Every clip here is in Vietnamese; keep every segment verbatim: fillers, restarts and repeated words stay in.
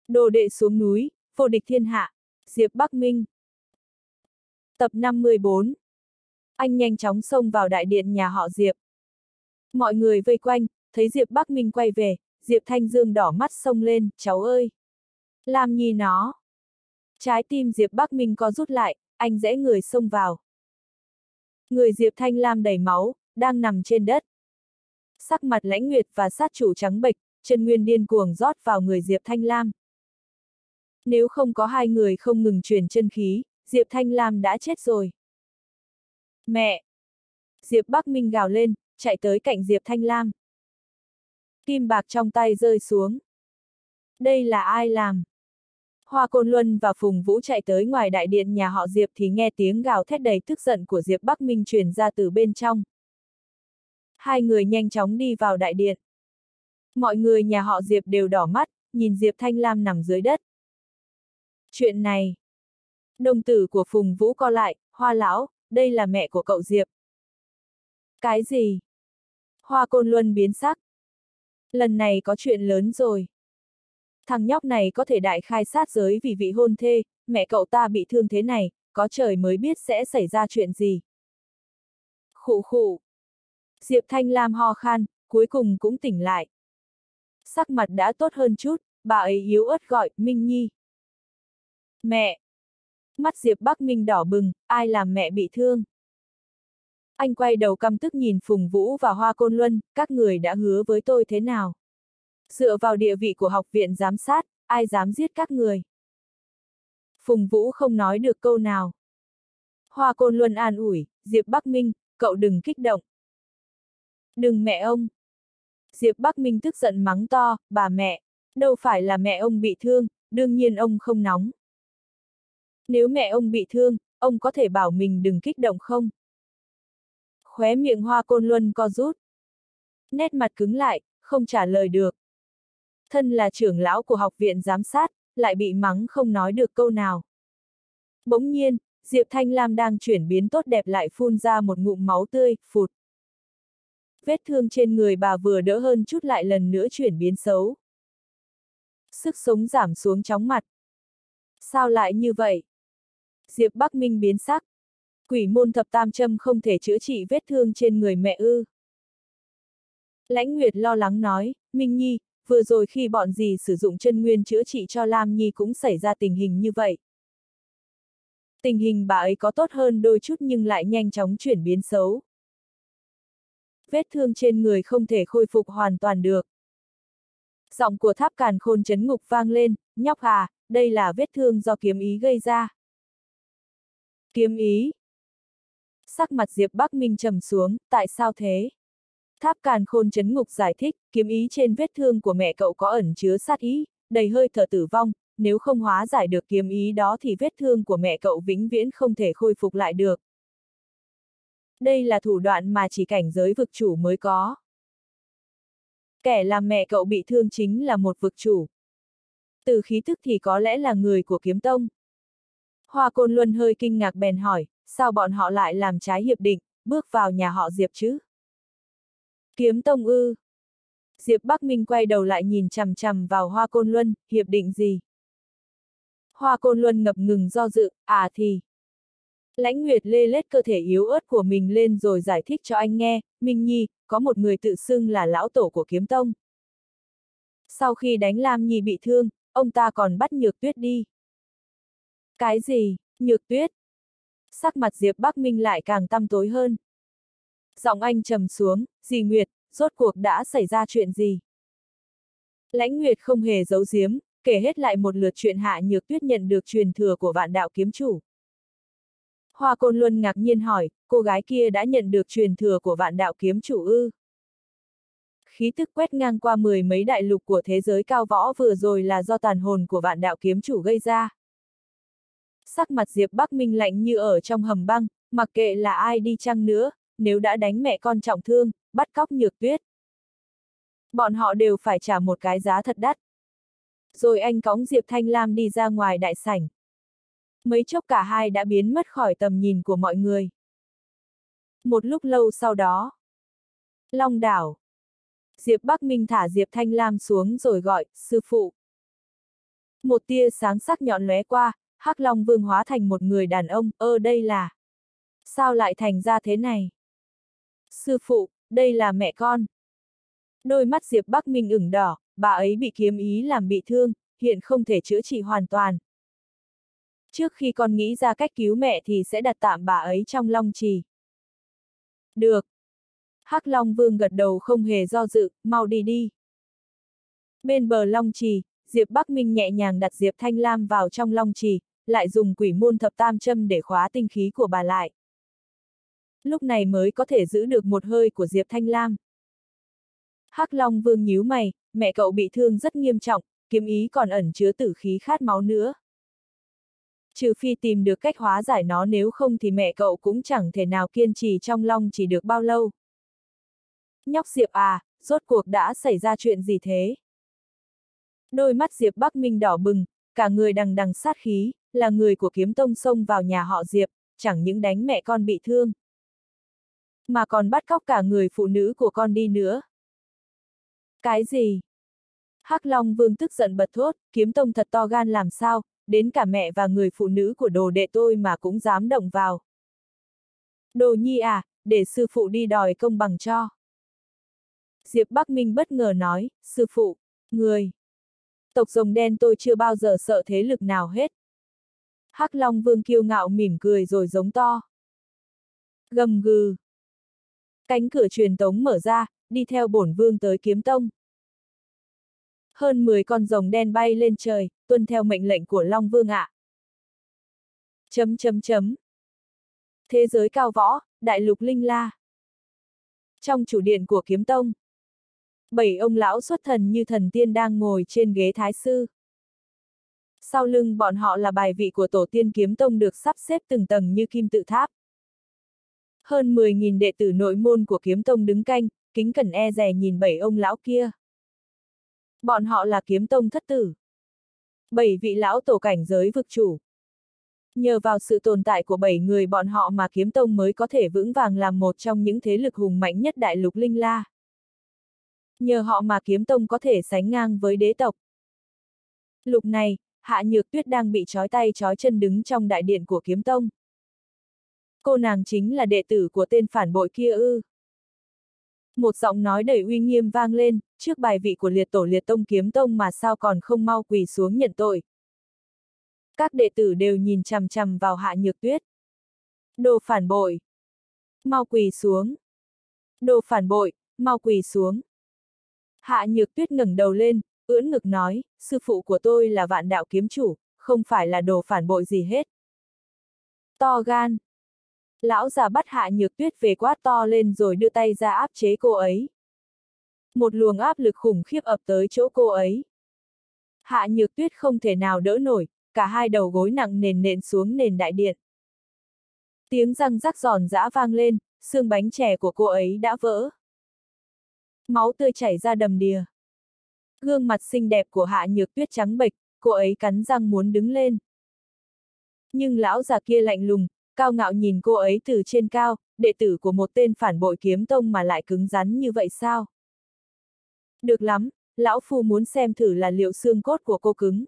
Đồ đệ xuống núi, vô địch thiên hạ. Diệp Bắc Minh. Tập năm mươi bốn. Anh nhanh chóng xông vào đại điện nhà họ Diệp. Mọi người vây quanh, thấy Diệp Bắc Minh quay về, Diệp Thanh Dương đỏ mắt xông lên, cháu ơi! Lam Nhi nó! Trái tim Diệp Bắc Minh co rút lại, anh rẽ người xông vào. Người Diệp Thanh Lam đầy máu, đang nằm trên đất. Sắc mặt Lãnh Nguyệt và sát chủ trắng bệch, chân nguyên điên cuồng rót vào người Diệp Thanh Lam. Nếu không có hai người không ngừng truyền chân khí, Diệp Thanh Lam đã chết rồi. Mẹ! Diệp Bắc Minh gào lên, chạy tới cạnh Diệp Thanh Lam. Kim bạc trong tay rơi xuống. Đây là ai làm? Hoa Côn Luân và Phùng Vũ chạy tới ngoài đại điện nhà họ Diệp thì nghe tiếng gào thét đầy tức giận của Diệp Bắc Minh truyền ra từ bên trong. Hai người nhanh chóng đi vào đại điện. Mọi người nhà họ Diệp đều đỏ mắt, nhìn Diệp Thanh Lam nằm dưới đất. Chuyện này. Đồng tử của Phùng Vũ co lại, Hoa lão, đây là mẹ của cậu Diệp. Cái gì? Hoa Côn Luân biến sắc. Lần này có chuyện lớn rồi. Thằng nhóc này có thể đại khai sát giới vì vị hôn thê, mẹ cậu ta bị thương thế này, có trời mới biết sẽ xảy ra chuyện gì. Khụ khụ. Diệp Thanh Lam ho khan, cuối cùng cũng tỉnh lại. Sắc mặt đã tốt hơn chút, bà ấy yếu ớt gọi, Minh Nhi. Mẹ! Mắt Diệp Bắc Minh đỏ bừng, ai làm mẹ bị thương? Anh quay đầu căm tức nhìn Phùng Vũ và Hoa Côn Luân, các người đã hứa với tôi thế nào? Dựa vào địa vị của học viện giám sát, ai dám giết các người? Phùng Vũ không nói được câu nào. Hoa Côn Luân an ủi, Diệp Bắc Minh, cậu đừng kích động. Đừng mẹ ông! Diệp Bắc Minh tức giận mắng to, bà mẹ, đâu phải là mẹ ông bị thương, đương nhiên ông không nóng. Nếu mẹ ông bị thương, ông có thể bảo mình đừng kích động không? Khóe miệng Hoa Côn Luân co rút. Nét mặt cứng lại, không trả lời được. Thân là trưởng lão của học viện giám sát, lại bị mắng không nói được câu nào. Bỗng nhiên, Diệp Thanh Lam đang chuyển biến tốt đẹp lại phun ra một ngụm máu tươi, phụt. Vết thương trên người bà vừa đỡ hơn chút lại lần nữa chuyển biến xấu. Sức sống giảm xuống chóng mặt. Sao lại như vậy? Diệp Bắc Minh biến sắc. Quỷ môn thập tam châm không thể chữa trị vết thương trên người mẹ ư. Lãnh Nguyệt lo lắng nói, Minh Nhi, vừa rồi khi bọn dì sử dụng chân nguyên chữa trị cho Lam Nhi cũng xảy ra tình hình như vậy. Tình hình bà ấy có tốt hơn đôi chút nhưng lại nhanh chóng chuyển biến xấu. Vết thương trên người không thể khôi phục hoàn toàn được. Giọng của Tháp Càn Khôn Chấn Ngục vang lên, nhóc à, đây là vết thương do kiếm ý gây ra. Kiếm ý? Sắc mặt Diệp Bắc Minh trầm xuống, tại sao thế? Tháp Càn Khôn Chấn Ngục giải thích, kiếm ý trên vết thương của mẹ cậu có ẩn chứa sát ý, đầy hơi thở tử vong, nếu không hóa giải được kiếm ý đó thì vết thương của mẹ cậu vĩnh viễn không thể khôi phục lại được. Đây là thủ đoạn mà chỉ cảnh giới vực chủ mới có. Kẻ làm mẹ cậu bị thương chính là một vực chủ. Từ khí tức thì có lẽ là người của Kiếm Tông. Hoa Côn Luân hơi kinh ngạc bèn hỏi, sao bọn họ lại làm trái hiệp định, bước vào nhà họ Diệp chứ? Kiếm Tông ư? Diệp Bắc Minh quay đầu lại nhìn chằm chằm vào Hoa Côn Luân, hiệp định gì? Hoa Côn Luân ngập ngừng do dự, à thì... Lãnh Nguyệt lê lết cơ thể yếu ớt của mình lên rồi giải thích cho anh nghe, Minh Nhi, có một người tự xưng là lão tổ của Kiếm Tông. Sau khi đánh Lam Nhi bị thương, ông ta còn bắt Nhược Tuyết đi. Cái gì, Nhược Tuyết? Sắc mặt Diệp Bắc Minh lại càng tăm tối hơn. Giọng anh trầm xuống, dì Nguyệt, rốt cuộc đã xảy ra chuyện gì? Lãnh Nguyệt không hề giấu giếm, kể hết lại một lượt chuyện Hạ Nhược Tuyết nhận được truyền thừa của Vạn Đạo Kiếm Chủ. Hoa Côn Luân ngạc nhiên hỏi, cô gái kia đã nhận được truyền thừa của Vạn Đạo Kiếm Chủ ư? Khí tức quét ngang qua mười mấy đại lục của thế giới cao võ vừa rồi là do tàn hồn của Vạn Đạo Kiếm Chủ gây ra. Sắc mặt Diệp Bắc Minh lạnh như ở trong hầm băng, mặc kệ là ai đi chăng nữa, nếu đã đánh mẹ con trọng thương, bắt cóc Nhược Tuyết. Bọn họ đều phải trả một cái giá thật đắt. Rồi anh cõng Diệp Thanh Lam đi ra ngoài đại sảnh. Mấy chốc cả hai đã biến mất khỏi tầm nhìn của mọi người. Một lúc lâu sau đó. Long đảo. Diệp Bắc Minh thả Diệp Thanh Lam xuống rồi gọi, sư phụ. Một tia sáng sắc nhọn lóe qua, Hắc Long Vương hóa thành một người đàn ông, ơ đây là... Sao lại thành ra thế này? Sư phụ, đây là mẹ con. Đôi mắt Diệp Bắc Minh ửng đỏ, bà ấy bị kiếm ý làm bị thương, hiện không thể chữa trị hoàn toàn. Trước khi con nghĩ ra cách cứu mẹ thì sẽ đặt tạm bà ấy trong Long Trì. Được. Hắc Long Vương gật đầu không hề do dự, mau đi đi. Bên bờ Long Trì, Diệp Bắc Minh nhẹ nhàng đặt Diệp Thanh Lam vào trong Long Trì, lại dùng quỷ môn thập tam châm để khóa tinh khí của bà lại. Lúc này mới có thể giữ được một hơi của Diệp Thanh Lam. Hắc Long Vương nhíu mày, mẹ cậu bị thương rất nghiêm trọng, kiếm ý còn ẩn chứa tử khí khát máu nữa. Trừ phi tìm được cách hóa giải nó, nếu không thì mẹ cậu cũng chẳng thể nào kiên trì trong Long Trì được bao lâu. Nhóc Diệp à, rốt cuộc đã xảy ra chuyện gì thế? Đôi mắt Diệp Bắc Minh đỏ bừng, cả người đằng đằng sát khí, là người của Kiếm Tông xông vào nhà họ Diệp, chẳng những đánh mẹ con bị thương, mà còn bắt cóc cả người phụ nữ của con đi nữa. Cái gì? Hắc Long Vương tức giận bật thốt, Kiếm Tông thật to gan làm sao, đến cả mẹ và người phụ nữ của đồ đệ tôi mà cũng dám động vào. Đồ nhi à, để sư phụ đi đòi công bằng cho. Diệp Bắc Minh bất ngờ nói, sư phụ, người. Tộc rồng đen tôi chưa bao giờ sợ thế lực nào hết. Hắc Long Vương kiêu ngạo mỉm cười rồi giống to. Gầm gừ. Cánh cửa truyền tống mở ra, đi theo bổn vương tới Kiếm Tông. Hơn mười con rồng đen bay lên trời, tuân theo mệnh lệnh của Long Vương ạ. Chấm chấm chấm. Thế giới cao võ, đại lục linh la. Trong chủ điện của Kiếm Tông, bảy ông lão xuất thần như thần tiên đang ngồi trên ghế thái sư. Sau lưng bọn họ là bài vị của tổ tiên Kiếm Tông được sắp xếp từng tầng như kim tự tháp. Hơn mười nghìn đệ tử nội môn của Kiếm Tông đứng canh, kính cẩn e dè nhìn bảy ông lão kia. Bọn họ là Kiếm Tông thất tử. Bảy vị lão tổ cảnh giới vực chủ. Nhờ vào sự tồn tại của bảy người bọn họ mà Kiếm Tông mới có thể vững vàng làm một trong những thế lực hùng mạnh nhất đại lục linh la. Nhờ họ mà Kiếm Tông có thể sánh ngang với đế tộc. Lúc này, Hạ Nhược Tuyết đang bị trói tay trói chân đứng trong đại điện của Kiếm Tông. Cô nàng chính là đệ tử của tên phản bội kia ư? Một giọng nói đầy uy nghiêm vang lên, trước bài vị của liệt tổ liệt tông Kiếm Tông mà sao còn không mau quỳ xuống nhận tội. Các đệ tử đều nhìn chằm chằm vào Hạ Nhược Tuyết. Đồ phản bội! Mau quỳ xuống! Đồ phản bội, mau quỳ xuống! Hạ Nhược Tuyết ngẩng đầu lên, ưỡn ngực nói, sư phụ của tôi là Vạn Đạo kiếm chủ, không phải là đồ phản bội gì hết. To gan! Lão già bắt Hạ Nhược Tuyết về quát to lên rồi đưa tay ra áp chế cô ấy. Một luồng áp lực khủng khiếp ập tới chỗ cô ấy. Hạ Nhược Tuyết không thể nào đỡ nổi, cả hai đầu gối nặng nền nện xuống nền đại điện. Tiếng răng rắc giòn giã vang lên, xương bánh chè của cô ấy đã vỡ. Máu tươi chảy ra đầm đìa. Gương mặt xinh đẹp của Hạ Nhược Tuyết trắng bệch, cô ấy cắn răng muốn đứng lên. Nhưng lão già kia lạnh lùng, cao ngạo nhìn cô ấy từ trên cao, đệ tử của một tên phản bội Kiếm Tông mà lại cứng rắn như vậy sao? Được lắm, lão phu muốn xem thử là liệu xương cốt của cô cứng,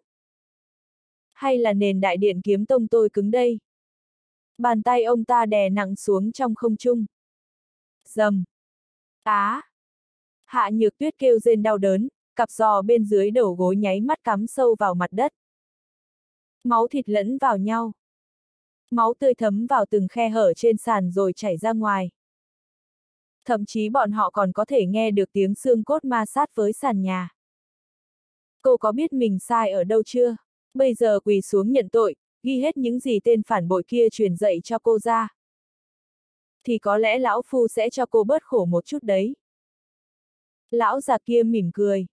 hay là nền đại điện Kiếm Tông tôi cứng đây. Bàn tay ông ta đè nặng xuống trong không trung. Dầm! Á! Hạ Nhược Tuyết kêu rên đau đớn, cặp giò bên dưới đầu gối nháy mắt cắm sâu vào mặt đất. Máu thịt lẫn vào nhau. Máu tươi thấm vào từng khe hở trên sàn rồi chảy ra ngoài. Thậm chí bọn họ còn có thể nghe được tiếng xương cốt ma sát với sàn nhà. Cô có biết mình sai ở đâu chưa? Bây giờ quỳ xuống nhận tội, ghi hết những gì tên phản bội kia truyền dạy cho cô ra. Thì có lẽ lão phu sẽ cho cô bớt khổ một chút đấy. Lão già kia mỉm cười.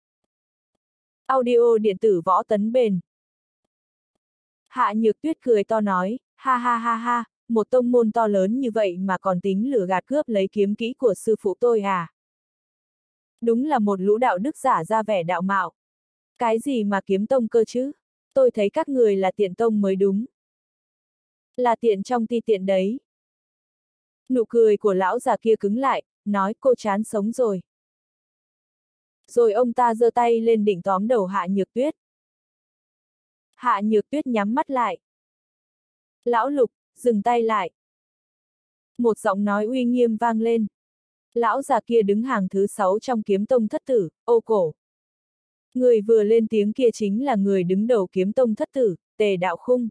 Audio điện tử võ tấn bền. Hạ Nhược Tuyết cười to nói, ha ha ha ha, một tông môn to lớn như vậy mà còn tính lừa gạt cướp lấy kiếm kỹ của sư phụ tôi à? Đúng là một lũ đạo đức giả ra vẻ đạo mạo. Cái gì mà kiếm tông cơ chứ? Tôi thấy các người là tiện tông mới đúng. Là tiện trong ti tiện đấy. Nụ cười của lão già kia cứng lại, nói cô chán sống rồi. Rồi ông ta giơ tay lên định tóm đầu Hạ Nhược Tuyết. Hạ Nhược Tuyết nhắm mắt lại. Lão Lục, dừng tay lại. Một giọng nói uy nghiêm vang lên. Lão già kia đứng hàng thứ sáu trong kiếm tông thất tử, Ô Cổ. Người vừa lên tiếng kia chính là người đứng đầu kiếm tông thất tử, Tề Đạo Khung.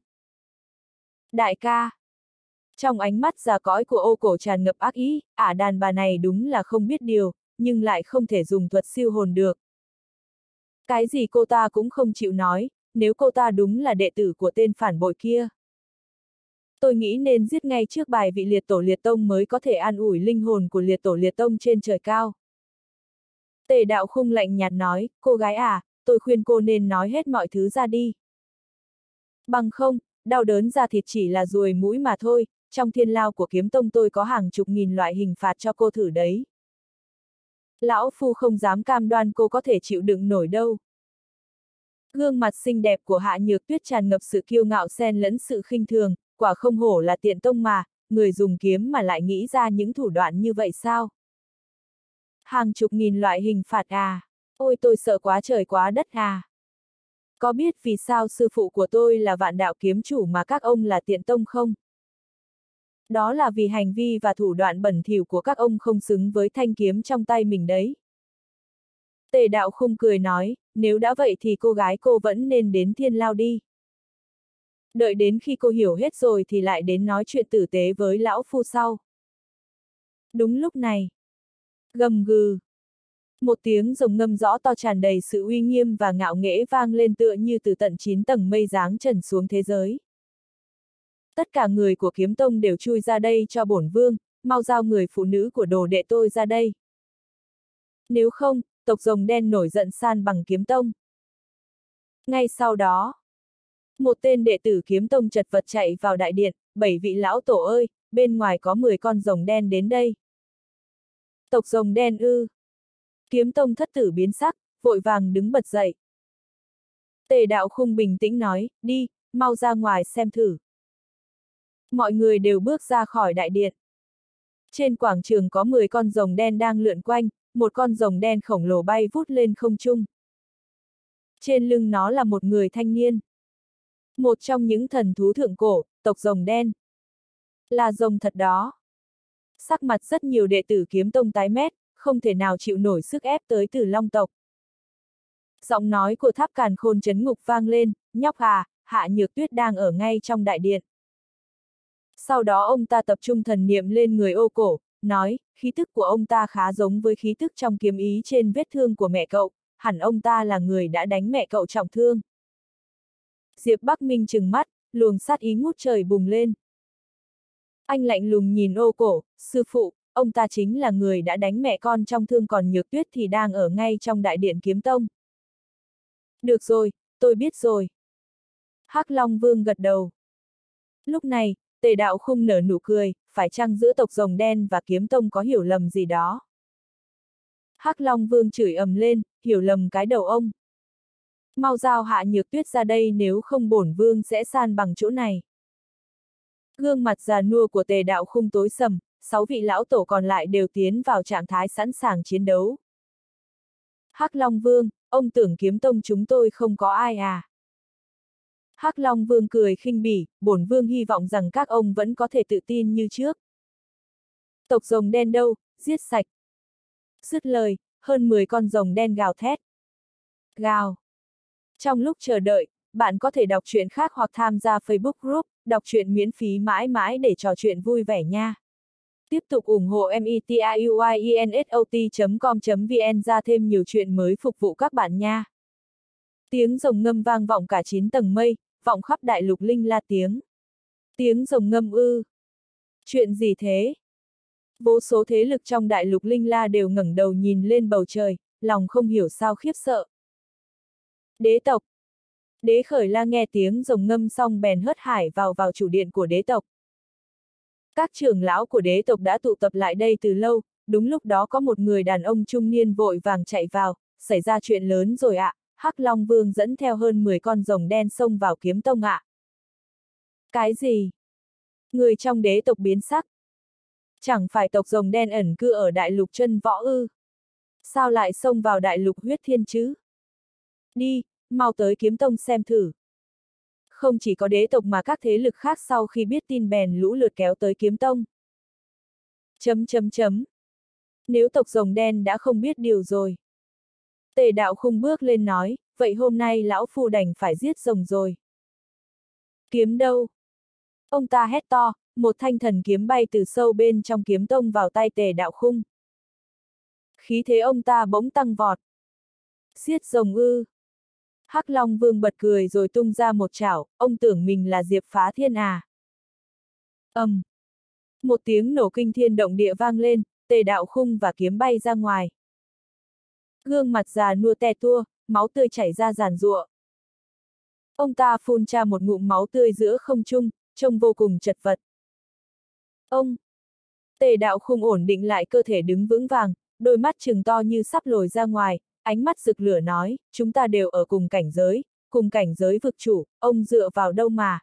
Đại ca. Trong ánh mắt già cõi của Ô Cổ tràn ngập ác ý, ả đàn bà này đúng là không biết điều, nhưng lại không thể dùng thuật siêu hồn được. Cái gì cô ta cũng không chịu nói, nếu cô ta đúng là đệ tử của tên phản bội kia. Tôi nghĩ nên giết ngay trước bài vị liệt tổ liệt tông mới có thể an ủi linh hồn của liệt tổ liệt tông trên trời cao. Tề Đạo Khung lạnh nhạt nói, cô gái à, tôi khuyên cô nên nói hết mọi thứ ra đi. Bằng không, đau đớn da thịt chỉ là ruồi mũi mà thôi, trong thiên lao của kiếm tông tôi có hàng chục nghìn loại hình phạt cho cô thử đấy. Lão Phu không dám cam đoan cô có thể chịu đựng nổi đâu. Gương mặt xinh đẹp của Hạ Nhược Tuyết tràn ngập sự kiêu ngạo xen lẫn sự khinh thường, quả không hổ là tiện tông mà, người dùng kiếm mà lại nghĩ ra những thủ đoạn như vậy sao? Hàng chục nghìn loại hình phạt à? Ôi tôi sợ quá trời quá đất à! Có biết vì sao sư phụ của tôi là Vạn Đạo kiếm chủ mà các ông là tiện tông không? Đó là vì hành vi và thủ đoạn bẩn thỉu của các ông không xứng với thanh kiếm trong tay mình đấy. Tề Đạo Khung cười nói, nếu đã vậy thì cô gái cô vẫn nên đến thiên lao đi. Đợi đến khi cô hiểu hết rồi thì lại đến nói chuyện tử tế với lão phu sau. Đúng lúc này. Gầm gừ. Một tiếng rồng ngâm rõ to tràn đầy sự uy nghiêm và ngạo nghễ vang lên tựa như từ tận chín tầng mây giáng trần xuống thế giới. Tất cả người của kiếm tông đều chui ra đây cho bổn vương, mau giao người phụ nữ của đồ đệ tôi ra đây. Nếu không, tộc rồng đen nổi giận san bằng kiếm tông. Ngay sau đó, một tên đệ tử kiếm tông chật vật chạy vào đại điện, bảy vị lão tổ ơi, bên ngoài có mười con rồng đen đến đây. Tộc rồng đen ư. Kiếm tông thất tử biến sắc, vội vàng đứng bật dậy. Tề Đạo Khung bình tĩnh nói, đi, mau ra ngoài xem thử. Mọi người đều bước ra khỏi đại điện. Trên quảng trường có mười con rồng đen đang lượn quanh, một con rồng đen khổng lồ bay vút lên không trung. Trên lưng nó là một người thanh niên. Một trong những thần thú thượng cổ, tộc rồng đen. Là rồng thật đó. Sắc mặt rất nhiều đệ tử kiếm tông tái mét, không thể nào chịu nổi sức ép tới từ long tộc. Giọng nói của Tháp Càn Khôn Trấn Ngục vang lên, nhóc à, Hạ Nhược Tuyết đang ở ngay trong đại điện. Sau đó ông ta tập trung thần niệm lên người Ô Cổ, nói, khí tức của ông ta khá giống với khí tức trong kiếm ý trên vết thương của mẹ cậu, hẳn ông ta là người đã đánh mẹ cậu trọng thương. Diệp Bắc Minh trừng mắt, luồng sát ý ngút trời bùng lên. Anh lạnh lùng nhìn Ô Cổ, sư phụ, ông ta chính là người đã đánh mẹ con trong thương, còn Nhược Tuyết thì đang ở ngay trong đại điện kiếm tông. Được rồi, tôi biết rồi. Hắc Long Vương gật đầu. Lúc này, Tề Đạo Khung nở nụ cười, phải chăng giữa tộc rồng đen và kiếm tông có hiểu lầm gì đó? Hắc Long Vương chửi ầm lên, hiểu lầm cái đầu ông. Mau giao Hạ Nhược Tuyết ra đây, nếu không bổn vương sẽ san bằng chỗ này. Gương mặt già nua của Tề Đạo Khung tối sầm, sáu vị lão tổ còn lại đều tiến vào trạng thái sẵn sàng chiến đấu. Hắc Long Vương, ông tưởng kiếm tông chúng tôi không có ai à? Hắc Long Vương cười khinh bỉ, bổn vương hy vọng rằng các ông vẫn có thể tự tin như trước. Tộc rồng đen đâu, giết sạch. Dứt lời, hơn mười con rồng đen gào thét. Gào. Trong lúc chờ đợi, bạn có thể đọc truyện khác hoặc tham gia Facebook group, đọc truyện miễn phí mãi mãi để trò chuyện vui vẻ nha. Tiếp tục ủng hộ metiuyenshot chấm com chấm vn ra thêm nhiều chuyện mới phục vụ các bạn nha. Tiếng rồng ngâm vang vọng cả chín tầng mây, vọng khắp đại lục linh la tiếng. Tiếng rồng ngâm ư. Chuyện gì thế? Vô số thế lực trong đại lục linh la đều ngẩng đầu nhìn lên bầu trời, lòng không hiểu sao khiếp sợ. Đế tộc. Đế Khởi La nghe tiếng rồng ngâm xong bèn hớt hải vào vào chủ điện của đế tộc. Các trưởng lão của đế tộc đã tụ tập lại đây từ lâu, đúng lúc đó có một người đàn ông trung niên vội vàng chạy vào, xảy ra chuyện lớn rồi ạ, à, Hắc Long Vương dẫn theo hơn mười con rồng đen xông vào kiếm tông ạ. À. Cái gì? Người trong đế tộc biến sắc. Chẳng phải tộc rồng đen ẩn cư ở đại lục chân võ ư? Sao lại xông vào đại lục huyết thiên chứ? Đi, mau tới kiếm tông xem thử. Không chỉ có đế tộc mà các thế lực khác sau khi biết tin bèn lũ lượt kéo tới kiếm tông. Chấm chấm chấm. Nếu tộc rồng đen đã không biết điều rồi. Tề Đạo Khung bước lên nói, vậy hôm nay lão phu đành phải giết rồng rồi. Kiếm đâu? Ông ta hét to, một thanh thần kiếm bay từ sâu bên trong kiếm tông vào tay Tề Đạo Khung. Khí thế ông ta bỗng tăng vọt. Giết rồng ư? Hắc Long Vương bật cười rồi tung ra một chảo, ông tưởng mình là Diệp Phá Thiên à? ầm, um. Một tiếng nổ kinh thiên động địa vang lên, Tề Đạo Khung và kiếm bay ra ngoài. Gương mặt già nua tè tua, máu tươi chảy ra giàn giụa. Ông ta phun ra một ngụm máu tươi giữa không trung, trông vô cùng chật vật. Ông! Tề Đạo Khung ổn định lại cơ thể đứng vững vàng, đôi mắt trừng to như sắp lồi ra ngoài, ánh mắt rực lửa nói, chúng ta đều ở cùng cảnh giới, cùng cảnh giới vực chủ, ông dựa vào đâu mà?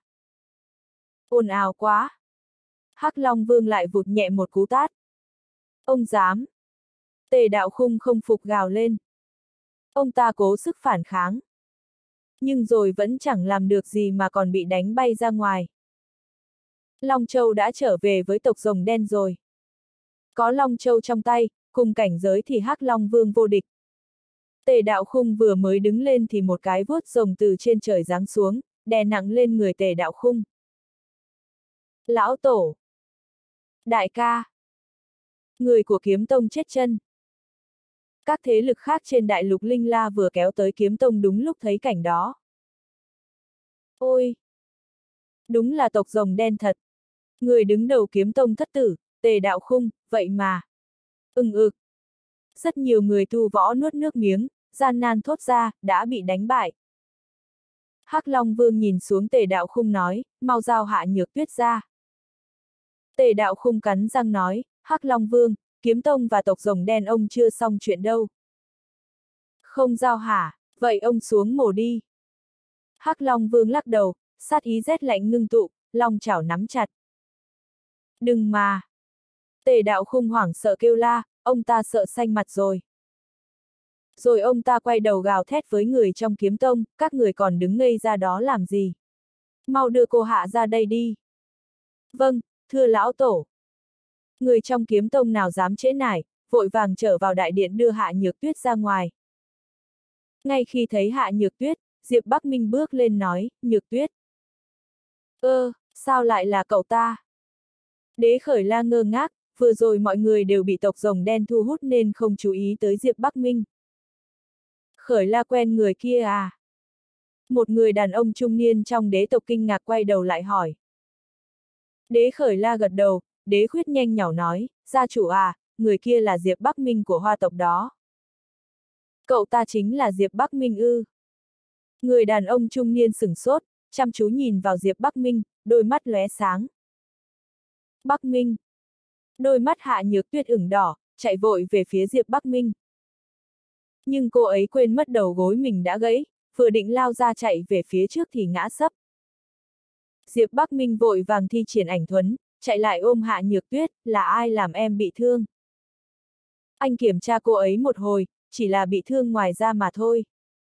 Ồn ào quá! Hắc Long Vương lại vụt nhẹ một cú tát. Ông dám! Tề Đạo Khung không phục gào lên. Ông ta cố sức phản kháng. Nhưng rồi vẫn chẳng làm được gì mà còn bị đánh bay ra ngoài. Long Châu đã trở về với tộc rồng đen rồi. Có Long Châu trong tay, cùng cảnh giới thì Hắc Long Vương vô địch. Tề Đạo Khung vừa mới đứng lên thì một cái vuốt rồng từ trên trời giáng xuống, đè nặng lên người Tề Đạo Khung. Lão Tổ! Đại ca! Người của kiếm tông chết chân. Các thế lực khác trên đại lục Linh La vừa kéo tới kiếm tông đúng lúc thấy cảnh đó. Ôi! Đúng là tộc rồng đen thật. Người đứng đầu kiếm tông thất tử, Tề Đạo Khung, vậy mà. Ưng ực. Rất nhiều người tu võ nuốt nước miếng, gian nan thốt ra, đã bị đánh bại. Hắc Long Vương nhìn xuống Tề Đạo Khung nói, mau giao Hạ Nhược Tuyết ra. Tề Đạo Khung cắn răng nói, Hắc Long Vương, kiếm tông và tộc rồng đen ông chưa xong chuyện đâu. Không giao hả, vậy ông xuống mổ đi. Hắc Long Vương lắc đầu, sát ý rét lạnh ngưng tụ, long chảo nắm chặt. Đừng mà! Tề Đạo Khung hoảng sợ kêu la, ông ta sợ xanh mặt rồi. Rồi ông ta quay đầu gào thét với người trong kiếm tông, các người còn đứng ngây ra đó làm gì? Mau đưa cô Hạ ra đây đi. Vâng, thưa lão tổ. Người trong kiếm tông nào dám trễ nải, vội vàng trở vào đại điện đưa Hạ Nhược Tuyết ra ngoài. Ngay khi thấy Hạ Nhược Tuyết, Diệp Bắc Minh bước lên nói, Nhược Tuyết. Ơ, sao lại là cậu ta? Đế Khởi La ngơ ngác, vừa rồi mọi người đều bị tộc rồng đen thu hút nên không chú ý tới Diệp Bắc Minh. Khởi La quen người kia à? Một người đàn ông trung niên trong đế tộc kinh ngạc quay đầu lại hỏi. Đế Khởi La gật đầu, Đế Khuyết nhanh nhỏ nói, gia chủ à, người kia là Diệp Bắc Minh của Hoa tộc đó. Cậu ta chính là Diệp Bắc Minh ư? Người đàn ông trung niên sửng sốt, chăm chú nhìn vào Diệp Bắc Minh, đôi mắt lóe sáng. Bắc Minh! Đôi mắt Hạ Nhược Tuyết ửng đỏ, chạy vội về phía Diệp Bắc Minh. Nhưng cô ấy quên mất đầu gối mình đã gãy, vừa định lao ra chạy về phía trước thì ngã sấp. Diệp Bắc Minh vội vàng thi triển ảnh thuấn, chạy lại ôm Hạ Nhược Tuyết, là ai làm em bị thương? Anh kiểm tra cô ấy một hồi, chỉ là bị thương ngoài da mà thôi.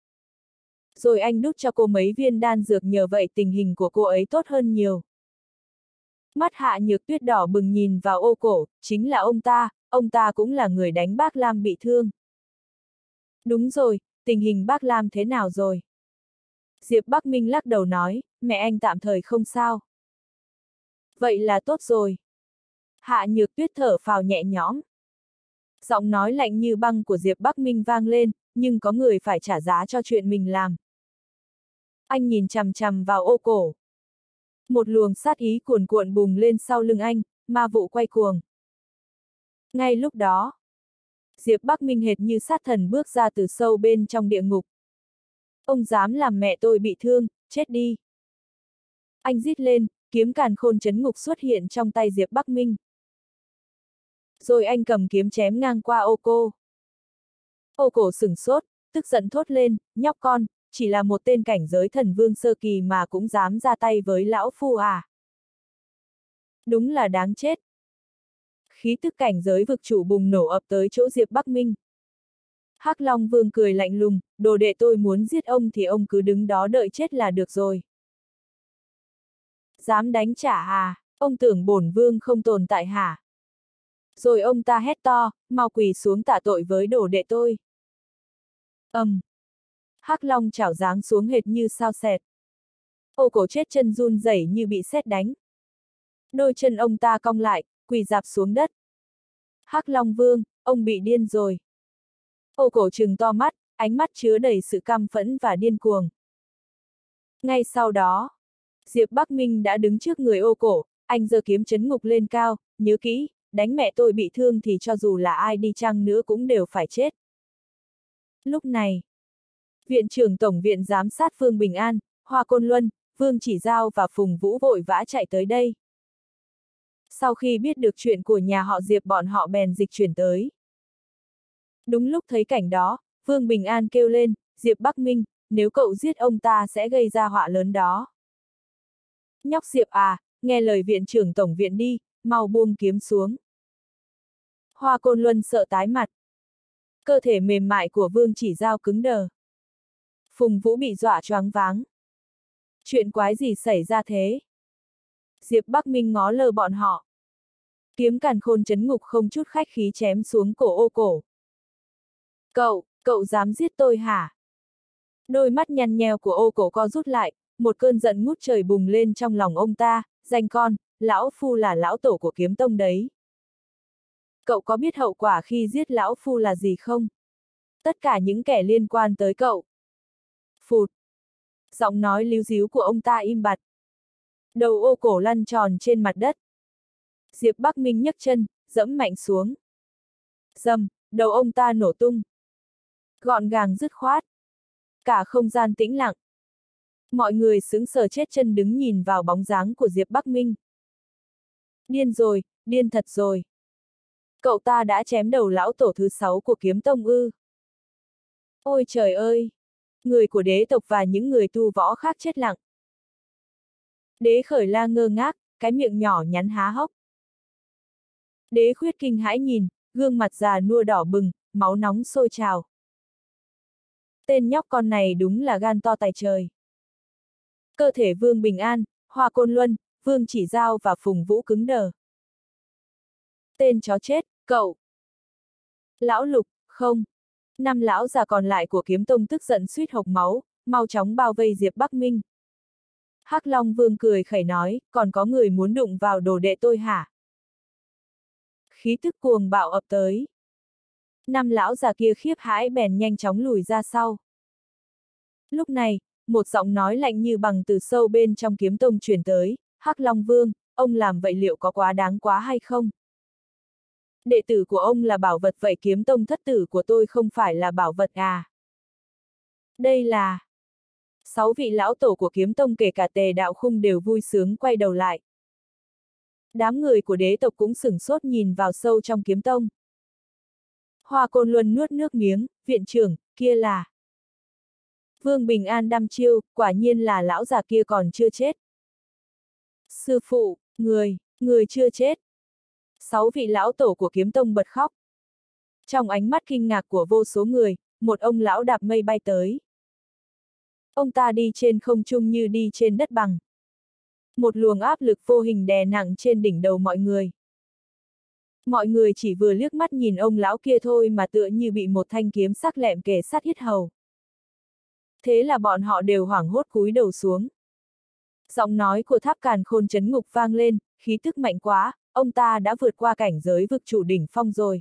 Rồi anh đút cho cô mấy viên đan dược, nhờ vậy tình hình của cô ấy tốt hơn nhiều. Mắt Hạ Nhược Tuyết đỏ bừng nhìn vào ô cổ, chính là ông ta, ông ta cũng là người đánh bác Lam bị thương. Đúng rồi, tình hình bác Lam thế nào rồi? Diệp Bắc Minh lắc đầu nói, mẹ anh tạm thời không sao. Vậy là tốt rồi. Hạ Nhược Tuyết thở phào nhẹ nhõm. Giọng nói lạnh như băng của Diệp Bắc Minh vang lên, nhưng có người phải trả giá cho chuyện mình làm. Anh nhìn chằm chằm vào ô cổ. Một luồng sát ý cuồn cuộn bùng lên sau lưng anh, ma vụ quay cuồng. Ngay lúc đó, Diệp Bắc Minh hệt như sát thần bước ra từ sâu bên trong địa ngục. Ông dám làm mẹ tôi bị thương, chết đi. Anh rít lên, kiếm càn khôn chấn ngục xuất hiện trong tay Diệp Bắc Minh. Rồi anh cầm kiếm chém ngang qua ô cô. Ô cổ sửng sốt, tức giận thốt lên, nhóc con, chỉ là một tên cảnh giới thần vương sơ kỳ mà cũng dám ra tay với lão phu à? Đúng là đáng chết. Khí tức cảnh giới vực chủ bùng nổ ập tới chỗ Diệp Bắc Minh. Hắc Long Vương cười lạnh lùng, đồ đệ tôi muốn giết ông thì ông cứ đứng đó đợi chết là được rồi. Dám đánh trả à, ông tưởng bổn vương không tồn tại hả? Rồi ông ta hét to, mau quỳ xuống tạ tội với đồ đệ tôi. ầm, um. Hắc Long chảo giáng xuống hệt như sao xẹt. Ô Cổ chết chân run rẩy như bị sét đánh. Đôi chân ông ta cong lại, quỳ rạp xuống đất. Hắc Long Vương, ông bị điên rồi. Ô Cổ trừng to mắt, ánh mắt chứa đầy sự căm phẫn và điên cuồng. Ngay sau đó, Diệp Bắc Minh đã đứng trước người Ô Cổ, anh giơ kiếm chấn ngục lên cao, nhớ kỹ, đánh mẹ tôi bị thương thì cho dù là ai đi chăng nữa cũng đều phải chết. Lúc này, Viện trưởng Tổng viện Giám sát Phương Bình An, Hoa Côn Luân, Vương Chỉ Giao và Phùng Vũ vội vã chạy tới đây. Sau khi biết được chuyện của nhà họ Diệp bọn họ bèn dịch chuyển tới. Đúng lúc thấy cảnh đó, Vương Bình An kêu lên, Diệp Bắc Minh, nếu cậu giết ông ta sẽ gây ra họa lớn đó. Nhóc Diệp à, nghe lời viện trưởng Tổng viện đi, mau buông kiếm xuống. Hoa Côn Luân sợ tái mặt. Cơ thể mềm mại của Vương Chỉ Giao cứng đờ. Phùng Vũ bị dọa choáng váng. Chuyện quái gì xảy ra thế? Diệp Bắc Minh ngó lơ bọn họ. Kiếm càn khôn chấn ngục không chút khách khí chém xuống cổ Ô Cổ. Cậu, cậu dám giết tôi hả? Đôi mắt nhăn nheo của Ô Cổ co rút lại, một cơn giận ngút trời bùng lên trong lòng ông ta, danh con, lão phu là lão tổ của kiếm tông đấy. Cậu có biết hậu quả khi giết lão phu là gì không? Tất cả những kẻ liên quan tới cậu. Phụt. Giọng nói líu díu của ông ta im bặt. Đầu Ô Cổ lăn tròn trên mặt đất. Diệp Bắc Minh nhấc chân, dẫm mạnh xuống. Dầm, đầu ông ta nổ tung. Gọn gàng dứt khoát. Cả không gian tĩnh lặng. Mọi người sững sờ chết chân đứng nhìn vào bóng dáng của Diệp Bắc Minh. Điên rồi, điên thật rồi. Cậu ta đã chém đầu lão tổ thứ sáu của kiếm tông ư. Ôi trời ơi! Người của đế tộc và những người tu võ khác chết lặng. Đế Khởi La ngơ ngác, cái miệng nhỏ nhắn há hốc. Đế Khuyết kinh hãi nhìn, gương mặt già nua đỏ bừng, máu nóng sôi trào. Tên nhóc con này đúng là gan to tài trời. Cơ thể Vương Bình An, Hoa Côn Luân, Vương Chỉ Giao và Phùng Vũ cứng đờ. Tên chó chết, cậu! Lão Lục, không! Năm lão già còn lại của kiếm tông tức giận suýt hộc máu, mau chóng bao vây Diệp Bắc Minh. Hắc Long Vương cười khẩy nói, còn có người muốn đụng vào đồ đệ tôi hả? Khí tức cuồng bạo ập tới. Năm lão già kia khiếp hãi bèn nhanh chóng lùi ra sau. Lúc này, một giọng nói lạnh như bằng từ sâu bên trong kiếm tông truyền tới, Hắc Long Vương, ông làm vậy liệu có quá đáng quá hay không? Đệ tử của ông là bảo vật vậy kiếm tông thất tử của tôi không phải là bảo vật à? Đây là... Sáu vị lão tổ của kiếm tông kể cả Tề Đạo Khung đều vui sướng quay đầu lại. Đám người của đế tộc cũng sửng sốt nhìn vào sâu trong kiếm tông. Hoa Côn Luân nuốt nước miếng, viện trưởng, kia là... Vương Bình An đăm chiêu, quả nhiên là lão già kia còn chưa chết. Sư phụ, người, người chưa chết. Sáu vị lão tổ của kiếm tông bật khóc. Trong ánh mắt kinh ngạc của vô số người, một ông lão đạp mây bay tới. Ông ta đi trên không trung như đi trên đất bằng. Một luồng áp lực vô hình đè nặng trên đỉnh đầu mọi người. Mọi người chỉ vừa liếc mắt nhìn ông lão kia thôi mà tựa như bị một thanh kiếm sắc lẹm kề sát yết hầu. Thế là bọn họ đều hoảng hốt cúi đầu xuống. Giọng nói của Tháp Càn Khôn chấn ngục vang lên, khí tức mạnh quá, ông ta đã vượt qua cảnh giới vực chủ đỉnh phong rồi.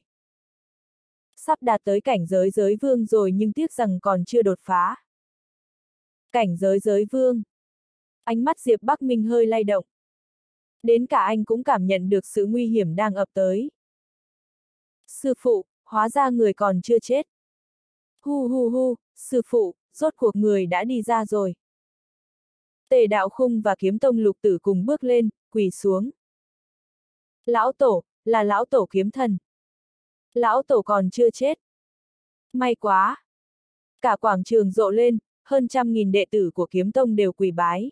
Sắp đạt tới cảnh giới giới vương rồi nhưng tiếc rằng còn chưa đột phá. Cảnh giới giới vương. Ánh mắt Diệp Bắc Minh hơi lay động. Đến cả anh cũng cảm nhận được sự nguy hiểm đang ập tới. Sư phụ, hóa ra người còn chưa chết. Hu hu hu, sư phụ, rốt cuộc người đã đi ra rồi. Tề Đạo Khung và Kiếm Tông Lục Tử cùng bước lên, quỳ xuống. Lão tổ, là lão tổ kiếm thần. Lão tổ còn chưa chết. May quá. Cả quảng trường rộ lên, hơn trăm nghìn đệ tử của kiếm tông đều quỳ bái.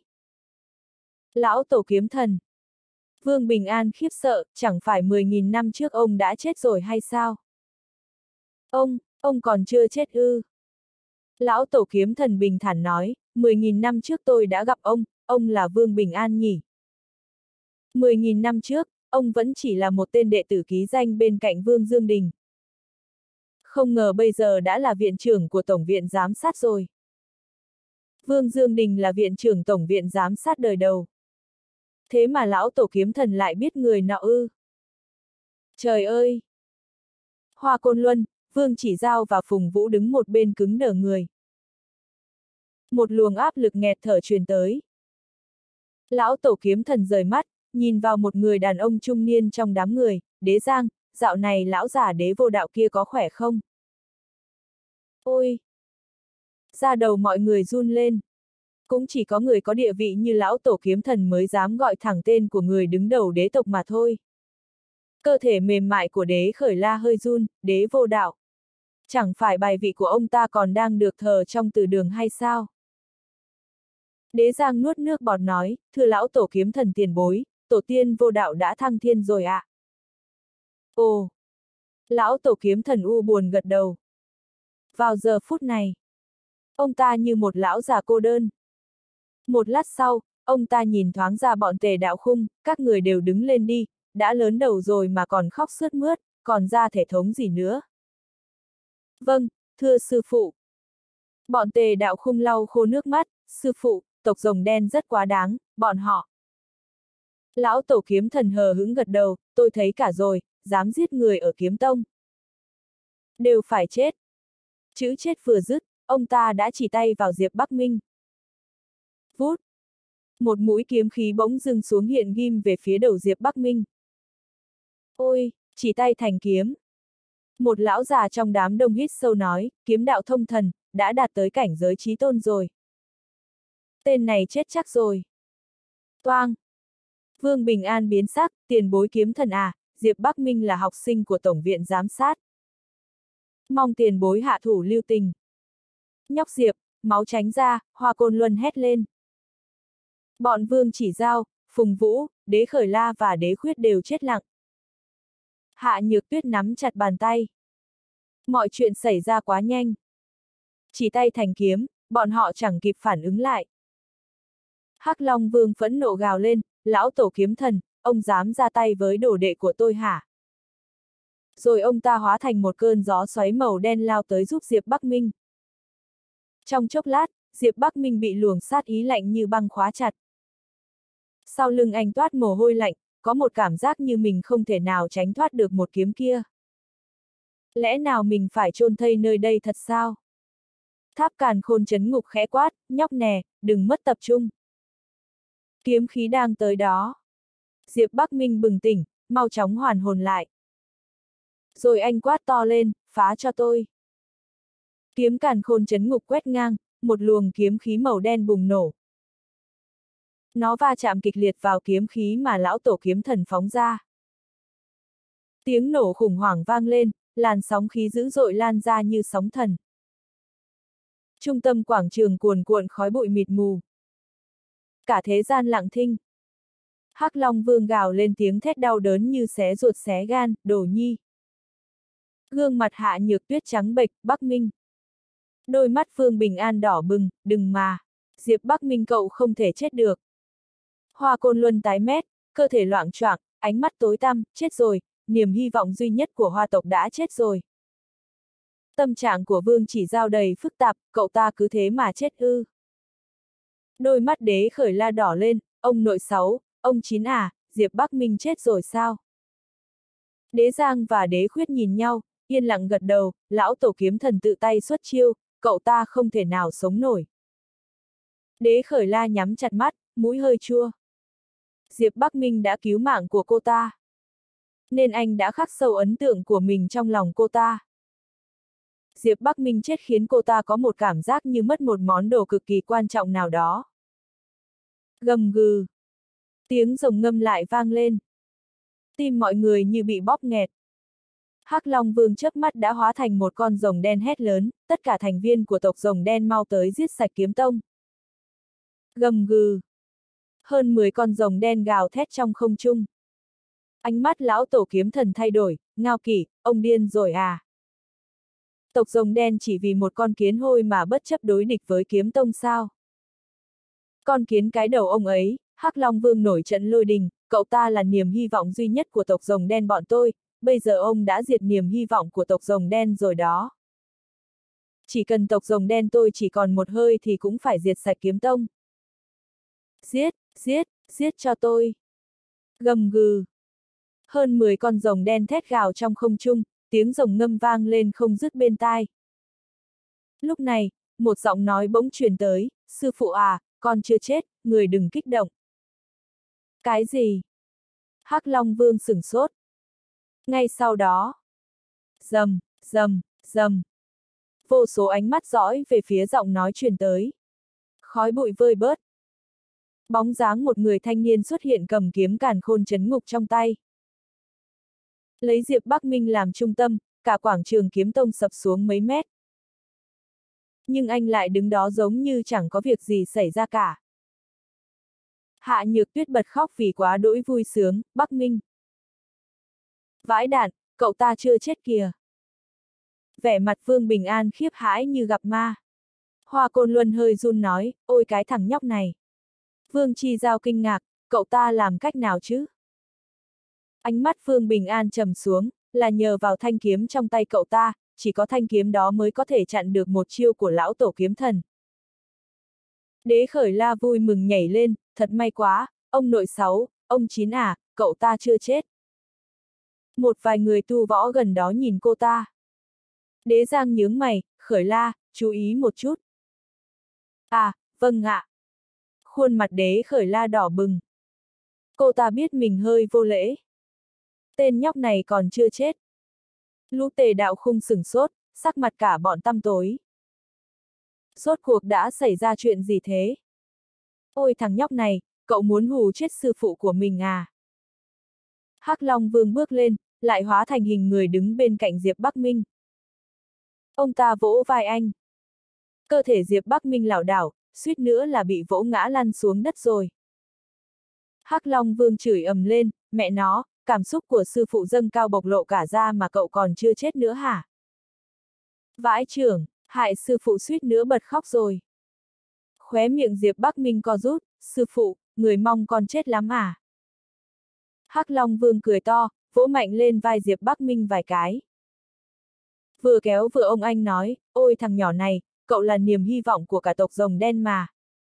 Lão tổ kiếm thần. Vương Bình An khiếp sợ, chẳng phải mười nghìn năm trước ông đã chết rồi hay sao? Ông, ông còn chưa chết ư? Lão tổ kiếm thần bình thản nói, mười nghìn năm trước tôi đã gặp ông, ông là Vương Bình An nhỉ? Mười nghìn năm trước, ông vẫn chỉ là một tên đệ tử ký danh bên cạnh Vương Dương Đình. Không ngờ bây giờ đã là viện trưởng của Tổng viện Giám sát rồi. Vương Dương Đình là viện trưởng Tổng viện Giám sát đời đầu. Thế mà lão tổ kiếm thần lại biết người nọ ư? Trời ơi! Hoa Côn Luân, Vương Chỉ Giao và Phùng Vũ đứng một bên cứng đờ người. Một luồng áp lực nghẹt thở truyền tới. Lão tổ kiếm thần rời mắt, nhìn vào một người đàn ông trung niên trong đám người. Đế Giang, dạo này lão già đế vô đạo kia có khỏe không? Ôi! Da đầu mọi người run lên. Cũng chỉ có người có địa vị như lão tổ kiếm thần mới dám gọi thẳng tên của người đứng đầu đế tộc mà thôi. Cơ thể mềm mại của đế khởi la hơi run, đế vô đạo. Chẳng phải bài vị của ông ta còn đang được thờ trong từ đường hay sao? Đế Giang nuốt nước bọt nói, thưa lão tổ kiếm thần tiền bối, tổ tiên vô đạo đã thăng thiên rồi ạ. À? Ồ! Lão tổ kiếm thần u buồn gật đầu. Vào giờ phút này, ông ta như một lão già cô đơn. Một lát sau, ông ta nhìn thoáng ra bọn Tề Đạo Khung, các người đều đứng lên đi, đã lớn đầu rồi mà còn khóc sướt mướt, còn ra thể thống gì nữa. Vâng, thưa sư phụ. Bọn Tề Đạo Khung lau khô nước mắt, sư phụ, tộc rồng đen rất quá đáng, bọn họ. Lão tổ kiếm thần hờ hững gật đầu, tôi thấy cả rồi, dám giết người ở kiếm tông. Đều phải chết. Chữ chết vừa dứt, ông ta đã chỉ tay vào Diệp Bắc Minh. Vút. Một mũi kiếm khí bỗng dưng xuống hiện ghim về phía đầu Diệp Bắc Minh. Ôi, chỉ tay thành kiếm. Một lão già trong đám đông hít sâu nói, kiếm đạo thông thần, đã đạt tới cảnh giới chí tôn rồi. Tên này chết chắc rồi. Toang. Vương Bình An biến sắc, tiền bối kiếm thần à, Diệp Bắc Minh là học sinh của Tổng viện Giám sát. Mong tiền bối hạ thủ lưu tình. Nhóc Diệp, máu tránh ra, Hoa Côn Luân hét lên. Bọn Vương Chỉ Giao, Phùng Vũ, Đế Khởi La và Đế Khuyết đều chết lặng. Hạ Nhược Tuyết nắm chặt bàn tay. Mọi chuyện xảy ra quá nhanh. Chỉ tay thành kiếm, bọn họ chẳng kịp phản ứng lại. Hắc Long Vương phẫn nộ gào lên, lão tổ kiếm thần, ông dám ra tay với đồ đệ của tôi hả? Rồi ông ta hóa thành một cơn gió xoáy màu đen lao tới giúp Diệp Bắc Minh. Trong chốc lát, Diệp Bắc Minh bị luồng sát ý lạnh như băng khóa chặt. Sau lưng anh toát mồ hôi lạnh, có một cảm giác như mình không thể nào tránh thoát được một kiếm kia. Lẽ nào mình phải chôn thây nơi đây thật sao? Tháp Càn Khôn trấn ngục khẽ quát, nhóc nè, đừng mất tập trung. Kiếm khí đang tới đó. Diệp Bắc Minh bừng tỉnh, mau chóng hoàn hồn lại. Rồi anh quát to lên, phá cho tôi. Kiếm Càn Khôn trấn ngục quét ngang, một luồng kiếm khí màu đen bùng nổ. Nó va chạm kịch liệt vào kiếm khí mà lão tổ kiếm thần phóng ra. Tiếng nổ khủng hoảng vang lên, làn sóng khí dữ dội lan ra như sóng thần. Trung tâm quảng trường cuồn cuộn khói bụi mịt mù. Cả thế gian lặng thinh. Hắc Long Vương gào lên tiếng thét đau đớn như xé ruột xé gan, Đồ Nhi. Gương mặt Hạ Nhược Tuyết trắng bệch, Bắc Minh. Đôi mắt Vương Bình An đỏ bừng, đừng mà. Diệp Bắc Minh cậu không thể chết được. Hoa Côn Luân tái mét, cơ thể loạng choạng, ánh mắt tối tăm, chết rồi, niềm hy vọng duy nhất của Hoa tộc đã chết rồi. Tâm trạng của Vương Chỉ Giao đầy phức tạp, cậu ta cứ thế mà chết ư. Đôi mắt Đế Khởi La đỏ lên, ông nội sáu, ông chín à, Diệp Bắc Minh chết rồi sao? Đế Giang và Đế Khuyết nhìn nhau, yên lặng gật đầu, lão tổ kiếm thần tự tay xuất chiêu, cậu ta không thể nào sống nổi. Đế Khởi La nhắm chặt mắt, mũi hơi chua. Diệp Bắc Minh đã cứu mạng của cô ta. Nên anh đã khắc sâu ấn tượng của mình trong lòng cô ta. Diệp Bắc Minh chết khiến cô ta có một cảm giác như mất một món đồ cực kỳ quan trọng nào đó. Gầm gừ. Tiếng rồng ngâm lại vang lên. Tim mọi người như bị bóp nghẹt. Hắc Long Vương chớp mắt đã hóa thành một con rồng đen hét lớn, tất cả thành viên của tộc rồng đen mau tới giết sạch kiếm tông. Gầm gừ. Hơn mười con rồng đen gào thét trong không trung. Ánh mắt lão tổ kiếm thần thay đổi, Ngao Kỷ, ông điên rồi à? Tộc rồng đen chỉ vì một con kiến hôi mà bất chấp đối địch với kiếm tông sao? Con kiến cái đầu ông ấy, Hắc Long Vương nổi trận lôi đình, cậu ta là niềm hy vọng duy nhất của tộc rồng đen bọn tôi, bây giờ ông đã diệt niềm hy vọng của tộc rồng đen rồi đó. Chỉ cần tộc rồng đen tôi chỉ còn một hơi thì cũng phải diệt sạch kiếm tông. Giết, giết, giết cho tôi. Gầm gừ. Hơn mười con rồng đen thét gào trong không trung, tiếng rồng ngâm vang lên không dứt bên tai. Lúc này, một giọng nói bỗng truyền tới, sư phụ à, con chưa chết, người đừng kích động. Cái gì? Hắc Long Vương sửng sốt. Ngay sau đó, rầm, rầm, rầm. Vô số ánh mắt dõi về phía giọng nói truyền tới. Khói bụi vơi bớt. Bóng dáng một người thanh niên xuất hiện cầm kiếm càn khôn chấn ngục trong tay. Lấy Diệp Bắc Minh làm trung tâm, cả quảng trường kiếm tông sập xuống mấy mét. Nhưng anh lại đứng đó giống như chẳng có việc gì xảy ra cả. Hạ Nhược Tuyết bật khóc vì quá đỗi vui sướng, Bắc Minh. Vãi đạn, cậu ta chưa chết kìa. Vẻ mặt Vương Bình An khiếp hãi như gặp ma. Hoa Côn Luân hơi run nói, ôi cái thằng nhóc này. Vương Chi Giao kinh ngạc, cậu ta làm cách nào chứ? Ánh mắt Vương Bình An trầm xuống, là nhờ vào thanh kiếm trong tay cậu ta, chỉ có thanh kiếm đó mới có thể chặn được một chiêu của lão tổ kiếm thần. Đế Khởi La vui mừng nhảy lên, thật may quá, ông nội sáu, ông chín à, cậu ta chưa chết. Một vài người tu võ gần đó nhìn cô ta. Đế Giang nhướng mày, Khởi La, chú ý một chút. À, vâng ạ. Khuôn mặt Đế Khởi La đỏ bừng. Cô ta biết mình hơi vô lễ. Tên nhóc này còn chưa chết. Lũ Tề Đạo Khung sửng sốt, sắc mặt cả bọn tăm tối. Rốt cuộc đã xảy ra chuyện gì thế? Ôi thằng nhóc này, cậu muốn hù chết sư phụ của mình à? Hắc Long Vương bước lên, lại hóa thành hình người đứng bên cạnh Diệp Bắc Minh. Ông ta vỗ vai anh. Cơ thể Diệp Bắc Minh lảo đảo, suýt nữa là bị vỗ ngã lăn xuống đất rồi. Hắc Long Vương chửi ầm lên, mẹ nó, cảm xúc của sư phụ dâng cao bộc lộ cả ra mà cậu còn chưa chết nữa hả? Vãi chưởng, hại sư phụ suýt nữa bật khóc rồi. Khóe miệng Diệp Bắc Minh co rút, sư phụ, người mong con chết lắm à? Hắc Long Vương cười to, vỗ mạnh lên vai Diệp Bắc Minh vài cái. Vừa kéo vừa ông anh nói, ôi thằng nhỏ này, cậu là niềm hy vọng của cả tộc rồng đen mà.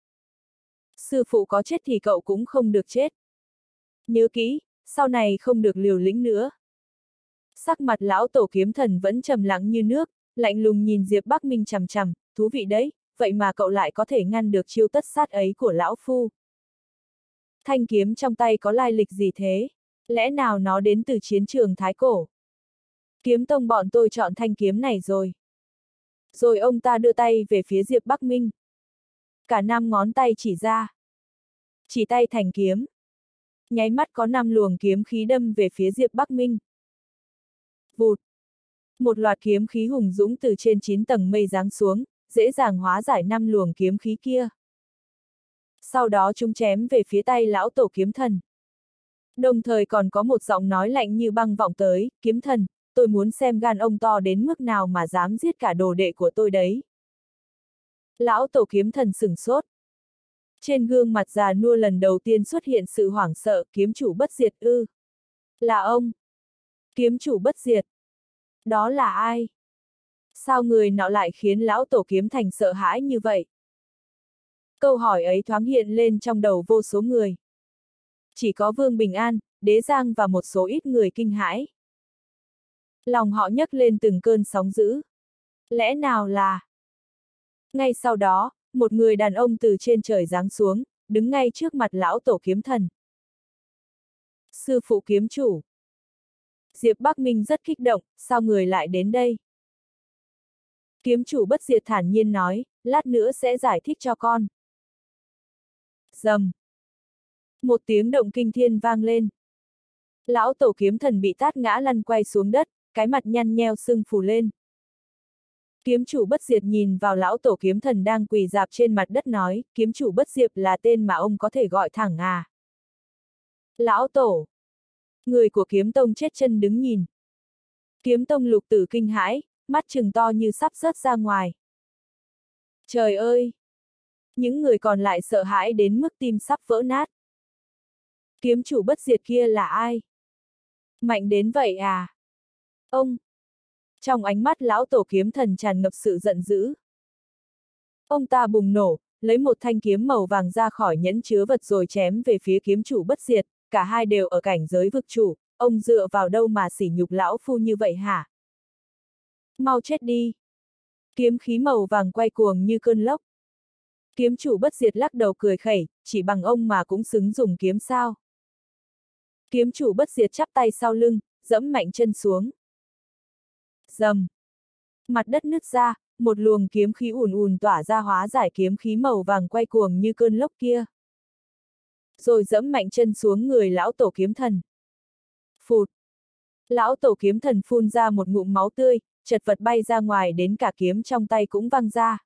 Sư phụ có chết thì cậu cũng không được chết. Nhớ kỹ, sau này không được liều lĩnh nữa. Sắc mặt lão tổ kiếm thần vẫn trầm lắng như nước, lạnh lùng nhìn Diệp Bắc Minh chằm chằm, thú vị đấy, vậy mà cậu lại có thể ngăn được chiêu tất sát ấy của lão phu. Thanh kiếm trong tay có lai lịch gì thế? Lẽ nào nó đến từ chiến trường Thái Cổ? Kiếm tông bọn tôi chọn thanh kiếm này rồi. Rồi ông ta đưa tay về phía Diệp Bắc Minh. Cả năm ngón tay chỉ ra. Chỉ tay thành kiếm. Nháy mắt có năm luồng kiếm khí đâm về phía Diệp Bắc Minh. Vụt. Một loạt kiếm khí hùng dũng từ trên chín tầng mây giáng xuống, dễ dàng hóa giải năm luồng kiếm khí kia. Sau đó chúng chém về phía tay lão tổ kiếm thần. Đồng thời còn có một giọng nói lạnh như băng vọng tới, kiếm thần, tôi muốn xem gan ông to đến mức nào mà dám giết cả đồ đệ của tôi đấy. Lão tổ kiếm thần sửng sốt. Trên gương mặt già nua lần đầu tiên xuất hiện sự hoảng sợ, kiếm chủ bất diệt ư. Là ông. Kiếm chủ bất diệt. Đó là ai? Sao người nọ lại khiến lão tổ kiếm thành sợ hãi như vậy? Câu hỏi ấy thoáng hiện lên trong đầu vô số người. Chỉ có Vương Bình An, Đế Giang và một số ít người kinh hãi. Lòng họ nhấc lên từng cơn sóng dữ. Lẽ nào là... Ngay sau đó, một người đàn ông từ trên trời giáng xuống, đứng ngay trước mặt lão tổ kiếm thần. Sư phụ kiếm chủ. Diệp Bắc Minh rất kích động, sao người lại đến đây? Kiếm chủ bất diệt thản nhiên nói, lát nữa sẽ giải thích cho con. Rầm. Một tiếng động kinh thiên vang lên. Lão tổ kiếm thần bị tát ngã lăn quay xuống đất, cái mặt nhăn nheo sưng phù lên. Kiếm chủ bất diệt nhìn vào lão tổ kiếm thần đang quỳ rạp trên mặt đất nói, kiếm chủ bất diệt là tên mà ông có thể gọi thẳng à? Lão tổ. Người của kiếm tông chết chân đứng nhìn. Kiếm tông lục tử kinh hãi, mắt trừng to như sắp rớt ra ngoài. Trời ơi! Những người còn lại sợ hãi đến mức tim sắp vỡ nát. Kiếm chủ bất diệt kia là ai? Mạnh đến vậy à? Ông! Trong ánh mắt lão tổ kiếm thần tràn ngập sự giận dữ. Ông ta bùng nổ, lấy một thanh kiếm màu vàng ra khỏi nhẫn chứa vật rồi chém về phía kiếm chủ bất diệt, cả hai đều ở cảnh giới vực chủ, ông dựa vào đâu mà sỉ nhục lão phu như vậy hả? Mau chết đi! Kiếm khí màu vàng quay cuồng như cơn lốc. Kiếm chủ bất diệt lắc đầu cười khẩy, chỉ bằng ông mà cũng xứng dùng kiếm sao? Kiếm chủ bất diệt chắp tay sau lưng, dẫm mạnh chân xuống. Rầm! Mặt đất nứt ra, một luồng kiếm khí ùn ùn tỏa ra hóa giải kiếm khí màu vàng quay cuồng như cơn lốc kia. Rồi dẫm mạnh chân xuống người lão tổ kiếm thần. Phụt! Lão tổ kiếm thần phun ra một ngụm máu tươi, chật vật bay ra ngoài đến cả kiếm trong tay cũng văng ra.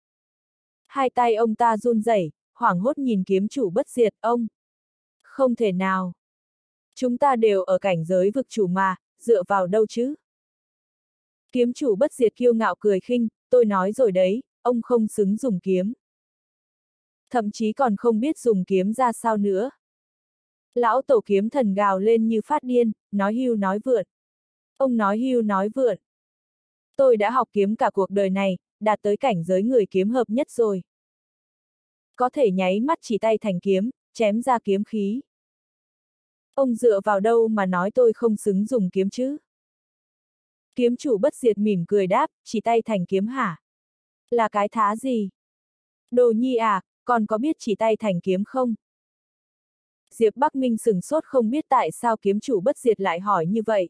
Hai tay ông ta run rẩy, hoảng hốt nhìn kiếm chủ bất diệt, ông. Không thể nào. Chúng ta đều ở cảnh giới vực chủ mà, dựa vào đâu chứ? Kiếm chủ bất diệt kiêu ngạo cười khinh, tôi nói rồi đấy, ông không xứng dùng kiếm. Thậm chí còn không biết dùng kiếm ra sao nữa. Lão tổ kiếm thần gào lên như phát điên, nói hưu nói vượn. Ông nói hưu nói vượn. Tôi đã học kiếm cả cuộc đời này, đạt tới cảnh giới người kiếm hợp nhất rồi. Có thể nháy mắt chỉ tay thành kiếm, chém ra kiếm khí. Ông dựa vào đâu mà nói tôi không xứng dùng kiếm chứ? Kiếm chủ bất diệt mỉm cười đáp, chỉ tay thành kiếm hả? Là cái thá gì? Đồ nhi à, còn có biết chỉ tay thành kiếm không? Diệp Bắc Minh sửng sốt không biết tại sao kiếm chủ bất diệt lại hỏi như vậy.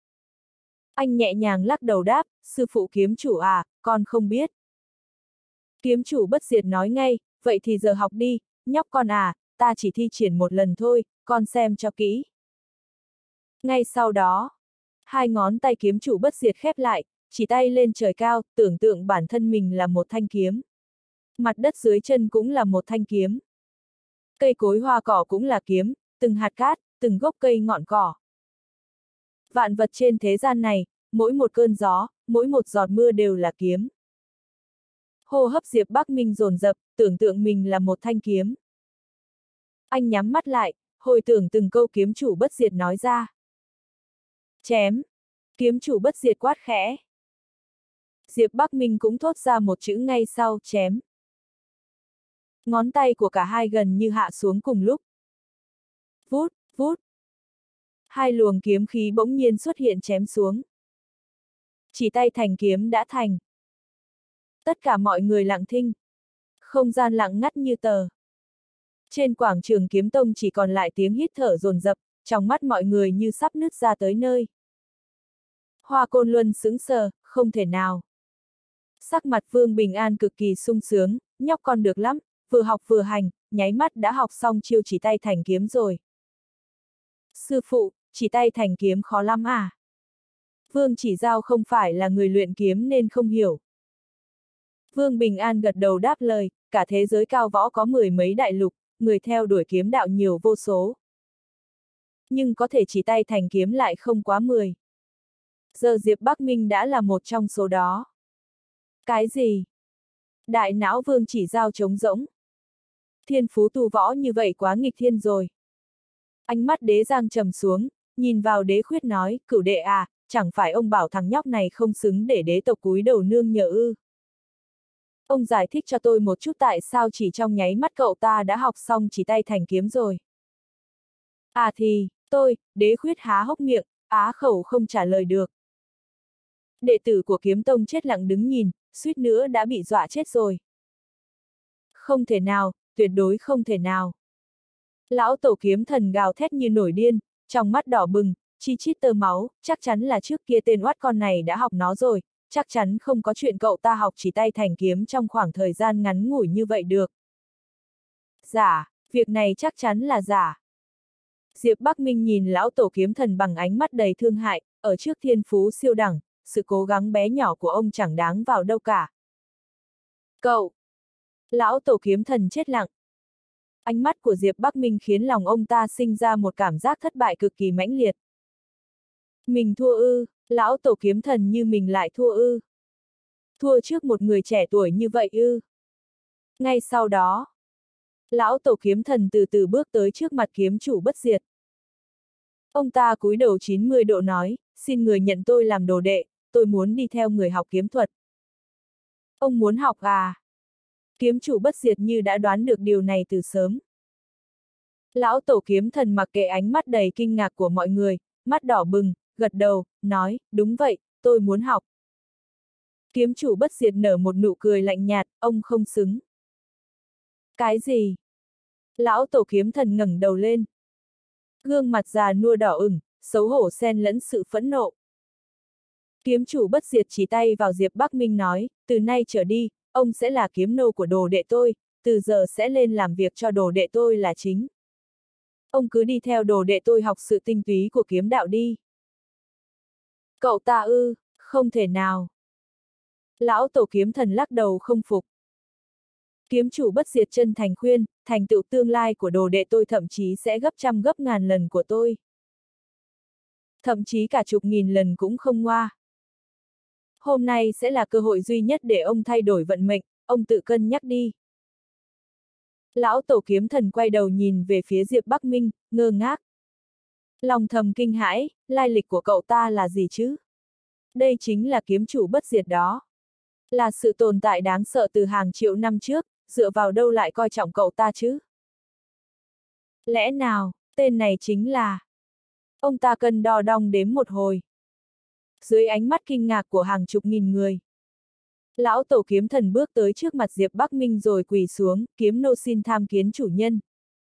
Anh nhẹ nhàng lắc đầu đáp, sư phụ kiếm chủ à, con không biết. Kiếm chủ bất diệt nói ngay, vậy thì giờ học đi, nhóc con à, ta chỉ thi triển một lần thôi, con xem cho kỹ. Ngay sau đó, hai ngón tay kiếm chủ bất diệt khép lại, chỉ tay lên trời cao, tưởng tượng bản thân mình là một thanh kiếm. Mặt đất dưới chân cũng là một thanh kiếm. Cây cối hoa cỏ cũng là kiếm, từng hạt cát, từng gốc cây ngọn cỏ. Vạn vật trên thế gian này, mỗi một cơn gió, mỗi một giọt mưa đều là kiếm. Hô hấp Diệp Bắc Minh dồn dập, tưởng tượng mình là một thanh kiếm. Anh nhắm mắt lại, hồi tưởng từng câu kiếm chủ bất diệt nói ra. Chém! Kiếm chủ bất diệt quát khẽ. Diệp Bắc Minh cũng thốt ra một chữ ngay sau, chém. Ngón tay của cả hai gần như hạ xuống cùng lúc. Vút, vút. Hai luồng kiếm khí bỗng nhiên xuất hiện chém xuống. Chỉ tay thành kiếm đã thành. Tất cả mọi người lặng thinh. Không gian lặng ngắt như tờ. Trên quảng trường kiếm tông chỉ còn lại tiếng hít thở dồn dập, trong mắt mọi người như sắp nứt ra tới nơi. Hoa Côn Luân sững sờ, không thể nào. Sắc mặt Vương Bình An cực kỳ sung sướng, nhóc con được lắm, vừa học vừa hành, nháy mắt đã học xong chiêu chỉ tay thành kiếm rồi. Sư phụ, chỉ tay thành kiếm khó lắm à? Vương Chỉ Giao không phải là người luyện kiếm nên không hiểu. Vương Bình An gật đầu đáp lời, cả thế giới cao võ có mười mấy đại lục, người theo đuổi kiếm đạo nhiều vô số. Nhưng có thể chỉ tay thành kiếm lại không quá mười. Giờ Diệp Bắc Minh đã là một trong số đó. Cái gì? Đại não Vương Chỉ Giao trống rỗng. Thiên phú tu võ như vậy quá nghịch thiên rồi. Ánh mắt Đế Giang trầm xuống, nhìn vào Đế Khuyết nói, cửu đệ à, chẳng phải ông bảo thằng nhóc này không xứng để đế tộc cúi đầu nương nhờ ư? Ông giải thích cho tôi một chút tại sao chỉ trong nháy mắt cậu ta đã học xong chỉ tay thành kiếm rồi. À thì, tôi, Đế Khuyết há hốc miệng, á khẩu không trả lời được. Đệ tử của kiếm tông chết lặng đứng nhìn, suýt nữa đã bị dọa chết rồi. Không thể nào, tuyệt đối không thể nào. Lão tổ kiếm thần gào thét như nổi điên, trong mắt đỏ bừng, chi chít tơ máu, chắc chắn là trước kia tên oát con này đã học nó rồi, chắc chắn không có chuyện cậu ta học chỉ tay thành kiếm trong khoảng thời gian ngắn ngủi như vậy được. Giả, việc này chắc chắn là giả. Diệp Bắc Minh nhìn lão tổ kiếm thần bằng ánh mắt đầy thương hại, ở trước thiên phú siêu đẳng, sự cố gắng bé nhỏ của ông chẳng đáng vào đâu cả. Cậu! Lão tổ kiếm thần chết lặng. Ánh mắt của Diệp Bắc Minh khiến lòng ông ta sinh ra một cảm giác thất bại cực kỳ mãnh liệt. Mình thua ư, lão tổ kiếm thần như mình lại thua ư. Thua trước một người trẻ tuổi như vậy ư. Ngay sau đó, Lão tổ kiếm thần từ từ bước tới trước mặt kiếm chủ bất diệt. Ông ta cúi đầu chín mươi độ nói, xin người nhận tôi làm đồ đệ, tôi muốn đi theo người học kiếm thuật. Ông muốn học à? Kiếm chủ bất diệt như đã đoán được điều này từ sớm. Lão tổ kiếm thần mặc kệ ánh mắt đầy kinh ngạc của mọi người, mắt đỏ bừng, gật đầu, nói, đúng vậy, tôi muốn học. Kiếm chủ bất diệt nở một nụ cười lạnh nhạt, ông không xứng. Cái gì? Lão tổ kiếm thần ngẩng đầu lên. Gương mặt già nua đỏ ửng, xấu hổ xen lẫn sự phẫn nộ. Kiếm chủ bất diệt chỉ tay vào Diệp Bắc Minh nói, từ nay trở đi, ông sẽ là kiếm nô của đồ đệ tôi, từ giờ sẽ lên làm việc cho đồ đệ tôi là chính. Ông cứ đi theo đồ đệ tôi học sự tinh túy của kiếm đạo đi. Cậu ta ư, không thể nào. Lão tổ kiếm thần lắc đầu không phục. Kiếm chủ bất diệt chân thành khuyên, thành tựu tương lai của đồ đệ tôi thậm chí sẽ gấp trăm gấp ngàn lần của tôi. Thậm chí cả chục nghìn lần cũng không ngoa. Hôm nay sẽ là cơ hội duy nhất để ông thay đổi vận mệnh, ông tự cân nhắc đi. Lão tổ kiếm thần quay đầu nhìn về phía Diệp Bắc Minh, ngơ ngác. Lòng thầm kinh hãi, lai lịch của cậu ta là gì chứ? Đây chính là kiếm chủ bất diệt đó. Là sự tồn tại đáng sợ từ hàng triệu năm trước, dựa vào đâu lại coi trọng cậu ta chứ? Lẽ nào, tên này chính là... Ông ta cân đo đong đếm một hồi. Dưới ánh mắt kinh ngạc của hàng chục nghìn người. Lão tổ kiếm thần bước tới trước mặt Diệp Bắc Minh rồi quỳ xuống, kiếm nô xin tham kiến chủ nhân.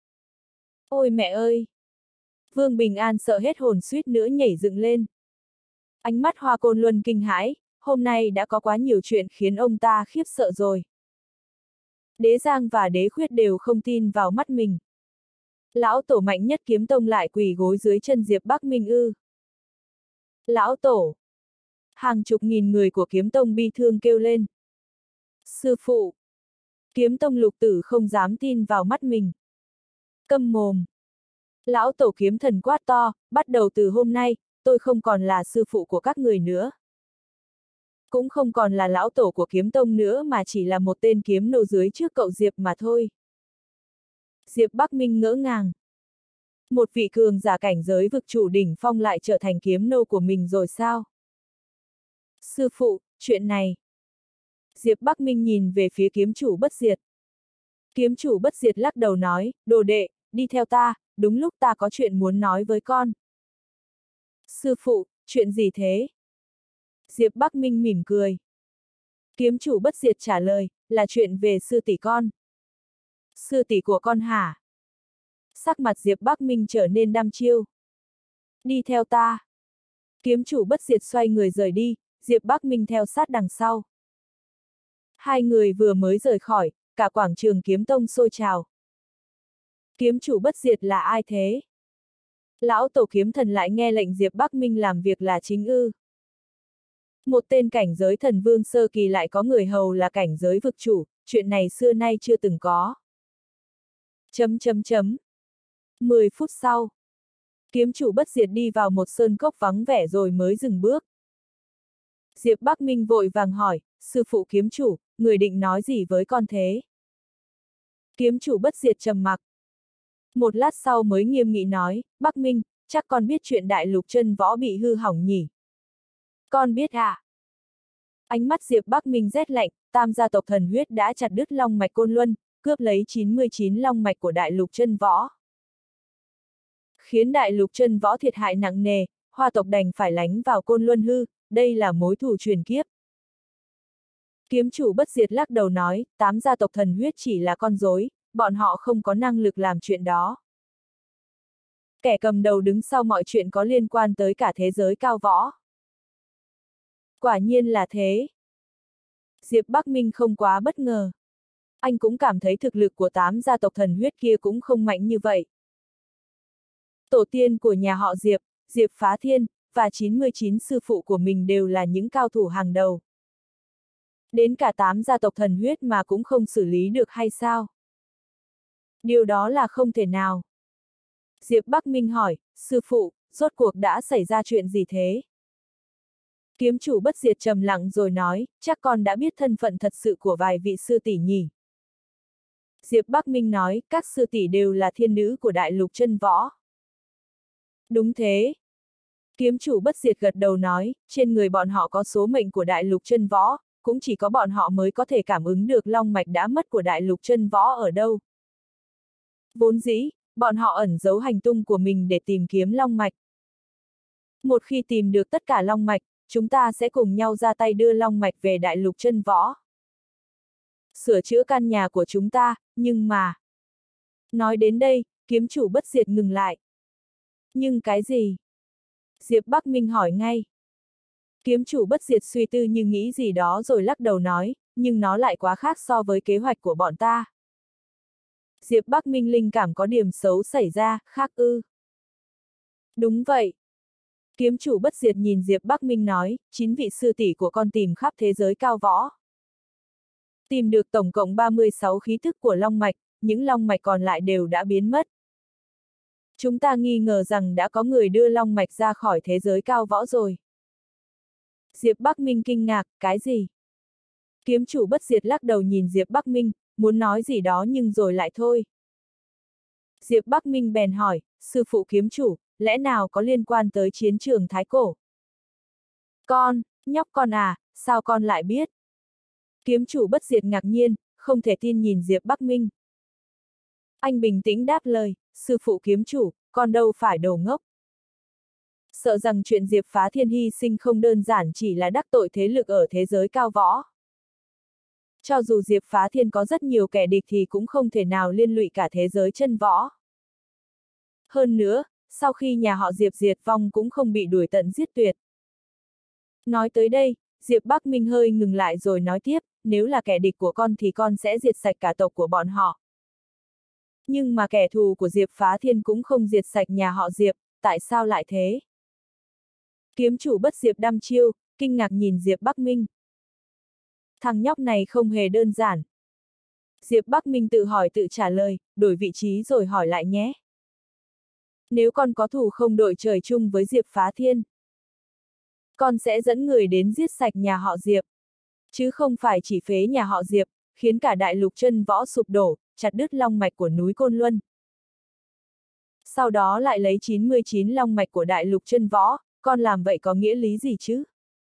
Ôi mẹ ơi! Vương Bình An sợ hết hồn suýt nữa nhảy dựng lên. Ánh mắt Hoa Côn Luân kinh hãi, hôm nay đã có quá nhiều chuyện khiến ông ta khiếp sợ rồi. Đế Giang và Đế Khuyết đều không tin vào mắt mình. Lão tổ mạnh nhất kiếm tông lại quỳ gối dưới chân Diệp Bắc Minh ư. Lão tổ! Hàng chục nghìn người của kiếm tông bi thương kêu lên. Sư phụ! Kiếm tông lục tử không dám tin vào mắt mình. Câm mồm! Lão tổ kiếm thần quát to, bắt đầu từ hôm nay, tôi không còn là sư phụ của các người nữa. Cũng không còn là lão tổ của kiếm tông nữa mà chỉ là một tên kiếm nô dưới trước cậu Diệp mà thôi. Diệp Bắc Minh ngỡ ngàng. Một vị cường giả cảnh giới vực chủ đỉnh phong lại trở thành kiếm nô của mình rồi sao? Sư phụ, chuyện này. Diệp Bắc Minh nhìn về phía kiếm chủ bất diệt. Kiếm chủ bất diệt lắc đầu nói, đồ đệ, đi theo ta, đúng lúc ta có chuyện muốn nói với con. Sư phụ, chuyện gì thế? Diệp Bắc Minh mỉm cười. Kiếm chủ bất diệt trả lời, là chuyện về sư tỷ con. Sư tỷ của con hả? Sắc mặt Diệp Bắc Minh trở nên đăm chiêu. Đi theo ta. Kiếm chủ bất diệt xoay người rời đi, Diệp Bắc Minh theo sát đằng sau. Hai người vừa mới rời khỏi, cả quảng trường kiếm tông sôi trào. Kiếm chủ bất diệt là ai thế? Lão tổ kiếm thần lại nghe lệnh Diệp Bắc Minh làm việc là chính ư. Một tên cảnh giới thần vương sơ kỳ lại có người hầu là cảnh giới vực chủ, chuyện này xưa nay chưa từng có. Chấm chấm chấm. Mười phút sau. Kiếm chủ bất diệt đi vào một sơn cốc vắng vẻ rồi mới dừng bước. Diệp Bắc Minh vội vàng hỏi, sư phụ kiếm chủ, người định nói gì với con thế? Kiếm chủ bất diệt trầm mặc. Một lát sau mới nghiêm nghị nói, Bắc Minh, chắc con biết chuyện đại lục chân võ bị hư hỏng nhỉ? Con biết à? Ánh mắt Diệp Bắc Minh rét lạnh, tam gia tộc thần huyết đã chặt đứt long mạch Côn Luân, cướp lấy chín mươi chín long mạch của đại lục chân võ. Khiến đại lục chân võ thiệt hại nặng nề, Hoa tộc đành phải lánh vào Côn Luân hư, đây là mối thù truyền kiếp. Kiếm chủ bất diệt lắc đầu nói, tám gia tộc thần huyết chỉ là con rối, bọn họ không có năng lực làm chuyện đó. Kẻ cầm đầu đứng sau mọi chuyện có liên quan tới cả thế giới cao võ. Quả nhiên là thế. Diệp Bắc Minh không quá bất ngờ. Anh cũng cảm thấy thực lực của tám gia tộc thần huyết kia cũng không mạnh như vậy. Tổ tiên của nhà họ Diệp, Diệp Phá Thiên, và chín mươi chín sư phụ của mình đều là những cao thủ hàng đầu. Đến cả tám gia tộc thần huyết mà cũng không xử lý được hay sao? Điều đó là không thể nào. Diệp Bắc Minh hỏi, sư phụ, rốt cuộc đã xảy ra chuyện gì thế? Kiếm chủ bất diệt trầm lặng rồi nói, chắc con đã biết thân phận thật sự của vài vị sư tỷ nhỉ. Diệp Bắc Minh nói, các sư tỷ đều là thiên nữ của đại lục chân võ. Đúng thế. Kiếm chủ bất diệt gật đầu nói, trên người bọn họ có số mệnh của đại lục chân võ, cũng chỉ có bọn họ mới có thể cảm ứng được long mạch đã mất của đại lục chân võ ở đâu. Vốn dĩ, bọn họ ẩn giấu hành tung của mình để tìm kiếm long mạch. Một khi tìm được tất cả long mạch, chúng ta sẽ cùng nhau ra tay đưa long mạch về đại lục chân võ. Sửa chữa căn nhà của chúng ta, nhưng mà... Nói đến đây, kiếm chủ bất diệt ngừng lại. Nhưng cái gì? Diệp Bắc Minh hỏi ngay. Kiếm chủ bất diệt suy tư như nghĩ gì đó rồi lắc đầu nói, nhưng nó lại quá khác so với kế hoạch của bọn ta. Diệp Bắc Minh linh cảm có điểm xấu xảy ra, khác ư. Đúng vậy. Kiếm chủ bất diệt nhìn Diệp Bắc Minh nói, chín vị sư tỷ của con tìm khắp thế giới cao võ. Tìm được tổng cộng ba mươi sáu khí thức của long mạch, những long mạch còn lại đều đã biến mất. Chúng ta nghi ngờ rằng đã có người đưa long mạch ra khỏi thế giới cao võ rồi. Diệp Bắc Minh kinh ngạc, cái gì? Kiếm chủ bất diệt lắc đầu nhìn Diệp Bắc Minh, muốn nói gì đó nhưng rồi lại thôi. Diệp Bắc Minh bèn hỏi, sư phụ kiếm chủ, lẽ nào có liên quan tới chiến trường Thái Cổ? Con, nhóc con à, sao con lại biết? Kiếm chủ bất diệt ngạc nhiên, không thể tin nhìn Diệp Bắc Minh. Anh bình tĩnh đáp lời, sư phụ kiếm chủ, con đâu phải đồ ngốc. Sợ rằng chuyện Diệp Phá Thiên hy sinh không đơn giản chỉ là đắc tội thế lực ở thế giới cao võ. Cho dù Diệp Phá Thiên có rất nhiều kẻ địch thì cũng không thể nào liên lụy cả thế giới chân võ. Hơn nữa, sau khi nhà họ Diệp diệt vong cũng không bị đuổi tận giết tuyệt. Nói tới đây, Diệp Bắc Minh hơi ngừng lại rồi nói tiếp, nếu là kẻ địch của con thì con sẽ diệt sạch cả tộc của bọn họ. Nhưng mà kẻ thù của Diệp Phá Thiên cũng không diệt sạch nhà họ Diệp, tại sao lại thế? Kiếm chủ bất diệp đăm chiêu, kinh ngạc nhìn Diệp Bắc Minh. Thằng nhóc này không hề đơn giản. Diệp Bắc Minh tự hỏi tự trả lời, đổi vị trí rồi hỏi lại nhé. Nếu con có thù không đội trời chung với Diệp Phá Thiên, con sẽ dẫn người đến giết sạch nhà họ Diệp. Chứ không phải chỉ phế nhà họ Diệp, khiến cả đại lục chân võ sụp đổ, chặt đứt long mạch của núi Côn Luân. Sau đó lại lấy chín mươi chín long mạch của đại lục chân võ, con làm vậy có nghĩa lý gì chứ?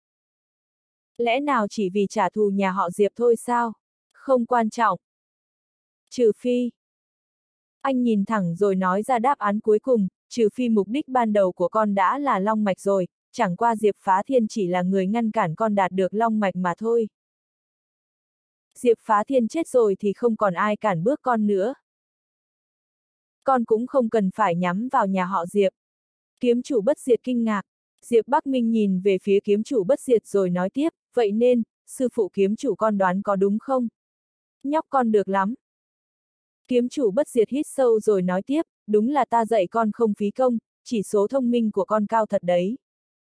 Lẽ nào chỉ vì trả thù nhà họ Diệp thôi sao? Không quan trọng. Trừ phi. Anh nhìn thẳng rồi nói ra đáp án cuối cùng, trừ phi mục đích ban đầu của con đã là long mạch rồi, chẳng qua Diệp Phá Thiên chỉ là người ngăn cản con đạt được long mạch mà thôi. Diệp Phá Thiên chết rồi thì không còn ai cản bước con nữa. Con cũng không cần phải nhắm vào nhà họ Diệp. Kiếm chủ bất diệt kinh ngạc. Diệp Bắc Minh nhìn về phía kiếm chủ bất diệt rồi nói tiếp, vậy nên, sư phụ kiếm chủ con đoán có đúng không? Nhóc con được lắm. Kiếm chủ bất diệt hít sâu rồi nói tiếp, đúng là ta dạy con không phí công, chỉ số thông minh của con cao thật đấy.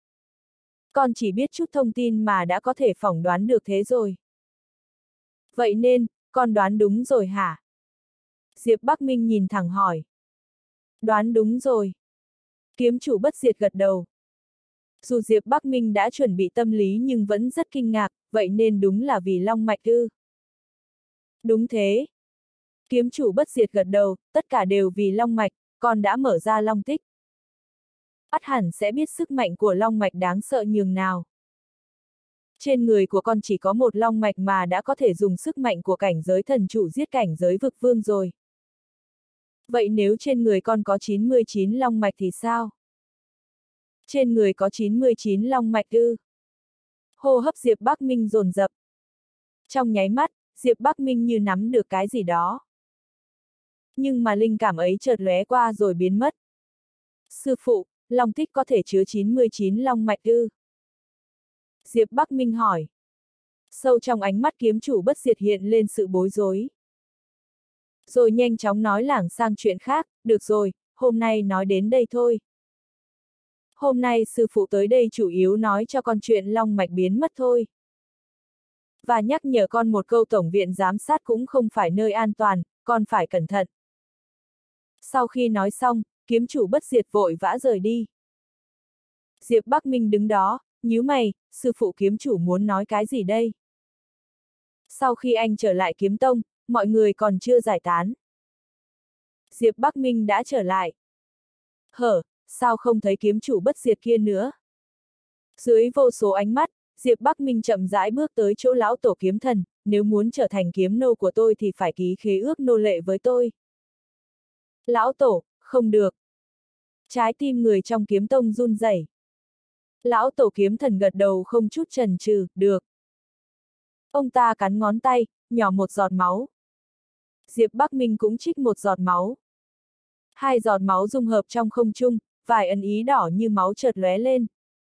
Con chỉ biết chút thông tin mà đã có thể phỏng đoán được thế rồi. Vậy nên, con đoán đúng rồi hả? Diệp Bắc Minh nhìn thẳng hỏi. Đoán đúng rồi. Kiếm chủ bất diệt gật đầu. Dù Diệp Bắc Minh đã chuẩn bị tâm lý nhưng vẫn rất kinh ngạc, vậy nên đúng là vì long mạch ư? Đúng thế. Kiếm chủ bất diệt gật đầu, tất cả đều vì long mạch, con đã mở ra long tích. Ắt hẳn sẽ biết sức mạnh của long mạch đáng sợ nhường nào. Trên người của con chỉ có một long mạch mà đã có thể dùng sức mạnh của cảnh giới thần chủ giết cảnh giới vực vương rồi. Vậy nếu trên người con có chín mươi chín long mạch thì sao? Trên người có chín mươi chín long mạch ư? Hô hấp Diệp Bắc Minh dồn dập. Trong nháy mắt, Diệp Bắc Minh như nắm được cái gì đó. Nhưng mà linh cảm ấy chợt lóe qua rồi biến mất. Sư phụ, long tích có thể chứa chín mươi chín long mạch ư? Diệp Bắc Minh hỏi. Sâu trong ánh mắt kiếm chủ bất diệt hiện lên sự bối rối. Rồi nhanh chóng nói lảng sang chuyện khác, được rồi, hôm nay nói đến đây thôi. Hôm nay sư phụ tới đây chủ yếu nói cho con chuyện long mạch biến mất thôi. Và nhắc nhở con một câu, tổng viện giám sát cũng không phải nơi an toàn, con phải cẩn thận. Sau khi nói xong, kiếm chủ bất diệt vội vã rời đi. Diệp Bắc Minh đứng đó, nhíu mày, sư phụ kiếm chủ muốn nói cái gì đây? Sau khi anh trở lại kiếm tông, mọi người còn chưa giải tán. Diệp Bắc Minh đã trở lại. Hở, sao không thấy kiếm chủ bất diệt kia nữa? Dưới vô số ánh mắt, Diệp Bắc Minh chậm rãi bước tới chỗ lão tổ kiếm thần, nếu muốn trở thành kiếm nô của tôi thì phải ký khế ước nô lệ với tôi. Lão tổ, không được. Trái tim người trong kiếm tông run rẩy. Lão tổ kiếm thần gật đầu không chút chần chừ, được. Ông ta cắn ngón tay, nhỏ một giọt máu. Diệp Bắc Minh cũng trích một giọt máu. Hai giọt máu dung hợp trong không trung, vài ấn ý đỏ như máu chợt lóe lên.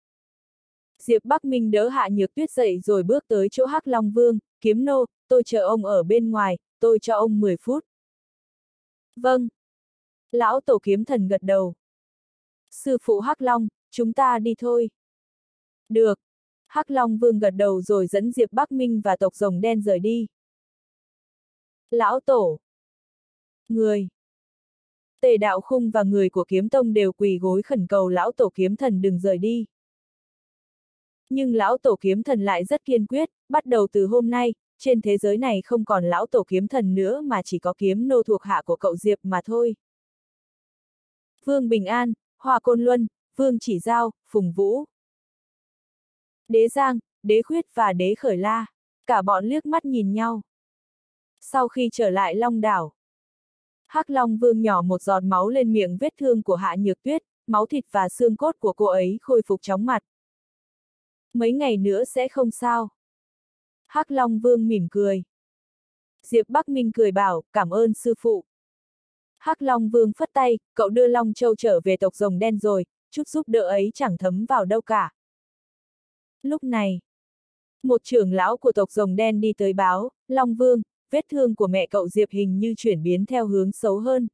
Diệp Bắc Minh đỡ Hạ Nhược Tuyết dậy rồi bước tới chỗ Hắc Long Vương, kiếm nô, tôi chờ ông ở bên ngoài, tôi cho ông mười phút. Vâng. Lão tổ kiếm thần gật đầu. Sư phụ Hắc Long, chúng ta đi thôi. Được. Hắc Long Vương gật đầu rồi dẫn Diệp Bắc Minh và tộc rồng đen rời đi. Lão tổ. Người. Tề Đạo Khung và người của kiếm tông đều quỳ gối khẩn cầu lão tổ kiếm thần đừng rời đi. Nhưng lão tổ kiếm thần lại rất kiên quyết, bắt đầu từ hôm nay, trên thế giới này không còn lão tổ kiếm thần nữa mà chỉ có kiếm nô thuộc hạ của cậu Diệp mà thôi. Vương Bình An, Hoa Côn Luân, Vương Chỉ Giao, Phùng Vũ, Đế Giang, Đế Khuyết và Đế Khởi La, cả bọn liếc mắt nhìn nhau. Sau khi trở lại Long đảo, Hắc Long Vương nhỏ một giọt máu lên miệng vết thương của Hạ Nhược Tuyết, máu thịt và xương cốt của cô ấy khôi phục chóng mặt. Mấy ngày nữa sẽ không sao. Hắc Long Vương mỉm cười. Diệp Bắc Minh cười bảo, cảm ơn sư phụ. Hắc Long Vương phất tay, cậu đưa Long Châu trở về tộc rồng đen rồi, chút giúp đỡ ấy chẳng thấm vào đâu cả. Lúc này, một trưởng lão của tộc rồng đen đi tới báo, Long Vương, vết thương của mẹ cậu Diệp hình như chuyển biến theo hướng xấu hơn.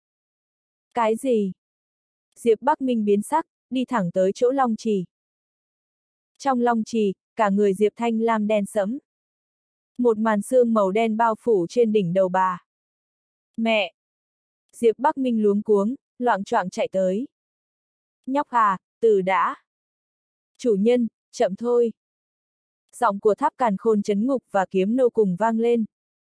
Cái gì? Diệp Bắc Minh biến sắc, đi thẳng tới chỗ Long Trì. Trong Long Trì, cả người Diệp Thanh Lam đen sẫm. Một màn sương màu đen bao phủ trên đỉnh đầu bà. Mẹ! Diệp Bắc Minh luống cuống, loạng choạng chạy tới. Nhóc à, từ đã. Chủ nhân, chậm thôi. Giọng của Tháp Càn Khôn Trấn Ngục và Kiếm Nô cùng vang lên.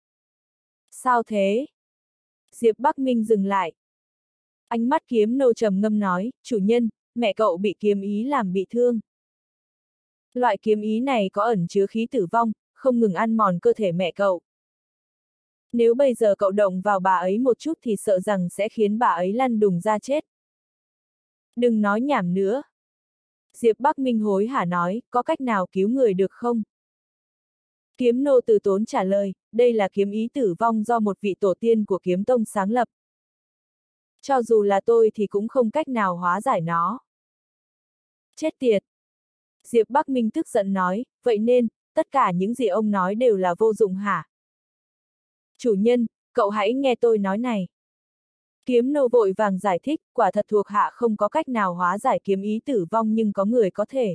Sao thế? Diệp Bắc Minh dừng lại. Ánh mắt Kiếm Nô trầm ngâm nói, chủ nhân, mẹ cậu bị kiếm ý làm bị thương. Loại kiếm ý này có ẩn chứa khí tử vong, không ngừng ăn mòn cơ thể mẹ cậu. Nếu bây giờ cậu động vào bà ấy một chút thì sợ rằng sẽ khiến bà ấy lăn đùng ra chết. Đừng nói nhảm nữa. Diệp Bắc Minh hối hả nói, có cách nào cứu người được không? Kiếm Nô từ tốn trả lời, đây là kiếm ý tử vong do một vị tổ tiên của kiếm tông sáng lập. Cho dù là tôi thì cũng không cách nào hóa giải nó. Chết tiệt! Diệp Bắc Minh tức giận nói, vậy nên, tất cả những gì ông nói đều là vô dụng hả? Chủ nhân, cậu hãy nghe tôi nói này. Kiếm Nô vội vàng giải thích, quả thật thuộc hạ không có cách nào hóa giải kiếm ý tử vong nhưng có người có thể.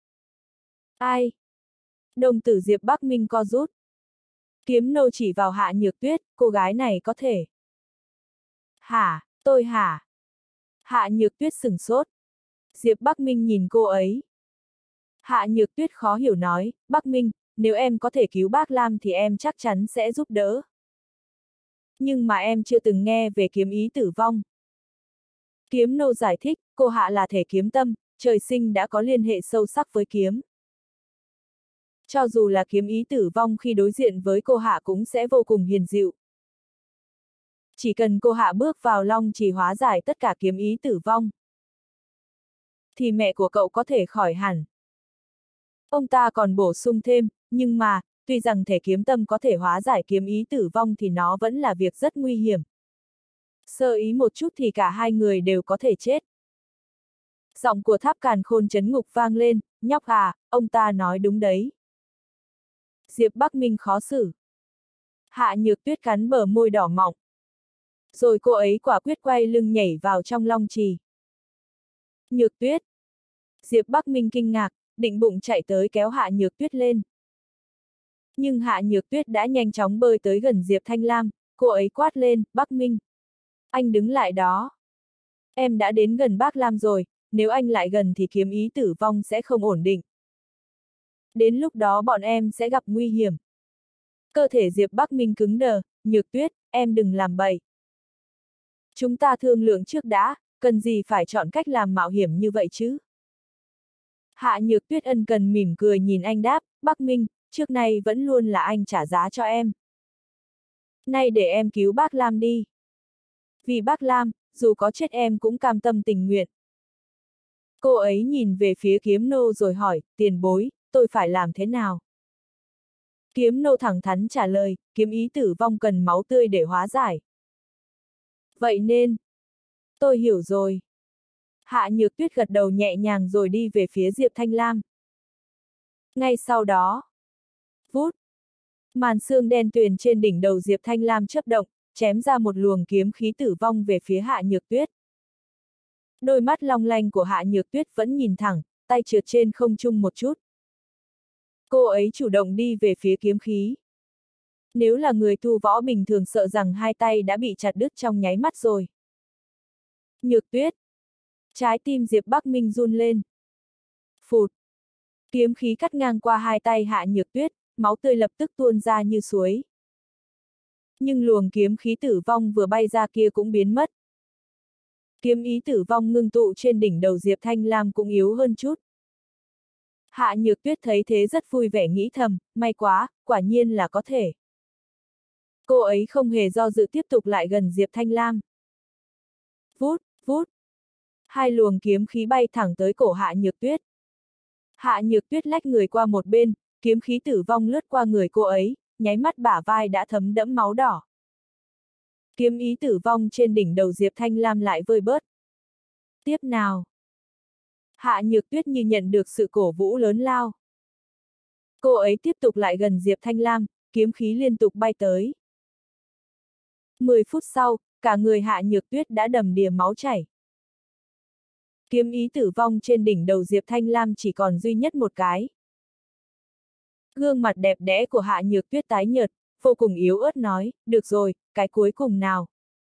Ai? Đồng tử Diệp Bắc Minh co rút. Kiếm Nô chỉ vào Hạ Nhược Tuyết, cô gái này có thể. Hả, tôi hả? Hạ Nhược Tuyết sửng sốt. Diệp Bắc Minh nhìn cô ấy. Hạ Nhược Tuyết khó hiểu nói, Bắc Minh, nếu em có thể cứu bác Lam thì em chắc chắn sẽ giúp đỡ. Nhưng mà em chưa từng nghe về kiếm ý tử vong. Kiếm Nô giải thích, cô Hạ là thể kiếm tâm, trời sinh đã có liên hệ sâu sắc với kiếm. Cho dù là kiếm ý tử vong khi đối diện với cô Hạ cũng sẽ vô cùng hiền dịu. Chỉ cần cô Hạ bước vào Long Trì hóa giải tất cả kiếm ý tử vong, thì mẹ của cậu có thể khỏi hẳn. Ông ta còn bổ sung thêm, nhưng mà, tuy rằng thể kiếm tâm có thể hóa giải kiếm ý tử vong thì nó vẫn là việc rất nguy hiểm. Sơ ý một chút thì cả hai người đều có thể chết. Giọng của Tháp Càn Khôn Trấn Ngục vang lên, nhóc à, ông ta nói đúng đấy. Diệp Bắc Minh khó xử. Hạ Nhược Tuyết cắn bờ môi đỏ mọng. Rồi cô ấy quả quyết quay lưng nhảy vào trong Long Trì. Nhược Tuyết. Diệp Bắc Minh kinh ngạc, định bụng chạy tới kéo Hạ Nhược Tuyết lên. Nhưng Hạ Nhược Tuyết đã nhanh chóng bơi tới gần Diệp Thanh Lam, cô ấy quát lên, Bắc Minh. Anh đứng lại đó. Em đã đến gần bác Lam rồi, nếu anh lại gần thì kiếm ý tử vong sẽ không ổn định. Đến lúc đó bọn em sẽ gặp nguy hiểm. Cơ thể Diệp Bắc Minh cứng đờ, Nhược Tuyết, em đừng làm bậy. Chúng ta thương lượng trước đã, cần gì phải chọn cách làm mạo hiểm như vậy chứ? Hạ Nhược Tuyết ân cần mỉm cười nhìn anh đáp, Bắc Minh, trước nay vẫn luôn là anh trả giá cho em. Nay để em cứu bác Lam đi. Vì bác Lam, dù có chết em cũng cam tâm tình nguyện. Cô ấy nhìn về phía Kiếm Nô rồi hỏi, tiền bối, tôi phải làm thế nào? Kiếm Nô thẳng thắn trả lời, kiếm ý tử vong cần máu tươi để hóa giải. Vậy nên, tôi hiểu rồi. Hạ Nhược Tuyết gật đầu nhẹ nhàng rồi đi về phía Diệp Thanh Lam. Ngay sau đó, vút, màn sương đen tuyền trên đỉnh đầu Diệp Thanh Lam chớp động, chém ra một luồng kiếm khí tử vong về phía Hạ Nhược Tuyết. Đôi mắt long lanh của Hạ Nhược Tuyết vẫn nhìn thẳng, tay trượt trên không trung một chút. Cô ấy chủ động đi về phía kiếm khí. Nếu là người tu võ bình thường sợ rằng hai tay đã bị chặt đứt trong nháy mắt rồi. Nhược Tuyết. Trái tim Diệp Bắc Minh run lên. Phụt. Kiếm khí cắt ngang qua hai tay Hạ Nhược Tuyết, máu tươi lập tức tuôn ra như suối. Nhưng luồng kiếm khí tử vong vừa bay ra kia cũng biến mất. Kiếm ý tử vong ngưng tụ trên đỉnh đầu Diệp Thanh Lam cũng yếu hơn chút. Hạ Nhược Tuyết thấy thế rất vui vẻ nghĩ thầm, may quá, quả nhiên là có thể. Cô ấy không hề do dự tiếp tục lại gần Diệp Thanh Lam. Vút, vút. Hai luồng kiếm khí bay thẳng tới cổ Hạ Nhược Tuyết. Hạ Nhược Tuyết lách người qua một bên, kiếm khí tử vong lướt qua người cô ấy, nháy mắt bả vai đã thấm đẫm máu đỏ. Kiếm ý tử vong trên đỉnh đầu Diệp Thanh Lam lại vơi bớt. Tiếp nào. Hạ Nhược Tuyết như nhận được sự cổ vũ lớn lao. Cô ấy tiếp tục lại gần Diệp Thanh Lam, kiếm khí liên tục bay tới. Mười phút sau, cả người Hạ Nhược Tuyết đã đầm đìa máu chảy. Kiếm ý tử vong trên đỉnh đầu Diệp Thanh Lam chỉ còn duy nhất một cái. Gương mặt đẹp đẽ của Hạ Nhược Tuyết tái nhợt, vô cùng yếu ớt nói, được rồi, cái cuối cùng nào.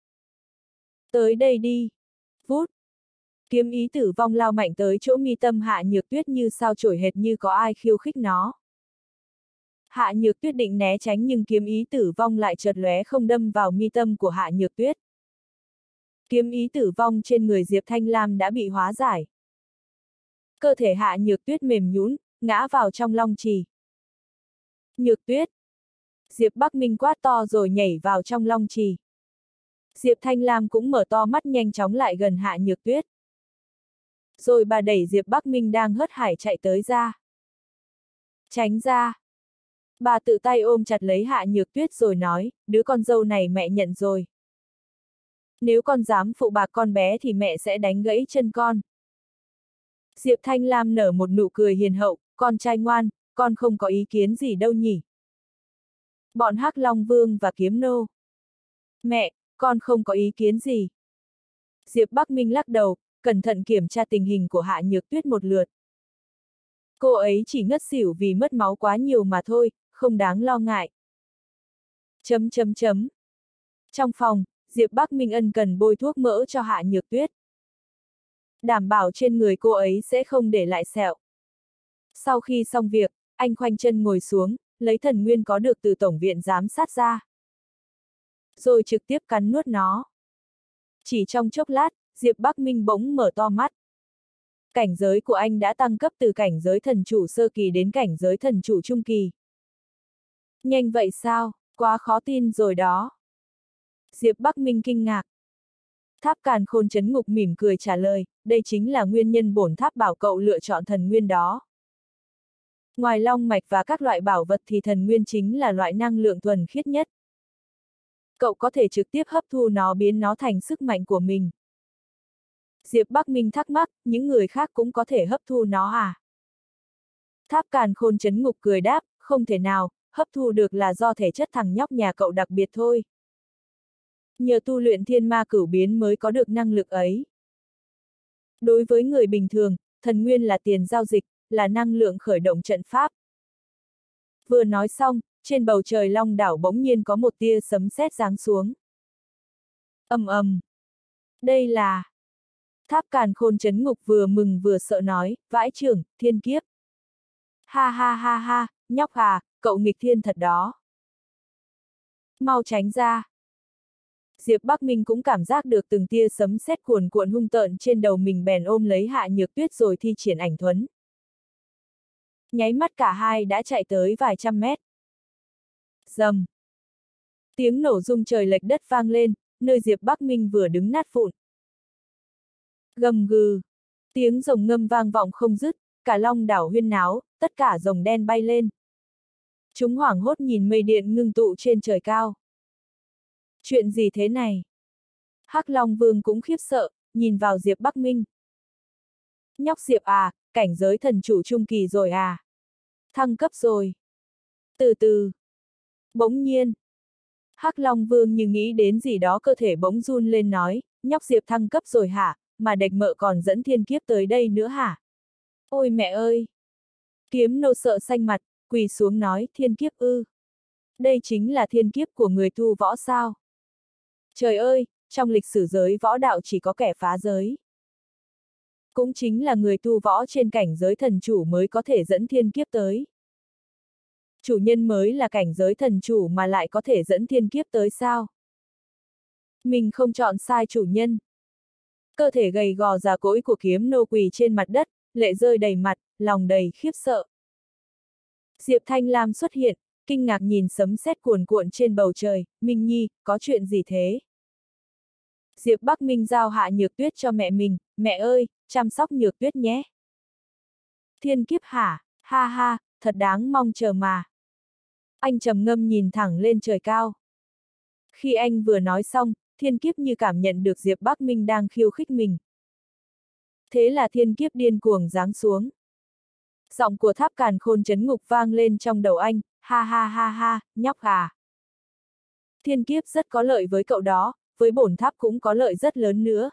Tới đây đi. Vút. Kiếm ý tử vong lao mạnh tới chỗ mi tâm Hạ Nhược Tuyết như sao chổi hệt như có ai khiêu khích nó. Hạ Nhược Tuyết định né tránh nhưng kiếm ý tử vong lại chợt lóe không đâm vào mi tâm của Hạ Nhược Tuyết. Kiếm ý tử vong trên người Diệp Thanh Lam đã bị hóa giải. Cơ thể Hạ Nhược Tuyết mềm nhũn, ngã vào trong long trì. Nhược Tuyết. Diệp Bắc Minh quát to rồi nhảy vào trong long trì. Diệp Thanh Lam cũng mở to mắt nhanh chóng lại gần Hạ Nhược Tuyết. Rồi bà đẩy Diệp Bắc Minh đang hớt hải chạy tới ra. Tránh ra. Bà tự tay ôm chặt lấy Hạ Nhược Tuyết rồi nói, đứa con dâu này mẹ nhận rồi. Nếu con dám phụ bạc con bé thì mẹ sẽ đánh gãy chân con. Diệp Thanh Lam nở một nụ cười hiền hậu, con trai ngoan, con không có ý kiến gì đâu nhỉ. Bọn Hắc Long Vương và Kiếm Nô. Mẹ, con không có ý kiến gì. Diệp Bắc Minh lắc đầu, cẩn thận kiểm tra tình hình của Hạ Nhược Tuyết một lượt. Cô ấy chỉ ngất xỉu vì mất máu quá nhiều mà thôi, không đáng lo ngại. Chấm chấm chấm. Trong phòng, Diệp Bắc Minh ân cần bôi thuốc mỡ cho Hạ Nhược Tuyết. Đảm bảo trên người cô ấy sẽ không để lại sẹo. Sau khi xong việc, anh khoanh chân ngồi xuống, lấy thần nguyên có được từ Tổng viện giám sát ra. Rồi trực tiếp cắn nuốt nó. Chỉ trong chốc lát, Diệp Bắc Minh bỗng mở to mắt. Cảnh giới của anh đã tăng cấp từ cảnh giới thần chủ sơ kỳ đến cảnh giới thần chủ trung kỳ. Nhanh vậy sao, quá khó tin rồi đó. Diệp Bắc Minh kinh ngạc. Tháp Càn Khôn Chấn Ngục mỉm cười trả lời, đây chính là nguyên nhân bổn tháp bảo cậu lựa chọn thần nguyên đó. Ngoài long mạch và các loại bảo vật thì thần nguyên chính là loại năng lượng thuần khiết nhất. Cậu có thể trực tiếp hấp thu nó biến nó thành sức mạnh của mình. Diệp Bắc Minh thắc mắc, những người khác cũng có thể hấp thu nó à? Tháp Càn Khôn Chấn Ngục cười đáp, không thể nào, hấp thu được là do thể chất thằng nhóc nhà cậu đặc biệt thôi. Nhờ tu luyện thiên ma cửu biến mới có được năng lực ấy. Đối với người bình thường, thần nguyên là tiền giao dịch, là năng lượng khởi động trận pháp. Vừa nói xong, trên bầu trời Long đảo bỗng nhiên có một tia sấm sét giáng xuống. Ầm ầm. Đây là... Tháp Càn Khôn Chấn Ngục vừa mừng vừa sợ nói, vãi chưởng, thiên kiếp. Ha ha ha ha, nhóc à, cậu nghịch thiên thật đó. Mau tránh ra. Diệp Bắc Minh cũng cảm giác được từng tia sấm sét cuồn cuộn hung tợn trên đầu mình, bèn ôm lấy Hạ Nhược Tuyết rồi thi triển ảnh thuẫn. Nháy mắt cả hai đã chạy tới vài trăm mét. Rầm. Tiếng nổ rung trời lệch đất vang lên, nơi Diệp Bắc Minh vừa đứng nát vụn. Gầm gừ. Tiếng rồng ngâm vang vọng không dứt, cả Long đảo huyên náo, tất cả rồng đen bay lên. Chúng hoảng hốt nhìn mây điện ngưng tụ trên trời cao. Chuyện gì thế này? Hắc Long Vương cũng khiếp sợ, nhìn vào Diệp Bắc Minh. Nhóc Diệp à, cảnh giới thần chủ trung kỳ rồi à? Thăng cấp rồi. Từ từ. Bỗng nhiên. Hắc Long Vương như nghĩ đến gì đó, cơ thể bỗng run lên nói, nhóc Diệp thăng cấp rồi hả, mà địch mợ còn dẫn thiên kiếp tới đây nữa hả? Ôi mẹ ơi! Kiếm nô sợ xanh mặt, quỳ xuống nói, thiên kiếp ư? Đây chính là thiên kiếp của người tu võ sao? Trời ơi, trong lịch sử giới võ đạo chỉ có kẻ phá giới. Cũng chính là người tu võ trên cảnh giới thần chủ mới có thể dẫn thiên kiếp tới. Chủ nhân mới là cảnh giới thần chủ mà lại có thể dẫn thiên kiếp tới sao? Mình không chọn sai chủ nhân. Cơ thể gầy gò già cỗi của kiếm nô quỳ trên mặt đất, lệ rơi đầy mặt, lòng đầy khiếp sợ. Diệp Thanh Lam xuất hiện, kinh ngạc nhìn sấm sét cuồn cuộn trên bầu trời, Minh Nhi, có chuyện gì thế? Diệp Bắc Minh giao Hạ Nhược Tuyết cho mẹ mình, mẹ ơi, chăm sóc Nhược Tuyết nhé. Thiên kiếp hả, ha ha, thật đáng mong chờ mà. Anh trầm ngâm nhìn thẳng lên trời cao. Khi anh vừa nói xong, thiên kiếp như cảm nhận được Diệp Bắc Minh đang khiêu khích mình. Thế là thiên kiếp điên cuồng giáng xuống. Giọng của Tháp Càn Khôn Chấn Ngục vang lên trong đầu anh, ha ha ha ha, nhóc à. Thiên kiếp rất có lợi với cậu đó, với bổn tháp cũng có lợi rất lớn nữa.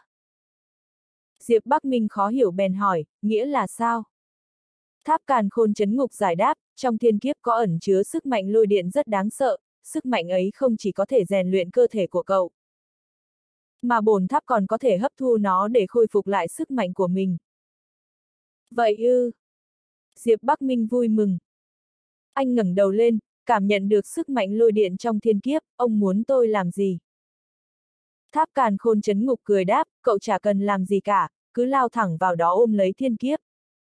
Diệp Bắc Minh khó hiểu bèn hỏi, nghĩa là sao? Tháp Càn Khôn Chấn Ngục giải đáp, trong thiên kiếp có ẩn chứa sức mạnh lôi điện rất đáng sợ, sức mạnh ấy không chỉ có thể rèn luyện cơ thể của cậu, mà bổn tháp còn có thể hấp thu nó để khôi phục lại sức mạnh của mình. Vậy ư? Diệp Bắc Minh vui mừng. Anh ngẩng đầu lên, cảm nhận được sức mạnh lôi điện trong thiên kiếp, ông muốn tôi làm gì? Tháp Càn Khôn Chấn Ngục cười đáp, cậu chả cần làm gì cả, cứ lao thẳng vào đó ôm lấy thiên kiếp.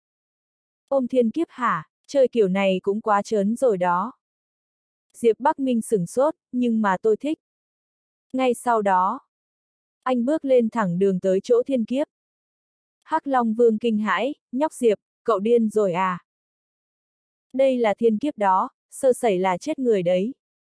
Ôm thiên kiếp hả, chơi kiểu này cũng quá trớn rồi đó. Diệp Bắc Minh sửng sốt, nhưng mà tôi thích. Ngay sau đó, anh bước lên thẳng đường tới chỗ thiên kiếp. Hắc Long Vương kinh hãi, nhóc Diệp, cậu điên rồi à? Đây là thiên kiếp đó, sơ sẩy là chết người đấy.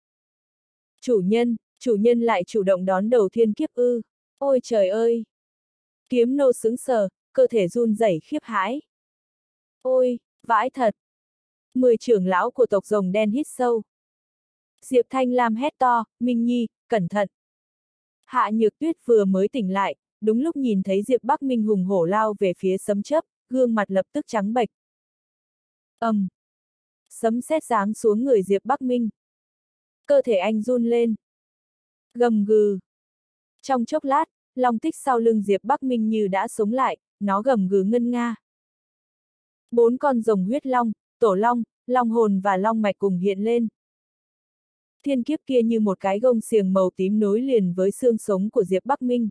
Chủ nhân, chủ nhân lại chủ động đón đầu thiên kiếp ư? Ôi trời ơi! Kiếm nô sững sờ, cơ thể run rẩy khiếp hãi. Ôi, vãi thật! Mười trưởng lão của tộc rồng đen hít sâu. Diệp Thanh Lam hét to, Minh Nhi, cẩn thận! Hạ Nhược Tuyết vừa mới tỉnh lại, đúng lúc nhìn thấy Diệp Bắc Minh hùng hổ lao về phía sấm chớp, gương mặt lập tức trắng bệch. ầm, um, sấm sét giáng xuống người Diệp Bắc Minh. Cơ thể anh run lên. Gầm gừ. Trong chốc lát, long tích sau lưng Diệp Bắc Minh như đã sống lại, nó gầm gừ ngân nga. Bốn con rồng huyết long, tổ long, long hồn và long mạch cùng hiện lên. Thiên kiếp kia như một cái gông xiềng màu tím nối liền với xương sống của Diệp Bắc Minh.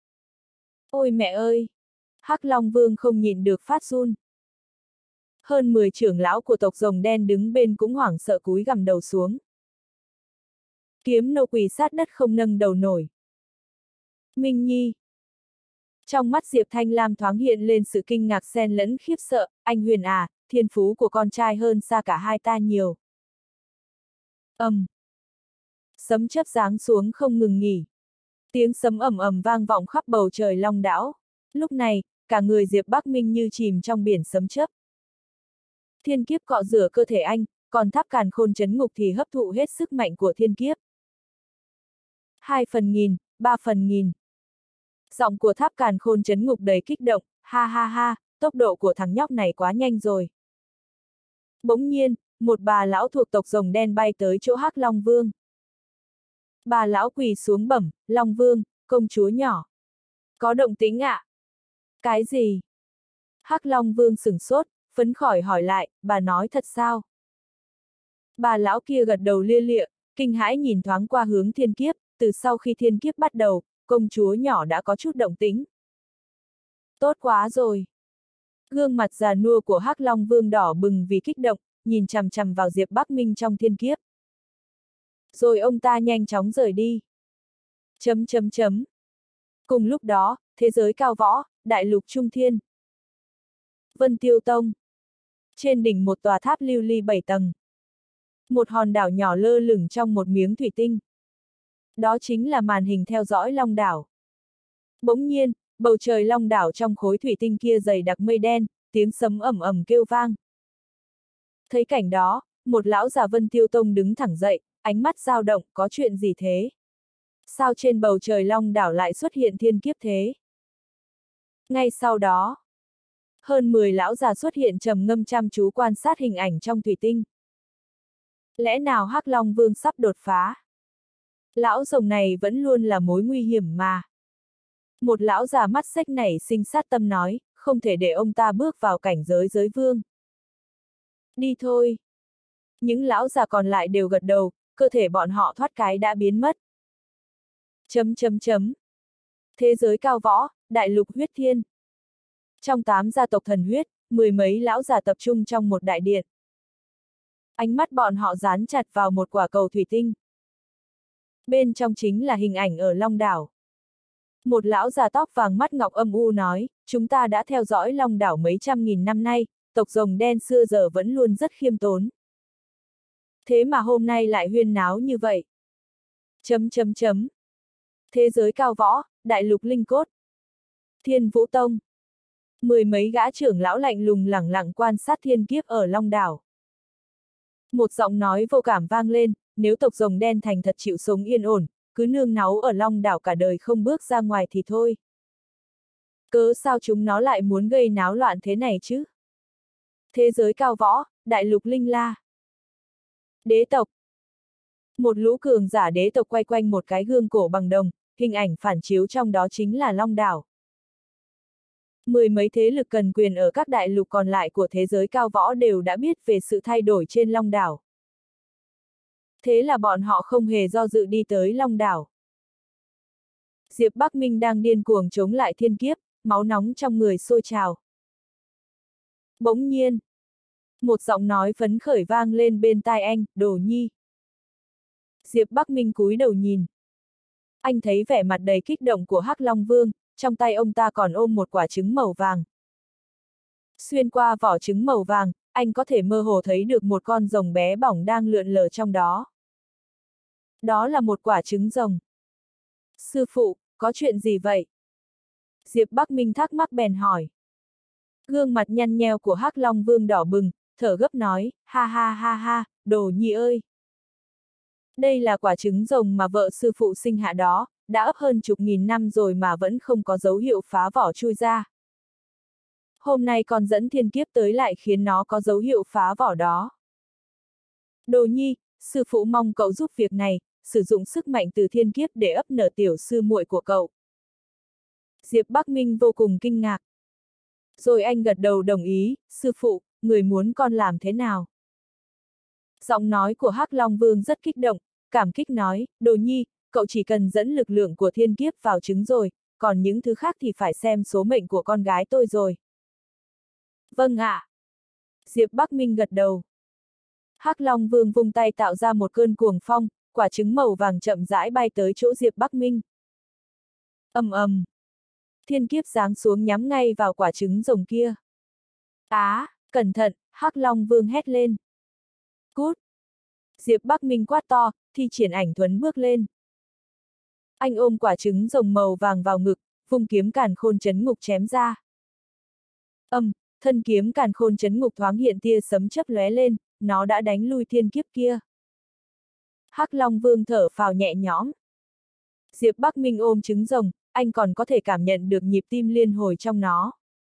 Ôi mẹ ơi! Hắc Long Vương không nhịn được phát run. Hơn mười trưởng lão của tộc rồng đen đứng bên cũng hoảng sợ cúi gằm đầu xuống. Kiếm nô quỳ sát đất không nâng đầu nổi. Minh Nhi! Trong mắt Diệp Thanh Lam thoáng hiện lên sự kinh ngạc xen lẫn khiếp sợ, anh Huyền à, thiên phú của con trai hơn xa cả hai ta nhiều. ầm, um. Sấm chớp giáng xuống không ngừng nghỉ. Tiếng sấm ầm ầm vang vọng khắp bầu trời Long đảo. Lúc này, cả người Diệp Bắc Minh như chìm trong biển sấm chớp. Thiên kiếp cọ rửa cơ thể anh, còn Tháp Càn Khôn Chấn Ngục thì hấp thụ hết sức mạnh của thiên kiếp. Hai phần nghìn, ba phần nghìn. Giọng của Tháp Càn Khôn Chấn Ngục đầy kích động, ha ha ha, tốc độ của thằng nhóc này quá nhanh rồi. Bỗng nhiên, một bà lão thuộc tộc rồng đen bay tới chỗ Hắc Long Vương. Bà lão quỳ xuống bẩm, Long Vương, công chúa nhỏ. Có động tĩnh ạ? À? Cái gì? Hắc Long Vương sửng sốt, phấn khởi hỏi lại, bà nói thật sao? Bà lão kia gật đầu lia lịa, kinh hãi nhìn thoáng qua hướng thiên kiếp, từ sau khi thiên kiếp bắt đầu, công chúa nhỏ đã có chút động tĩnh. Tốt quá rồi. Gương mặt già nua của Hắc Long Vương đỏ bừng vì kích động, nhìn chằm chằm vào Diệp Bắc Minh trong thiên kiếp. Rồi ông ta nhanh chóng rời đi. Chấm chấm chấm. Cùng lúc đó, thế giới cao võ, đại lục trung thiên. Vân Tiêu Tông. Trên đỉnh một tòa tháp lưu ly bảy tầng. Một hòn đảo nhỏ lơ lửng trong một miếng thủy tinh. Đó chính là màn hình theo dõi Long đảo. Bỗng nhiên, bầu trời Long đảo trong khối thủy tinh kia dày đặc mây đen, tiếng sấm ầm ầm kêu vang. Thấy cảnh đó, một lão già Vân Tiêu Tông đứng thẳng dậy, ánh mắt dao động, có chuyện gì thế? Sao trên bầu trời Long đảo lại xuất hiện thiên kiếp thế? Ngay sau đó, hơn mười lão già xuất hiện trầm ngâm chăm chú quan sát hình ảnh trong thủy tinh. Lẽ nào Hắc Long Vương sắp đột phá? Lão rồng này vẫn luôn là mối nguy hiểm mà. Một lão già mắt xếch nảy sinh sát tâm nói, không thể để ông ta bước vào cảnh giới giới vương. Đi thôi. Những lão già còn lại đều gật đầu, cơ thể bọn họ thoát cái đã biến mất. Chấm chấm chấm. Thế giới cao võ, đại lục huyết thiên. Trong tám gia tộc thần huyết, mười mấy lão già tập trung trong một đại điện. Ánh mắt bọn họ dán chặt vào một quả cầu thủy tinh. Bên trong chính là hình ảnh ở Long đảo. Một lão già tóc vàng mắt ngọc âm u nói, chúng ta đã theo dõi Long đảo mấy trăm nghìn năm nay, tộc rồng đen xưa giờ vẫn luôn rất khiêm tốn. Thế mà hôm nay lại huyên náo như vậy. Chấm chấm chấm. Thế giới cao võ, đại lục linh cốt. Thiên Vũ Tông. Mười mấy gã trưởng lão lạnh lùng lẳng lặng quan sát thiên kiếp ở Long đảo. Một giọng nói vô cảm vang lên, nếu tộc rồng đen thành thật chịu sống yên ổn, cứ nương náu ở Long đảo cả đời không bước ra ngoài thì thôi. Cớ sao chúng nó lại muốn gây náo loạn thế này chứ? Thế giới cao võ, đại lục linh la. Đế tộc. Một lũ cường giả đế tộc quay quanh một cái gương cổ bằng đồng, hình ảnh phản chiếu trong đó chính là Long đảo. Mười mấy thế lực cần quyền ở các đại lục còn lại của thế giới cao võ đều đã biết về sự thay đổi trên Long đảo. Thế là bọn họ không hề do dự đi tới Long đảo. Diệp Bắc Minh đang điên cuồng chống lại thiên kiếp, máu nóng trong người sôi trào. Bỗng nhiên, một giọng nói phấn khởi vang lên bên tai anh, Đồ Nhi. Diệp Bắc Minh cúi đầu nhìn. Anh thấy vẻ mặt đầy kích động của Hắc Long Vương, trong tay ông ta còn ôm một quả trứng màu vàng. Xuyên qua vỏ trứng màu vàng, anh có thể mơ hồ thấy được một con rồng bé bỏng đang lượn lờ trong đó. Đó là một quả trứng rồng. Sư phụ, có chuyện gì vậy? Diệp Bắc Minh thắc mắc bèn hỏi. Gương mặt nhăn nheo của Hắc Long Vương đỏ bừng, thở gấp nói, ha ha ha ha, Đồ Nhi ơi. Đây là quả trứng rồng mà vợ sư phụ sinh hạ đó, đã ấp hơn chục nghìn năm rồi mà vẫn không có dấu hiệu phá vỏ chui ra. Hôm nay con dẫn thiên kiếp tới lại khiến nó có dấu hiệu phá vỏ đó. Đồ Nhi, sư phụ mong cậu giúp việc này, sử dụng sức mạnh từ thiên kiếp để ấp nở tiểu sư muội của cậu. Diệp Bắc Minh vô cùng kinh ngạc. Rồi anh gật đầu đồng ý, sư phụ, người muốn con làm thế nào? Giọng nói của Hắc Long Vương rất kích động, cảm kích nói, Đồ Nhi, cậu chỉ cần dẫn lực lượng của thiên kiếp vào trứng rồi, còn những thứ khác thì phải xem số mệnh của con gái tôi rồi. Vâng ạ. À. Diệp Bắc Minh gật đầu. Hắc Long Vương vung tay tạo ra một cơn cuồng phong, quả trứng màu vàng chậm rãi bay tới chỗ Diệp Bắc Minh. Ầm ầm. Thiên kiếp giáng xuống nhắm ngay vào quả trứng rồng kia. Á, à, cẩn thận, Hắc Long Vương hét lên. Cút. Diệp Bắc Minh quát to, thi triển ảnh thuấn bước lên. Anh ôm quả trứng rồng màu vàng vào ngực, vung kiếm càn khôn chấn ngục chém ra. Âm, thân kiếm càn khôn chấn ngục thoáng hiện tia sấm chớp lóe lên, nó đã đánh lui thiên kiếp kia. Hắc Long Vương thở phào nhẹ nhõm. Diệp Bắc Minh ôm trứng rồng, anh còn có thể cảm nhận được nhịp tim liên hồi trong nó.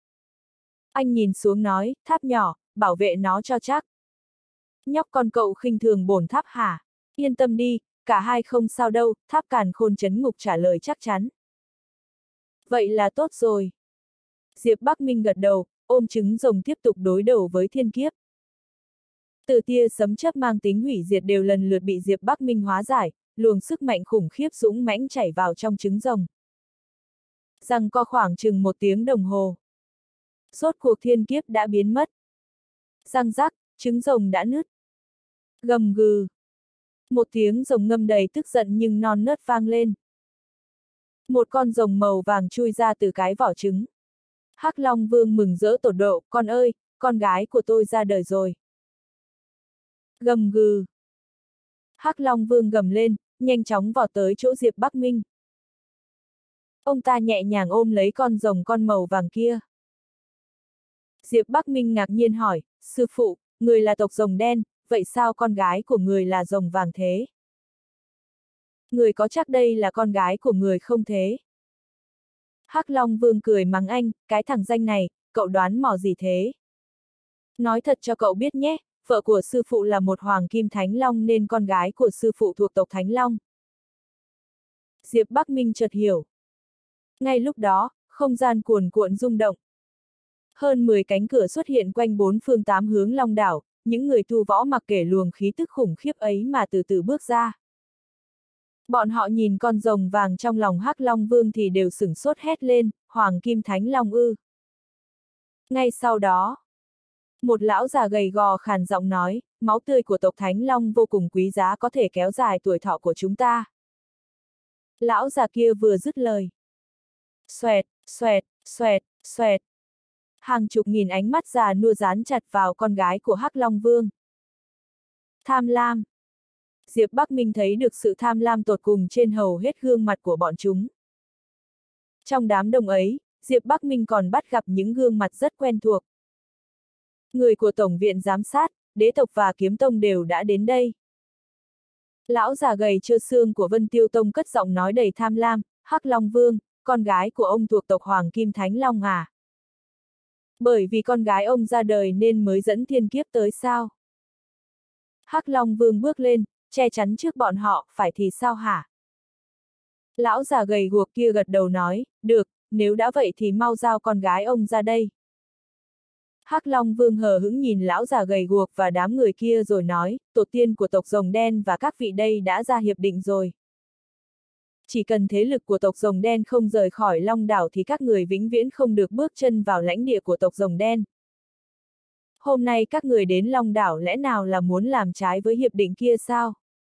Anh nhìn xuống nói, tháp nhỏ, bảo vệ nó cho chắc. Nhóc con cậu khinh thường bổn tháp hả? Yên tâm đi, cả hai không sao đâu, tháp càn khôn chấn ngục trả lời chắc chắn. Vậy là tốt rồi. Diệp Bắc Minh gật đầu, ôm trứng rồng tiếp tục đối đầu với thiên kiếp. Từ tia sấm chớp mang tính hủy diệt đều lần lượt bị Diệp Bắc Minh hóa giải, luồng sức mạnh khủng khiếp dũng mãnh chảy vào trong trứng rồng. Giằng co khoảng chừng một tiếng đồng hồ. Rốt cuộc thiên kiếp đã biến mất. Răng rắc, trứng rồng đã nứt. Gầm gừ. Một tiếng rồng ngâm đầy tức giận nhưng non nớt vang lên. Một con rồng màu vàng chui ra từ cái vỏ trứng. Hắc Long Vương mừng rỡ tột độ, con ơi, con gái của tôi ra đời rồi. Gầm gừ. Hắc Long Vương gầm lên, nhanh chóng vọt tới chỗ Diệp Bắc Minh. Ông ta nhẹ nhàng ôm lấy con rồng con màu vàng kia. Diệp Bắc Minh ngạc nhiên hỏi, sư phụ, người là tộc rồng đen, vậy sao con gái của người là rồng vàng thế? Người có chắc đây là con gái của người không thế? Hắc Long Vương cười mắng anh, cái thằng danh này, cậu đoán mò gì thế? Nói thật cho cậu biết nhé, vợ của sư phụ là một hoàng kim thánh long nên con gái của sư phụ thuộc tộc Thánh Long. Diệp Bắc Minh chợt hiểu. Ngay lúc đó, không gian cuồn cuộn rung động. Hơn mười cánh cửa xuất hiện quanh bốn phương tám hướng Long đảo, những người tu võ mặc kệ luồng khí tức khủng khiếp ấy mà từ từ bước ra. Bọn họ nhìn con rồng vàng trong lòng Hắc Long Vương thì đều sửng sốt hét lên, Hoàng Kim Thánh Long ư. Ngay sau đó, một lão già gầy gò khàn giọng nói, máu tươi của tộc Thánh Long vô cùng quý giá có thể kéo dài tuổi thọ của chúng ta. Lão già kia vừa dứt lời. Xoẹt, xoẹt, xoẹt, xoẹt. Hàng chục nghìn ánh mắt già nua dán chặt vào con gái của Hắc Long Vương. Tham lam. Diệp Bắc Minh thấy được sự tham lam tột cùng trên hầu hết gương mặt của bọn chúng. Trong đám đông ấy, Diệp Bắc Minh còn bắt gặp những gương mặt rất quen thuộc. Người của Tổng viện Giám sát, Đế tộc và Kiếm tông đều đã đến đây. Lão già gầy trơ xương của Vân Tiêu Tông cất giọng nói đầy tham lam, Hắc Long Vương, con gái của ông thuộc tộc Hoàng Kim Thánh Long à? Bởi vì con gái ông ra đời nên mới dẫn thiên kiếp tới sao? Hắc Long Vương bước lên, che chắn trước bọn họ, phải thì sao hả? Lão già gầy guộc kia gật đầu nói, được, nếu đã vậy thì mau giao con gái ông ra đây. Hắc Long Vương hờ hững nhìn lão già gầy guộc và đám người kia rồi nói, tổ tiên của tộc rồng đen và các vị đây đã ra hiệp định rồi. Chỉ cần thế lực của tộc rồng đen không rời khỏi Long đảo thì các người vĩnh viễn không được bước chân vào lãnh địa của tộc rồng đen. Hôm nay các người đến Long đảo lẽ nào là muốn làm trái với hiệp định kia sao?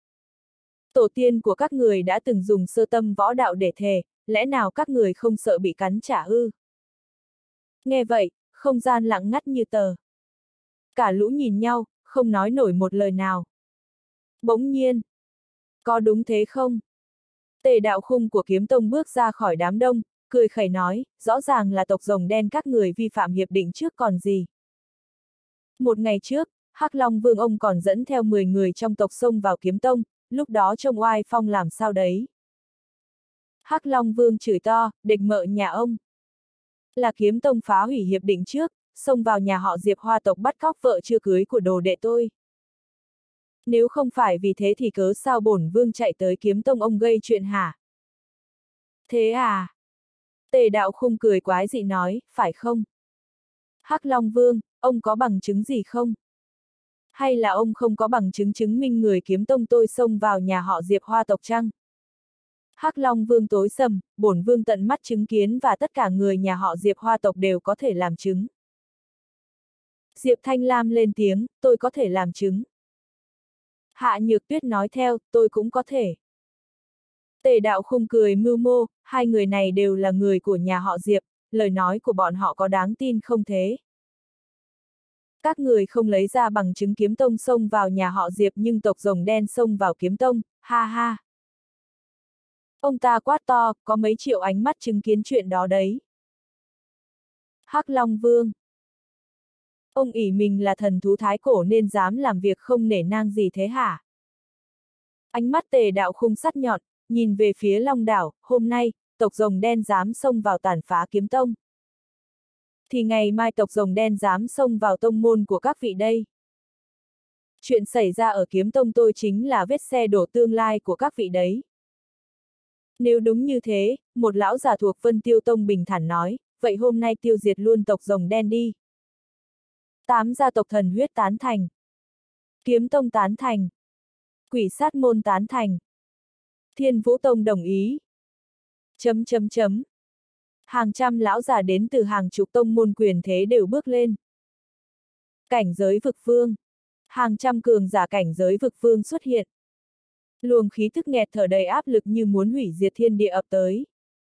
Tổ tiên của các người đã từng dùng sơ tâm võ đạo để thề, lẽ nào các người không sợ bị cắn trả ư? Nghe vậy, không gian lặng ngắt như tờ. Cả lũ nhìn nhau, không nói nổi một lời nào. Bỗng nhiên. Có đúng thế không? Tề Đạo Khung của Kiếm Tông bước ra khỏi đám đông, cười khẩy nói, rõ ràng là tộc rồng đen các người vi phạm hiệp định trước còn gì. Một ngày trước, Hắc Long Vương ông còn dẫn theo mười người trong tộc xông vào Kiếm Tông, lúc đó trông oai phong làm sao đấy. Hắc Long Vương chửi to, địch mợ nhà ông. Là Kiếm Tông phá hủy hiệp định trước, xông vào nhà họ Diệp Hoa tộc bắt cóc vợ chưa cưới của đồ đệ tôi. Nếu không phải vì thế thì cớ sao bổn vương chạy tới Kiếm Tông ông gây chuyện hả? Thế à? Tề Đạo Khung cười quái dị nói, phải không? Hắc Long Vương, ông có bằng chứng gì không? Hay là ông không có bằng chứng chứng minh người Kiếm Tông tôi xông vào nhà họ Diệp Hoa tộc chăng? Hắc Long Vương tối sầm, bổn vương tận mắt chứng kiến và tất cả người nhà họ Diệp Hoa tộc đều có thể làm chứng. Diệp Thanh Lam lên tiếng, tôi có thể làm chứng. Hạ Nhược Tuyết nói theo, tôi cũng có thể. Tề Đạo Khung cười mưu mô, hai người này đều là người của nhà họ Diệp, lời nói của bọn họ có đáng tin không thế? Các người không lấy ra bằng chứng Kiếm Tông xông vào nhà họ Diệp nhưng tộc rồng đen xông vào Kiếm Tông, ha ha. Ông ta quát to, có mấy triệu ánh mắt chứng kiến chuyện đó đấy. Hắc Long Vương. Ông ỷ mình là thần thú thái cổ nên dám làm việc không nể nang gì thế hả? Ánh mắt Tề Đạo Khung sắc nhọn, nhìn về phía Long đảo, hôm nay, tộc rồng đen dám xông vào tàn phá Kiếm Tông. Thì ngày mai tộc rồng đen dám xông vào tông môn của các vị đây. Chuyện xảy ra ở Kiếm Tông tôi chính là vết xe đổ tương lai của các vị đấy. Nếu đúng như thế, một lão già thuộc Vân Tiêu Tông bình thản nói, vậy hôm nay tiêu diệt luôn tộc rồng đen đi. Tám gia tộc thần huyết tán thành. Kiếm Tông tán thành. Quỷ Sát Môn tán thành. Thiên Vũ Tông đồng ý. Chấm chấm chấm. Hàng trăm lão già đến từ hàng chục tông môn quyền thế đều bước lên. Cảnh giới vực vương. Hàng trăm cường giả cảnh giới vực vương xuất hiện. Luồng khí thức nghẹt thở đầy áp lực như muốn hủy diệt thiên địa ập tới.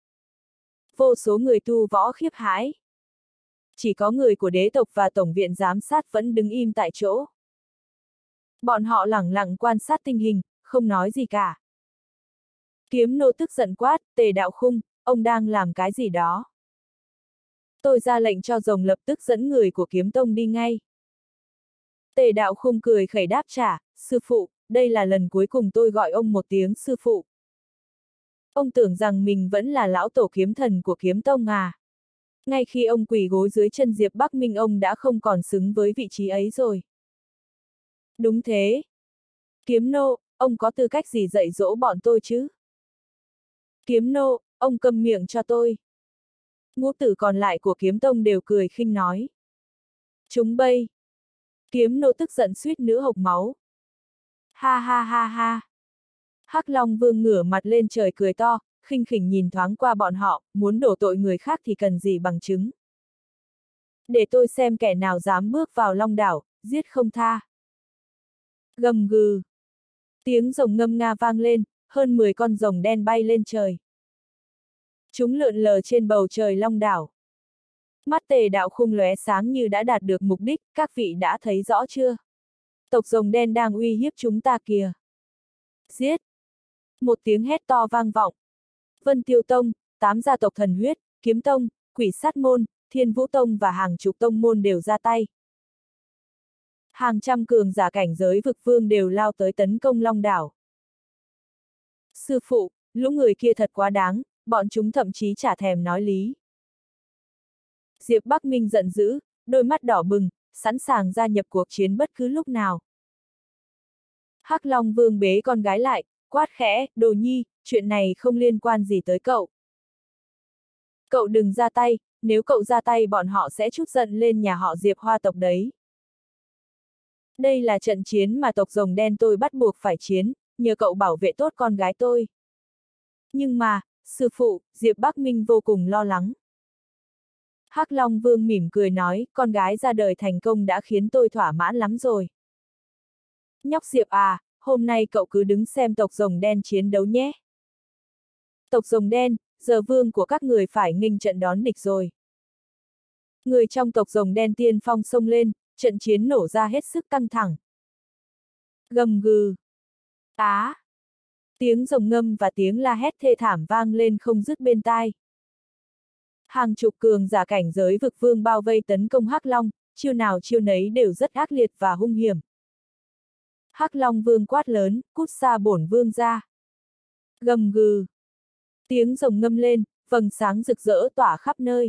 Vô số người tu võ khiếp hãi. Chỉ có người của đế tộc và tổng viện giám sát vẫn đứng im tại chỗ. Bọn họ lẳng lặng quan sát tình hình, không nói gì cả. Kiếm nô tức giận quát, Tề Đạo Khung, ông đang làm cái gì đó? Tôi ra lệnh cho rồng lập tức dẫn người của kiếm tông đi ngay. Tề Đạo Khung cười khẩy đáp trả, sư phụ, đây là lần cuối cùng tôi gọi ông một tiếng sư phụ. Ông tưởng rằng mình vẫn là lão tổ kiếm thần của kiếm tông à? Ngay khi ông quỳ gối dưới chân Diệp Bắc Minh ông đã không còn xứng với vị trí ấy rồi. Đúng thế. Kiếm nô, ông có tư cách gì dạy dỗ bọn tôi chứ? Kiếm nô, ông câm miệng cho tôi. Ngũ tử còn lại của kiếm tông đều cười khinh nói. Chúng bay. Kiếm nô tức giận suýt nữa hộc máu. Ha ha ha ha. Hắc Long Vương ngửa mặt lên trời cười to, khinh khỉnh nhìn thoáng qua bọn họ, muốn đổ tội người khác thì cần gì bằng chứng. Để tôi xem kẻ nào dám bước vào Long đảo, giết không tha. Gầm gừ. Tiếng rồng ngâm nga vang lên, hơn mười con rồng đen bay lên trời. Chúng lượn lờ trên bầu trời Long đảo. Mắt Tề Đạo Khung lóe sáng như đã đạt được mục đích, các vị đã thấy rõ chưa? Tộc rồng đen đang uy hiếp chúng ta kìa. Giết! Một tiếng hét to vang vọng. Vân Tiêu Tông, tám gia tộc thần huyết, Kiếm Tông, Quỷ Sát Môn, Thiên Vũ Tông và hàng chục tông môn đều ra tay. Hàng trăm cường giả cảnh giới vực vương đều lao tới tấn công Long đảo. Sư phụ, lũ người kia thật quá đáng, bọn chúng thậm chí chả thèm nói lý. Diệp Bắc Minh giận dữ, đôi mắt đỏ bừng, sẵn sàng gia nhập cuộc chiến bất cứ lúc nào. Hắc Long Vương bế con gái lại, quát khẽ, Đồ Nhi, chuyện này không liên quan gì tới cậu. Cậu đừng ra tay, nếu cậu ra tay bọn họ sẽ trút giận lên nhà họ Diệp Hoa tộc đấy. Đây là trận chiến mà tộc rồng đen tôi bắt buộc phải chiến, nhờ cậu bảo vệ tốt con gái tôi. Nhưng mà, sư phụ, Diệp Bắc Minh vô cùng lo lắng. Hắc Long Vương mỉm cười nói, con gái ra đời thành công đã khiến tôi thỏa mãn lắm rồi. Nhóc Diệp à, hôm nay cậu cứ đứng xem tộc rồng đen chiến đấu nhé. Tộc rồng đen, giờ vương của các người phải nghênh trận đón địch rồi. Người trong tộc rồng đen tiên phong xông lên, trận chiến nổ ra hết sức căng thẳng. Gầm gừ. Á. Tiếng rồng ngâm và tiếng la hét thê thảm vang lên không dứt bên tai. Hàng chục cường giả cảnh giới vực vương bao vây tấn công Hắc Long, chiêu nào chiêu nấy đều rất ác liệt và hung hiểm. Hắc Long Vương quát lớn, cút xa bổn vương ra. Gầm gừ. Tiếng rồng ngâm lên, vầng sáng rực rỡ tỏa khắp nơi.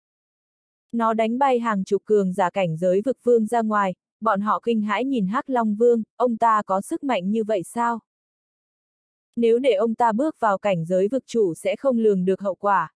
Nó đánh bay hàng chục cường giả cảnh giới vực vương ra ngoài, bọn họ kinh hãi nhìn Hắc Long Vương, ông ta có sức mạnh như vậy sao? Nếu để ông ta bước vào cảnh giới vực chủ sẽ không lường được hậu quả.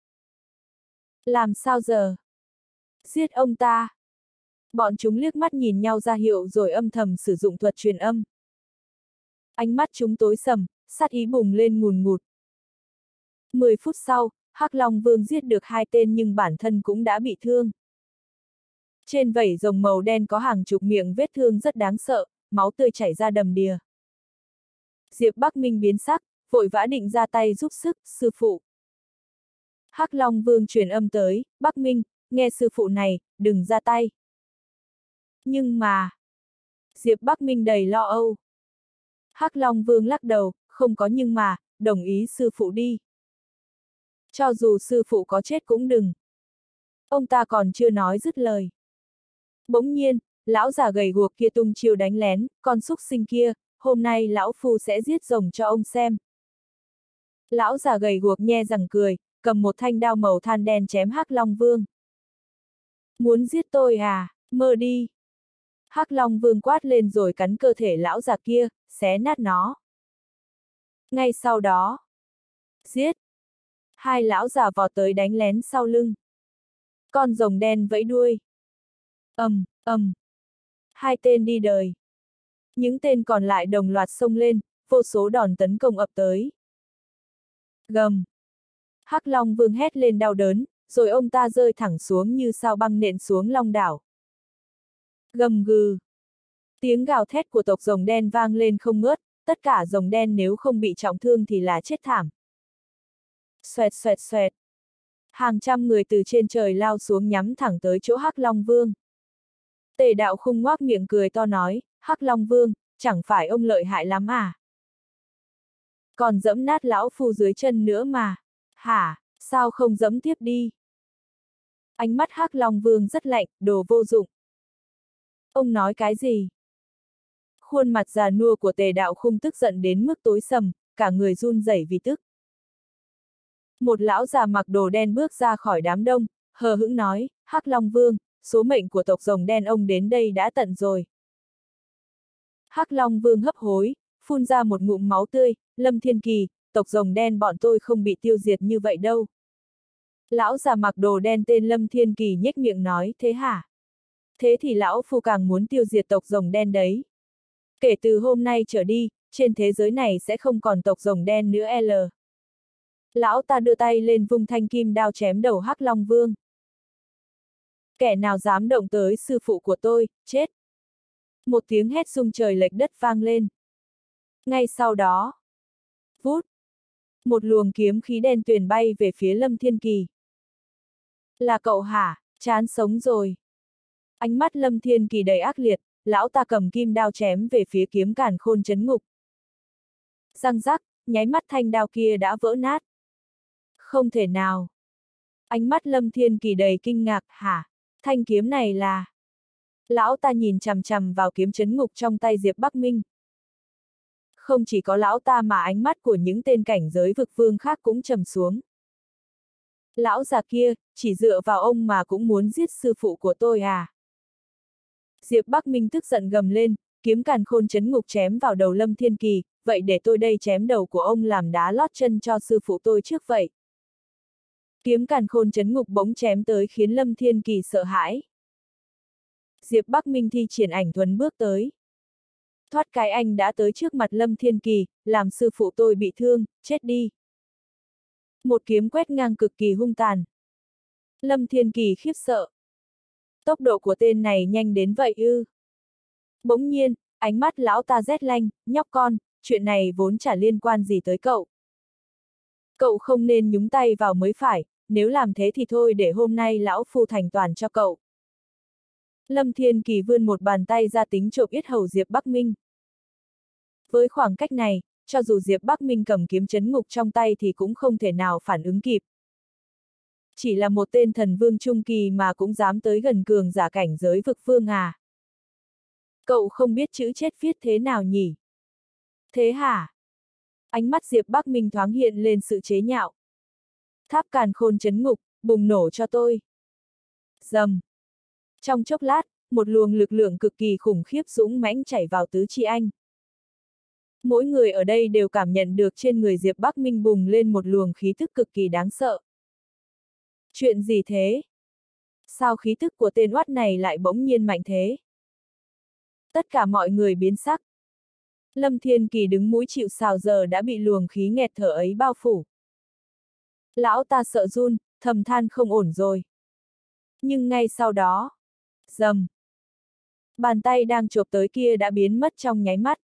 Làm sao giờ? Giết ông ta! Bọn chúng liếc mắt nhìn nhau ra hiệu rồi âm thầm sử dụng thuật truyền âm. Ánh mắt chúng tối sầm, sát ý bùng lên ngùn ngụt. Mười phút sau, Hắc Long Vương giết được hai tên nhưng bản thân cũng đã bị thương. Trên vảy rồng màu đen có hàng chục miệng vết thương rất đáng sợ, máu tươi chảy ra đầm đìa. Diệp Bắc Minh biến sắc, vội vã định ra tay giúp sức, sư phụ. Hắc Long Vương truyền âm tới, Bắc Minh, nghe sư phụ này, đừng ra tay. Nhưng mà... Diệp Bắc Minh đầy lo âu. Hắc Long Vương lắc đầu, không có nhưng mà, đồng ý sư phụ đi. Cho dù sư phụ có chết cũng đừng. Ông ta còn chưa nói dứt lời. Bỗng nhiên, lão già gầy guộc kia tung chiêu đánh lén, con súc sinh kia, hôm nay lão phu sẽ giết rồng cho ông xem. Lão già gầy guộc nhe răng cười, cầm một thanh đao màu than đen chém Hắc Long Vương. Muốn giết tôi à, mơ đi. Hắc Long Vương quát lên rồi cắn cơ thể lão già kia, xé nát nó. Ngay sau đó, giết. Hai lão già vọt tới đánh lén sau lưng. Con rồng đen vẫy đuôi. Ầm, ầm. Hai tên đi đời. Những tên còn lại đồng loạt xông lên, vô số đòn tấn công ập tới. Gầm. Hắc Long Vương hét lên đau đớn, rồi ông ta rơi thẳng xuống như sao băng nện xuống long đảo. Gầm gừ. Tiếng gào thét của tộc rồng đen vang lên không ngớt, tất cả rồng đen nếu không bị trọng thương thì là chết thảm. Xoẹt xoẹt xoẹt. Hàng trăm người từ trên trời lao xuống nhắm thẳng tới chỗ Hắc Long Vương. Tề Đạo Khung ngoác miệng cười to nói, Hắc Long Vương, chẳng phải ông lợi hại lắm à? Còn dẫm nát lão phu dưới chân nữa mà. Hả, sao không dẫm tiếp đi? Ánh mắt Hắc Long Vương rất lạnh, đồ vô dụng. Ông nói cái gì? Khuôn mặt già nua của Tề Đạo Khung tức giận đến mức tối sầm, cả người run rẩy vì tức. Một lão già mặc đồ đen bước ra khỏi đám đông, hờ hững nói, Hắc Long Vương, số mệnh của tộc rồng đen ông đến đây đã tận rồi. Hắc Long Vương hấp hối, phun ra một ngụm máu tươi, Lâm Thiên Kỳ, tộc rồng đen bọn tôi không bị tiêu diệt như vậy đâu. Lão già mặc đồ đen tên Lâm Thiên Kỳ nhếch miệng nói, thế hả? Thế thì lão phu càng muốn tiêu diệt tộc rồng đen đấy. Kể từ hôm nay trở đi, trên thế giới này sẽ không còn tộc rồng đen nữa L. Lão ta đưa tay lên vung thanh kim đao chém đầu Hắc Long Vương. Kẻ nào dám động tới sư phụ của tôi, chết. Một tiếng hét rung trời lệch đất vang lên. Ngay sau đó, vút, một luồng kiếm khí đen tuyền bay về phía Lâm Thiên Kỳ. Là cậu hả, chán sống rồi. Ánh mắt Lâm Thiên Kỳ đầy ác liệt, lão ta cầm kim đao chém về phía kiếm càn khôn chấn ngục. Răng rắc, nháy mắt thanh đao kia đã vỡ nát. Không thể nào. Ánh mắt Lâm Thiên Kỳ đầy kinh ngạc, hả, thanh kiếm này là... Lão ta nhìn chằm chằm vào kiếm chấn ngục trong tay Diệp Bắc Minh. Không chỉ có lão ta mà ánh mắt của những tên cảnh giới vực vương khác cũng trầm xuống. Lão già kia, chỉ dựa vào ông mà cũng muốn giết sư phụ của tôi à? Diệp Bắc Minh tức giận gầm lên, kiếm càn khôn chấn ngục chém vào đầu Lâm Thiên Kỳ, vậy để tôi đây chém đầu của ông làm đá lót chân cho sư phụ tôi trước vậy. Kiếm càn khôn chấn ngục bỗng chém tới khiến Lâm Thiên Kỳ sợ hãi. Diệp Bắc Minh thi triển ảnh thuấn bước tới. Thoát cái anh đã tới trước mặt Lâm Thiên Kỳ, làm sư phụ tôi bị thương, chết đi. Một kiếm quét ngang cực kỳ hung tàn. Lâm Thiên Kỳ khiếp sợ. Tốc độ của tên này nhanh đến vậy ư? Bỗng nhiên, ánh mắt lão ta rét lanh, nhóc con, chuyện này vốn chả liên quan gì tới cậu. Cậu không nên nhúng tay vào mới phải, nếu làm thế thì thôi để hôm nay lão phu thành toàn cho cậu. Lâm Thiên Kỳ vươn một bàn tay ra tính trộm yết hầu Diệp Bắc Minh. Với khoảng cách này, cho dù Diệp Bắc Minh cầm kiếm chấn ngục trong tay thì cũng không thể nào phản ứng kịp. Chỉ là một tên thần vương trung kỳ mà cũng dám tới gần cường giả cảnh giới vực vương à? Cậu không biết chữ chết viết thế nào nhỉ? Thế hả? Ánh mắt Diệp Bắc Minh thoáng hiện lên sự chế nhạo. Tháp càn khôn chấn ngục, bùng nổ cho tôi. Rầm. Trong chốc lát, một luồng lực lượng cực kỳ khủng khiếp dũng mãnh chảy vào tứ chi anh. Mỗi người ở đây đều cảm nhận được trên người Diệp Bắc Minh bùng lên một luồng khí tức cực kỳ đáng sợ. Chuyện gì thế? Sao khí tức của tên oát này lại bỗng nhiên mạnh thế? Tất cả mọi người biến sắc. Lâm Thiên Kỳ đứng mũi chịu sào giờ đã bị luồng khí nghẹt thở ấy bao phủ. Lão ta sợ run, thầm than không ổn rồi. Nhưng ngay sau đó, rầm, bàn tay đang chộp tới kia đã biến mất trong nháy mắt.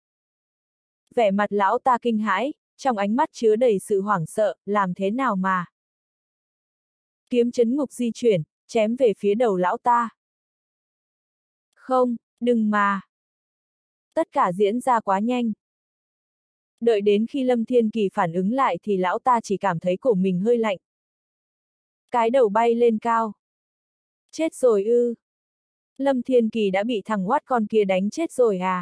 Vẻ mặt lão ta kinh hãi, trong ánh mắt chứa đầy sự hoảng sợ, làm thế nào mà? Kiếm chấn ngục di chuyển, chém về phía đầu lão ta. Không, đừng mà. Tất cả diễn ra quá nhanh. Đợi đến khi Lâm Thiên Kỳ phản ứng lại thì lão ta chỉ cảm thấy cổ mình hơi lạnh. Cái đầu bay lên cao. Chết rồi ư. Lâm Thiên Kỳ đã bị thằng oát con kia đánh chết rồi à?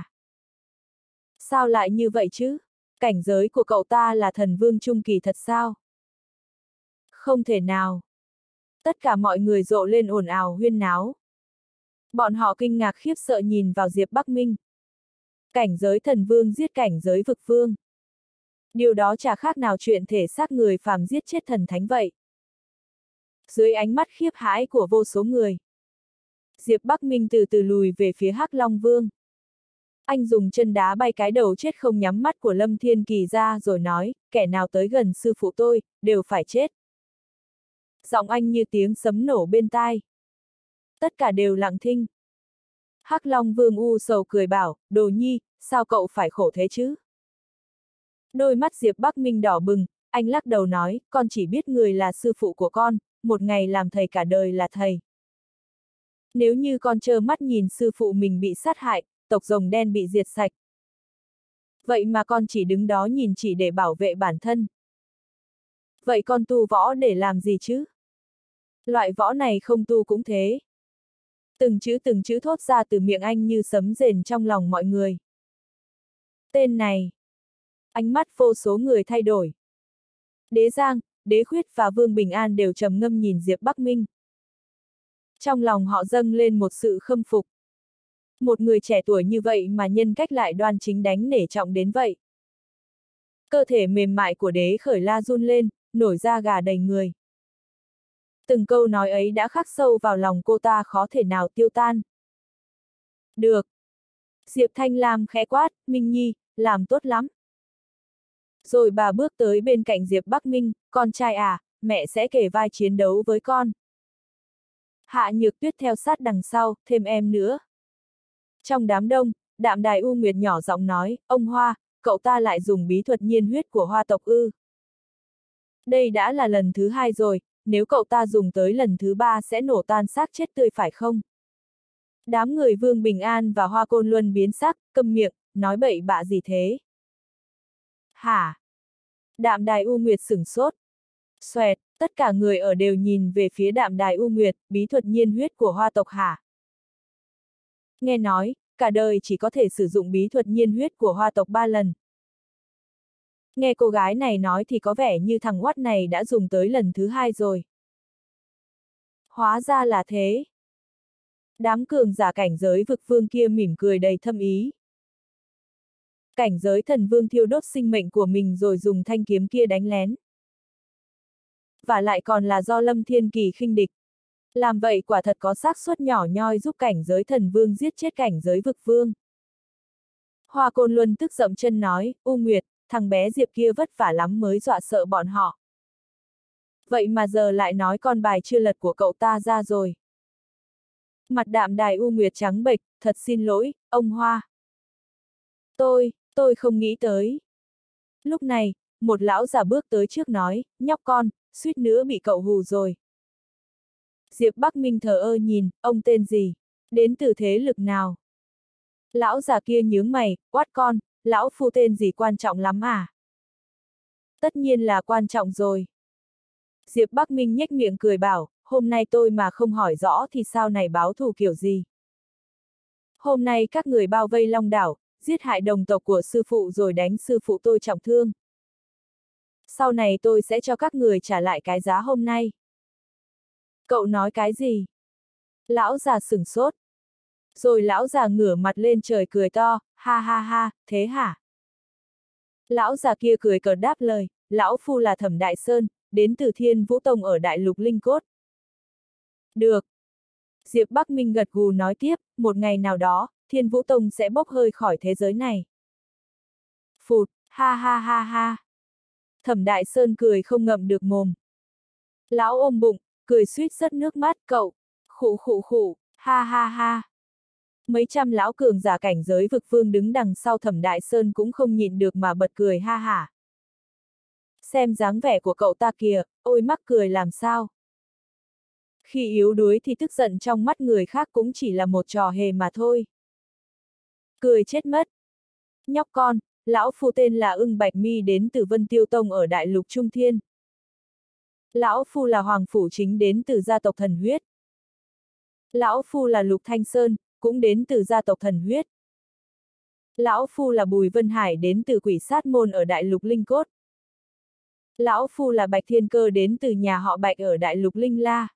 Sao lại như vậy chứ? Cảnh giới của cậu ta là thần vương trung kỳ thật sao? Không thể nào. Tất cả mọi người rộ lên ồn ào huyên náo. Bọn họ kinh ngạc khiếp sợ nhìn vào Diệp Bắc Minh. Cảnh giới thần vương giết cảnh giới vực vương. Điều đó chả khác nào chuyện thể xác người phàm giết chết thần thánh vậy. Dưới ánh mắt khiếp hãi của vô số người, Diệp Bắc Minh từ từ lùi về phía Hắc Long Vương. Anh dùng chân đá bay cái đầu chết không nhắm mắt của Lâm Thiên Kỳ ra rồi nói, kẻ nào tới gần sư phụ tôi, đều phải chết. Giọng anh như tiếng sấm nổ bên tai. Tất cả đều lặng thinh. Hắc Long Vương u sầu cười bảo, Đồ Nhi, sao cậu phải khổ thế chứ? Đôi mắt Diệp Bắc Minh đỏ bừng, anh lắc đầu nói, con chỉ biết người là sư phụ của con, một ngày làm thầy cả đời là thầy. Nếu như con trơ mắt nhìn sư phụ mình bị sát hại, tộc rồng đen bị diệt sạch. Vậy mà con chỉ đứng đó nhìn chỉ để bảo vệ bản thân. Vậy con tu võ để làm gì chứ? Loại võ này không tu cũng thế. Từng chữ từng chữ thốt ra từ miệng anh như sấm rền trong lòng mọi người. Tên này. Ánh mắt vô số người thay đổi. Đế Giang, Đế Khuyết và Vương Bình An đều trầm ngâm nhìn Diệp Bắc Minh. Trong lòng họ dâng lên một sự khâm phục. Một người trẻ tuổi như vậy mà nhân cách lại đoan chính đáng nể trọng đến vậy. Cơ thể mềm mại của Đế Khởi La run lên, nổi da gà đầy người. Từng câu nói ấy đã khắc sâu vào lòng cô ta khó thể nào tiêu tan. Được. Diệp Thanh Lam khẽ quát, Minh Nhi, làm tốt lắm. Rồi bà bước tới bên cạnh Diệp Bắc Minh, con trai à, mẹ sẽ kề vai chiến đấu với con. Hạ Nhược Tuyết theo sát đằng sau, thêm em nữa. Trong đám đông, Đạm Đài U Nguyệt nhỏ giọng nói, ông Hoa, cậu ta lại dùng bí thuật nhiên huyết của Hoa tộc ư. Đây đã là lần thứ hai rồi, nếu cậu ta dùng tới lần thứ ba sẽ nổ tan xác chết tươi phải không? Đám người Vương Bình An và Hoa Côn Luân biến sắc, câm miệng, nói bậy bạ gì thế? Hả? Đạm Đài U Nguyệt sửng sốt. Xoẹt, tất cả người ở đều nhìn về phía Đạm Đài U Nguyệt, bí thuật nhiên huyết của Hoa tộc hả? Nghe nói, cả đời chỉ có thể sử dụng bí thuật nhiên huyết của Hoa tộc ba lần. Nghe cô gái này nói thì có vẻ như thằng oắt này đã dùng tới lần thứ hai rồi. Hóa ra là thế. Đám cường giả cảnh giới vực vương kia mỉm cười đầy thâm ý. Cảnh giới thần vương thiêu đốt sinh mệnh của mình rồi dùng thanh kiếm kia đánh lén. Và lại còn là do Lâm Thiên Kỳ khinh địch. Làm vậy quả thật có xác suất nhỏ nhoi giúp cảnh giới thần vương giết chết cảnh giới vực vương. Hoa Côn Luân tức dậm chân nói, U Nguyệt, thằng bé Diệp kia vất vả lắm mới dọa sợ bọn họ. Vậy mà giờ lại nói con bài chưa lật của cậu ta ra rồi. Mặt Đạm Đài U Nguyệt trắng bệch, thật xin lỗi, ông Hoa. Tôi, tôi không nghĩ tới. Lúc này, một lão già bước tới trước nói, nhóc con, suýt nữa bị cậu hù rồi. Diệp Bắc Minh thờ ơ nhìn, ông tên gì? Đến từ thế lực nào? Lão già kia nhướng mày, quát con, lão phu tên gì quan trọng lắm à? Tất nhiên là quan trọng rồi. Diệp Bắc Minh nhếch miệng cười bảo, hôm nay tôi mà không hỏi rõ thì sao này báo thù kiểu gì? Hôm nay các người bao vây Long Đảo, giết hại đồng tộc của sư phụ rồi đánh sư phụ tôi trọng thương. Sau này tôi sẽ cho các người trả lại cái giá hôm nay. Cậu nói cái gì? Lão già sửng sốt. Rồi lão già ngửa mặt lên trời cười to, ha ha ha, thế hả? Lão già kia cười cợt đáp lời, lão phu là Thẩm Đại Sơn, đến từ Thiên Vũ Tông ở Đại Lục Linh Cốt. Được. Diệp Bắc Minh gật gù nói tiếp, một ngày nào đó, Thiên Vũ Tông sẽ bốc hơi khỏi thế giới này. Phụt, ha ha ha ha. Thẩm Đại Sơn cười không ngậm được mồm. Lão ôm bụng, cười suýt rớt nước mắt, cậu, khụ khụ khụ, ha ha ha. Mấy trăm lão cường giả cảnh giới vực vương đứng đằng sau Thẩm Đại Sơn cũng không nhịn được mà bật cười ha hả. Xem dáng vẻ của cậu ta kìa, ôi mắc cười làm sao. Khi yếu đuối thì tức giận trong mắt người khác cũng chỉ là một trò hề mà thôi. Cười chết mất. Nhóc con, lão phu tên là Ưng Bạch Mi đến từ Vân Tiêu Tông ở Đại Lục Trung Thiên. Lão phu là Hoàng Phủ Chính đến từ gia tộc Thần Huyết. Lão phu là Lục Thanh Sơn, cũng đến từ gia tộc Thần Huyết. Lão phu là Bùi Vân Hải đến từ Quỷ Sát Môn ở Đại Lục Linh Cốt. Lão phu là Bạch Thiên Cơ đến từ nhà họ Bạch ở Đại Lục Linh La.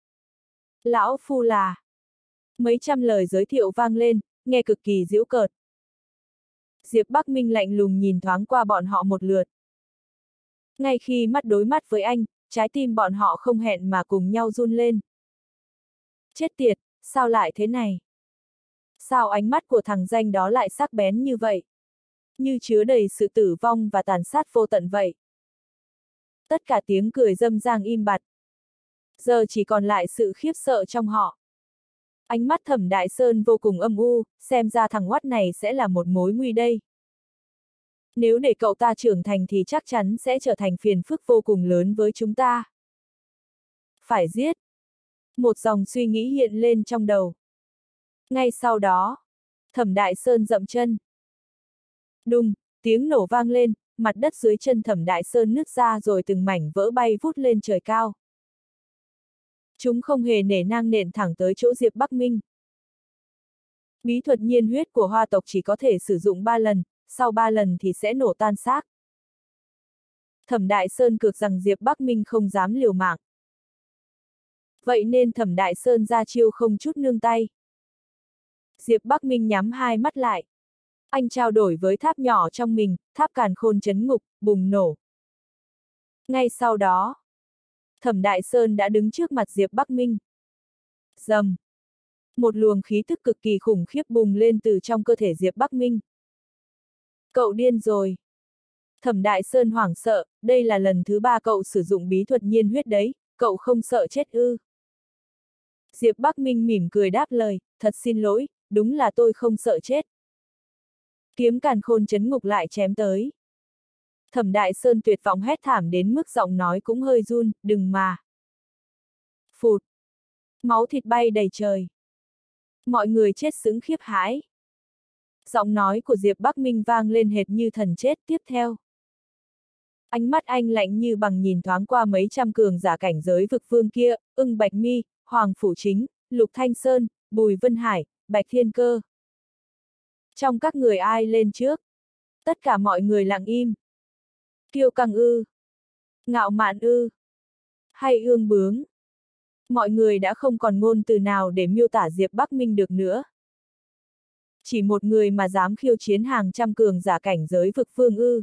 Lão phu là... Mấy trăm lời giới thiệu vang lên, nghe cực kỳ giễu cợt. Diệp Bắc Minh lạnh lùng nhìn thoáng qua bọn họ một lượt. Ngay khi mắt đối mắt với anh, trái tim bọn họ không hẹn mà cùng nhau run lên. Chết tiệt, sao lại thế này? Sao ánh mắt của thằng danh đó lại sắc bén như vậy? Như chứa đầy sự tử vong và tàn sát vô tận vậy. Tất cả tiếng cười râm ran im bặt. Giờ chỉ còn lại sự khiếp sợ trong họ. Ánh mắt Thẩm Đại Sơn vô cùng âm u, xem ra thằng oắt này sẽ là một mối nguy đây. Nếu để cậu ta trưởng thành thì chắc chắn sẽ trở thành phiền phức vô cùng lớn với chúng ta. Phải giết. Một dòng suy nghĩ hiện lên trong đầu. Ngay sau đó, Thẩm Đại Sơn dậm chân. Đùng, tiếng nổ vang lên, mặt đất dưới chân Thẩm Đại Sơn nứt ra rồi từng mảnh vỡ bay vút lên trời cao. Chúng không hề nể nang nện thẳng tới chỗ Diệp Bắc Minh. Bí thuật nhiên huyết của hoa tộc chỉ có thể sử dụng ba lần, sau ba lần thì sẽ nổ tan xác. Thẩm Đại Sơn cược rằng Diệp Bắc Minh không dám liều mạng. Vậy nên Thẩm Đại Sơn ra chiêu không chút nương tay. Diệp Bắc Minh nhắm hai mắt lại. Anh trao đổi với tháp nhỏ trong mình, tháp càn khôn chấn ngục, bùng nổ. Ngay sau đó, Thẩm Đại Sơn đã đứng trước mặt Diệp Bắc Minh. Rầm. Một luồng khí tức cực kỳ khủng khiếp bùng lên từ trong cơ thể Diệp Bắc Minh. Cậu điên rồi. Thẩm Đại Sơn hoảng sợ, đây là lần thứ ba cậu sử dụng bí thuật nhiên huyết đấy, cậu không sợ chết ư? Diệp Bắc Minh mỉm cười đáp lời, thật xin lỗi, đúng là tôi không sợ chết. Kiếm càn khôn chấn ngục lại chém tới. Thẩm Đại Sơn tuyệt vọng hét thảm đến mức giọng nói cũng hơi run, đừng mà. Phụt. Máu thịt bay đầy trời. Mọi người chết sững khiếp hãi. Giọng nói của Diệp Bắc Minh vang lên hệt như thần chết tiếp theo. Ánh mắt anh lạnh như bằng nhìn thoáng qua mấy trăm cường giả cảnh giới vực vương kia, Ưng Bạch Mi, Hoàng Phủ Chính, Lục Thanh Sơn, Bùi Vân Hải, Bạch Thiên Cơ. Trong các người ai lên trước? Tất cả mọi người lặng im. Kiêu căng ư? Ngạo mạn ư? Hay ương bướng? Mọi người đã không còn ngôn từ nào để miêu tả Diệp Bắc Minh được nữa. Chỉ một người mà dám khiêu chiến hàng trăm cường giả cảnh giới vực vương ư?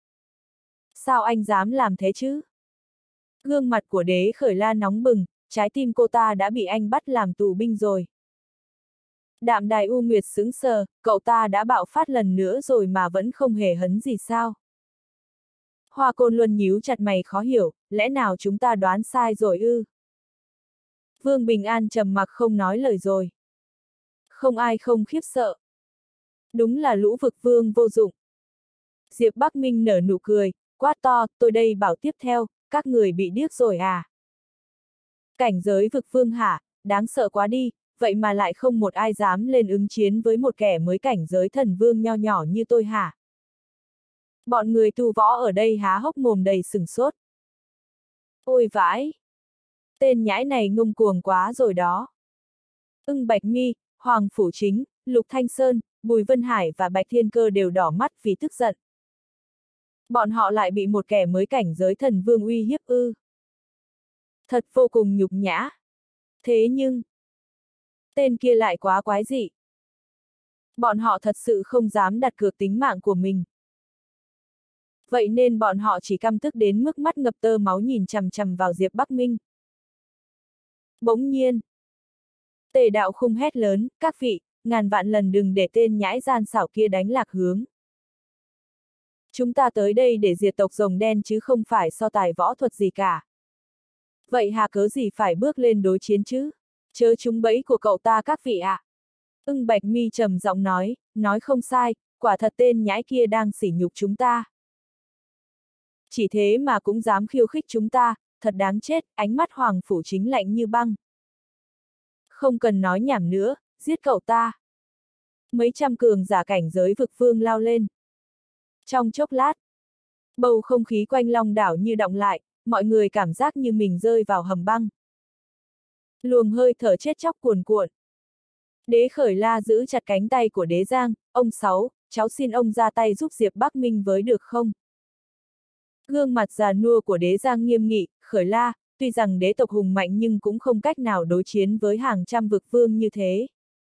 Sao anh dám làm thế chứ? Gương mặt của Đế Khởi La nóng bừng, trái tim cô ta đã bị anh bắt làm tù binh rồi. Đạm Đài U Nguyệt sững sờ, cậu ta đã bạo phát lần nữa rồi mà vẫn không hề hấn gì sao? Hoa Côn Luân nhíu chặt mày khó hiểu, lẽ nào chúng ta đoán sai rồi ư? Vương Bình An trầm mặc không nói lời rồi. Không ai không khiếp sợ. Đúng là lũ vực vương vô dụng. Diệp Bắc Minh nở nụ cười, quát to, tôi đây bảo tiếp theo, các người bị điếc rồi à? Cảnh giới vực vương hả, đáng sợ quá đi, vậy mà lại không một ai dám lên ứng chiến với một kẻ mới cảnh giới thần vương nho nhỏ như tôi hả? Bọn người tu võ ở đây há hốc mồm đầy sừng sốt. Ôi vãi! Tên nhãi này ngông cuồng quá rồi đó. Ưng Bạch Mi, Hoàng Phủ Chính, Lục Thanh Sơn, Bùi Vân Hải và Bạch Thiên Cơ đều đỏ mắt vì tức giận. Bọn họ lại bị một kẻ mới cảnh giới thần vương uy hiếp ư. Thật vô cùng nhục nhã. Thế nhưng, tên kia lại quá quái dị. Bọn họ thật sự không dám đặt cược tính mạng của mình. Vậy nên bọn họ chỉ căm tức đến mức mắt ngập tơ máu nhìn chằm chằm vào Diệp Bắc Minh. Bỗng nhiên, Tề Đạo Khung hét lớn, các vị, ngàn vạn lần đừng để tên nhãi gian xảo kia đánh lạc hướng. Chúng ta tới đây để diệt tộc rồng đen chứ không phải so tài võ thuật gì cả. Vậy hà cớ gì phải bước lên đối chiến chứ? Chớ trúng bẫy của cậu ta các vị ạ. À. Ưng Bạch Mi trầm giọng nói, nói không sai, quả thật tên nhãi kia đang sỉ nhục chúng ta. Chỉ thế mà cũng dám khiêu khích chúng ta, thật đáng chết, ánh mắt Hoàng Phủ Chính lạnh như băng. Không cần nói nhảm nữa, giết cậu ta. Mấy trăm cường giả cảnh giới vực vương lao lên. Trong chốc lát, bầu không khí quanh Long đảo như đọng lại, mọi người cảm giác như mình rơi vào hầm băng. Luồng hơi thở chết chóc cuồn cuộn. Đế Khởi La giữ chặt cánh tay của Đế Giang, ông Sáu, cháu xin ông ra tay giúp Diệp Bắc Minh với được không? Gương mặt già nua của Đế Giang nghiêm nghị, Khởi La, tuy rằng đế tộc hùng mạnh nhưng cũng không cách nào đối chiến với hàng trăm vực vương như thế.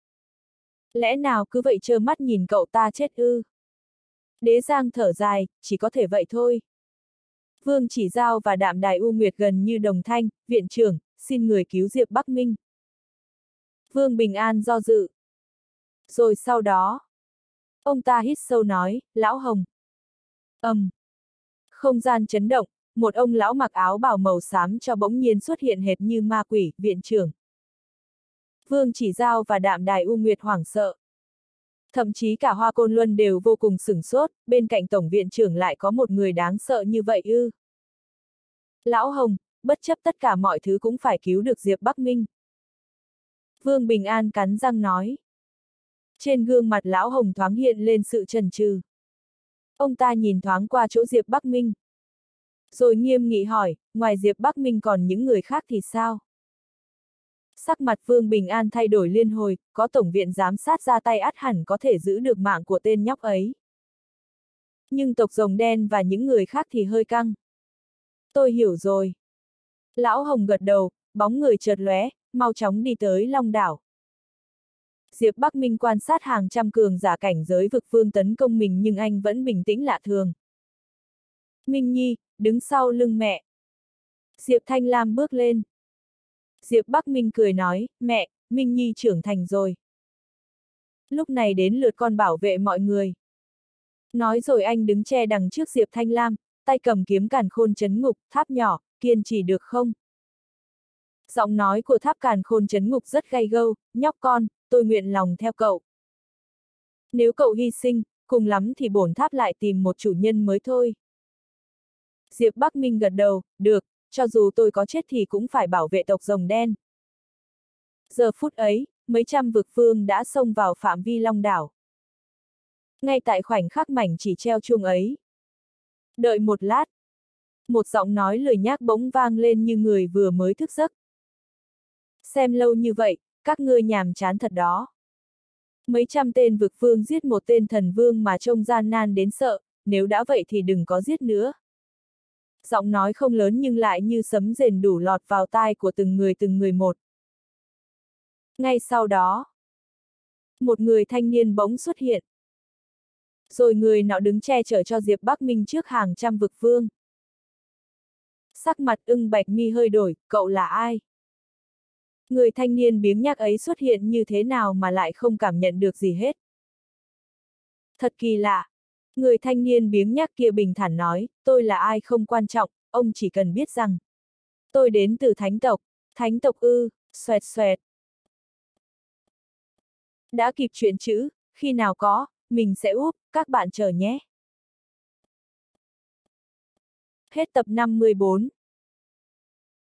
Lẽ nào cứ vậy trơ mắt nhìn cậu ta chết ư? Đế Giang thở dài, chỉ có thể vậy thôi. Vương Chỉ Giao và Đạm Đài U Nguyệt gần như đồng thanh, viện trưởng, xin người cứu Diệp Bắc Minh. Vương Bình An do dự. Rồi sau đó, ông ta hít sâu nói, Lão Hồng. ầm, um, không gian chấn động, một ông lão mặc áo bào màu xám cho bỗng nhiên xuất hiện hệt như ma quỷ, viện trưởng. Vương Chỉ Giao và Đạm Đài U Nguyệt hoảng sợ. Thậm chí cả Hoa Côn Luân đều vô cùng sửng sốt, bên cạnh tổng viện trưởng lại có một người đáng sợ như vậy ư. Lão Hồng, bất chấp tất cả mọi thứ cũng phải cứu được Diệp Bắc Minh. Vương Bình An cắn răng nói. Trên gương mặt Lão Hồng thoáng hiện lên sự chần chừ. Ông ta nhìn thoáng qua chỗ Diệp Bắc Minh. Rồi nghiêm nghị hỏi, ngoài Diệp Bắc Minh còn những người khác thì sao? Sắc mặt Vương Bình An thay đổi liên hồi, có tổng viện giám sát ra tay ắt hẳn có thể giữ được mạng của tên nhóc ấy. Nhưng tộc rồng đen và những người khác thì hơi căng. Tôi hiểu rồi. Lão Hồng gật đầu, bóng người chợt lóe, mau chóng đi tới Long Đảo. Diệp Bắc Minh quan sát hàng trăm cường giả cảnh giới vực vương tấn công mình nhưng anh vẫn bình tĩnh lạ thường. Minh Nhi, đứng sau lưng mẹ. Diệp Thanh Lam bước lên. Diệp Bắc Minh cười nói, mẹ, Minh Nhi trưởng thành rồi. Lúc này đến lượt con bảo vệ mọi người. Nói rồi anh đứng che đằng trước Diệp Thanh Lam, tay cầm kiếm càn khôn chấn ngục, Tháp nhỏ, kiên trì được không? Giọng nói của Tháp càn khôn chấn ngục rất gay gâu, nhóc con, tôi nguyện lòng theo cậu. Nếu cậu hy sinh, cùng lắm thì bổn tháp lại tìm một chủ nhân mới thôi. Diệp Bắc Minh gật đầu, được, cho dù tôi có chết thì cũng phải bảo vệ tộc rồng đen. Giờ phút ấy, mấy trăm vực vương đã xông vào phạm vi Long Đảo. Ngay tại khoảnh khắc mảnh chỉ treo chuông ấy. Đợi một lát. Một giọng nói lười nhác bỗng vang lên như người vừa mới thức giấc. Xem lâu như vậy, các ngươi nhàm chán thật đó. Mấy trăm tên vực vương giết một tên thần vương mà trông gian nan đến sợ, nếu đã vậy thì đừng có giết nữa. Giọng nói không lớn nhưng lại như sấm rền đủ lọt vào tai của từng người từng người một. Ngay sau đó, một người thanh niên bỗng xuất hiện. Rồi người nọ đứng che chở cho Diệp Bắc Minh trước hàng trăm vực vương. Sắc mặt ưng bạch mi hơi đổi, cậu là ai? Người thanh niên biếng nhác ấy xuất hiện như thế nào mà lại không cảm nhận được gì hết? Thật kỳ lạ. Người thanh niên biếng nhác kia bình thản nói, tôi là ai không quan trọng, ông chỉ cần biết rằng. Tôi đến từ thánh tộc, thánh tộc ư, xoẹt xoẹt. Đã kịp chuyện chữ, khi nào có, mình sẽ úp, các bạn chờ nhé. Hết tập năm mươi bốn.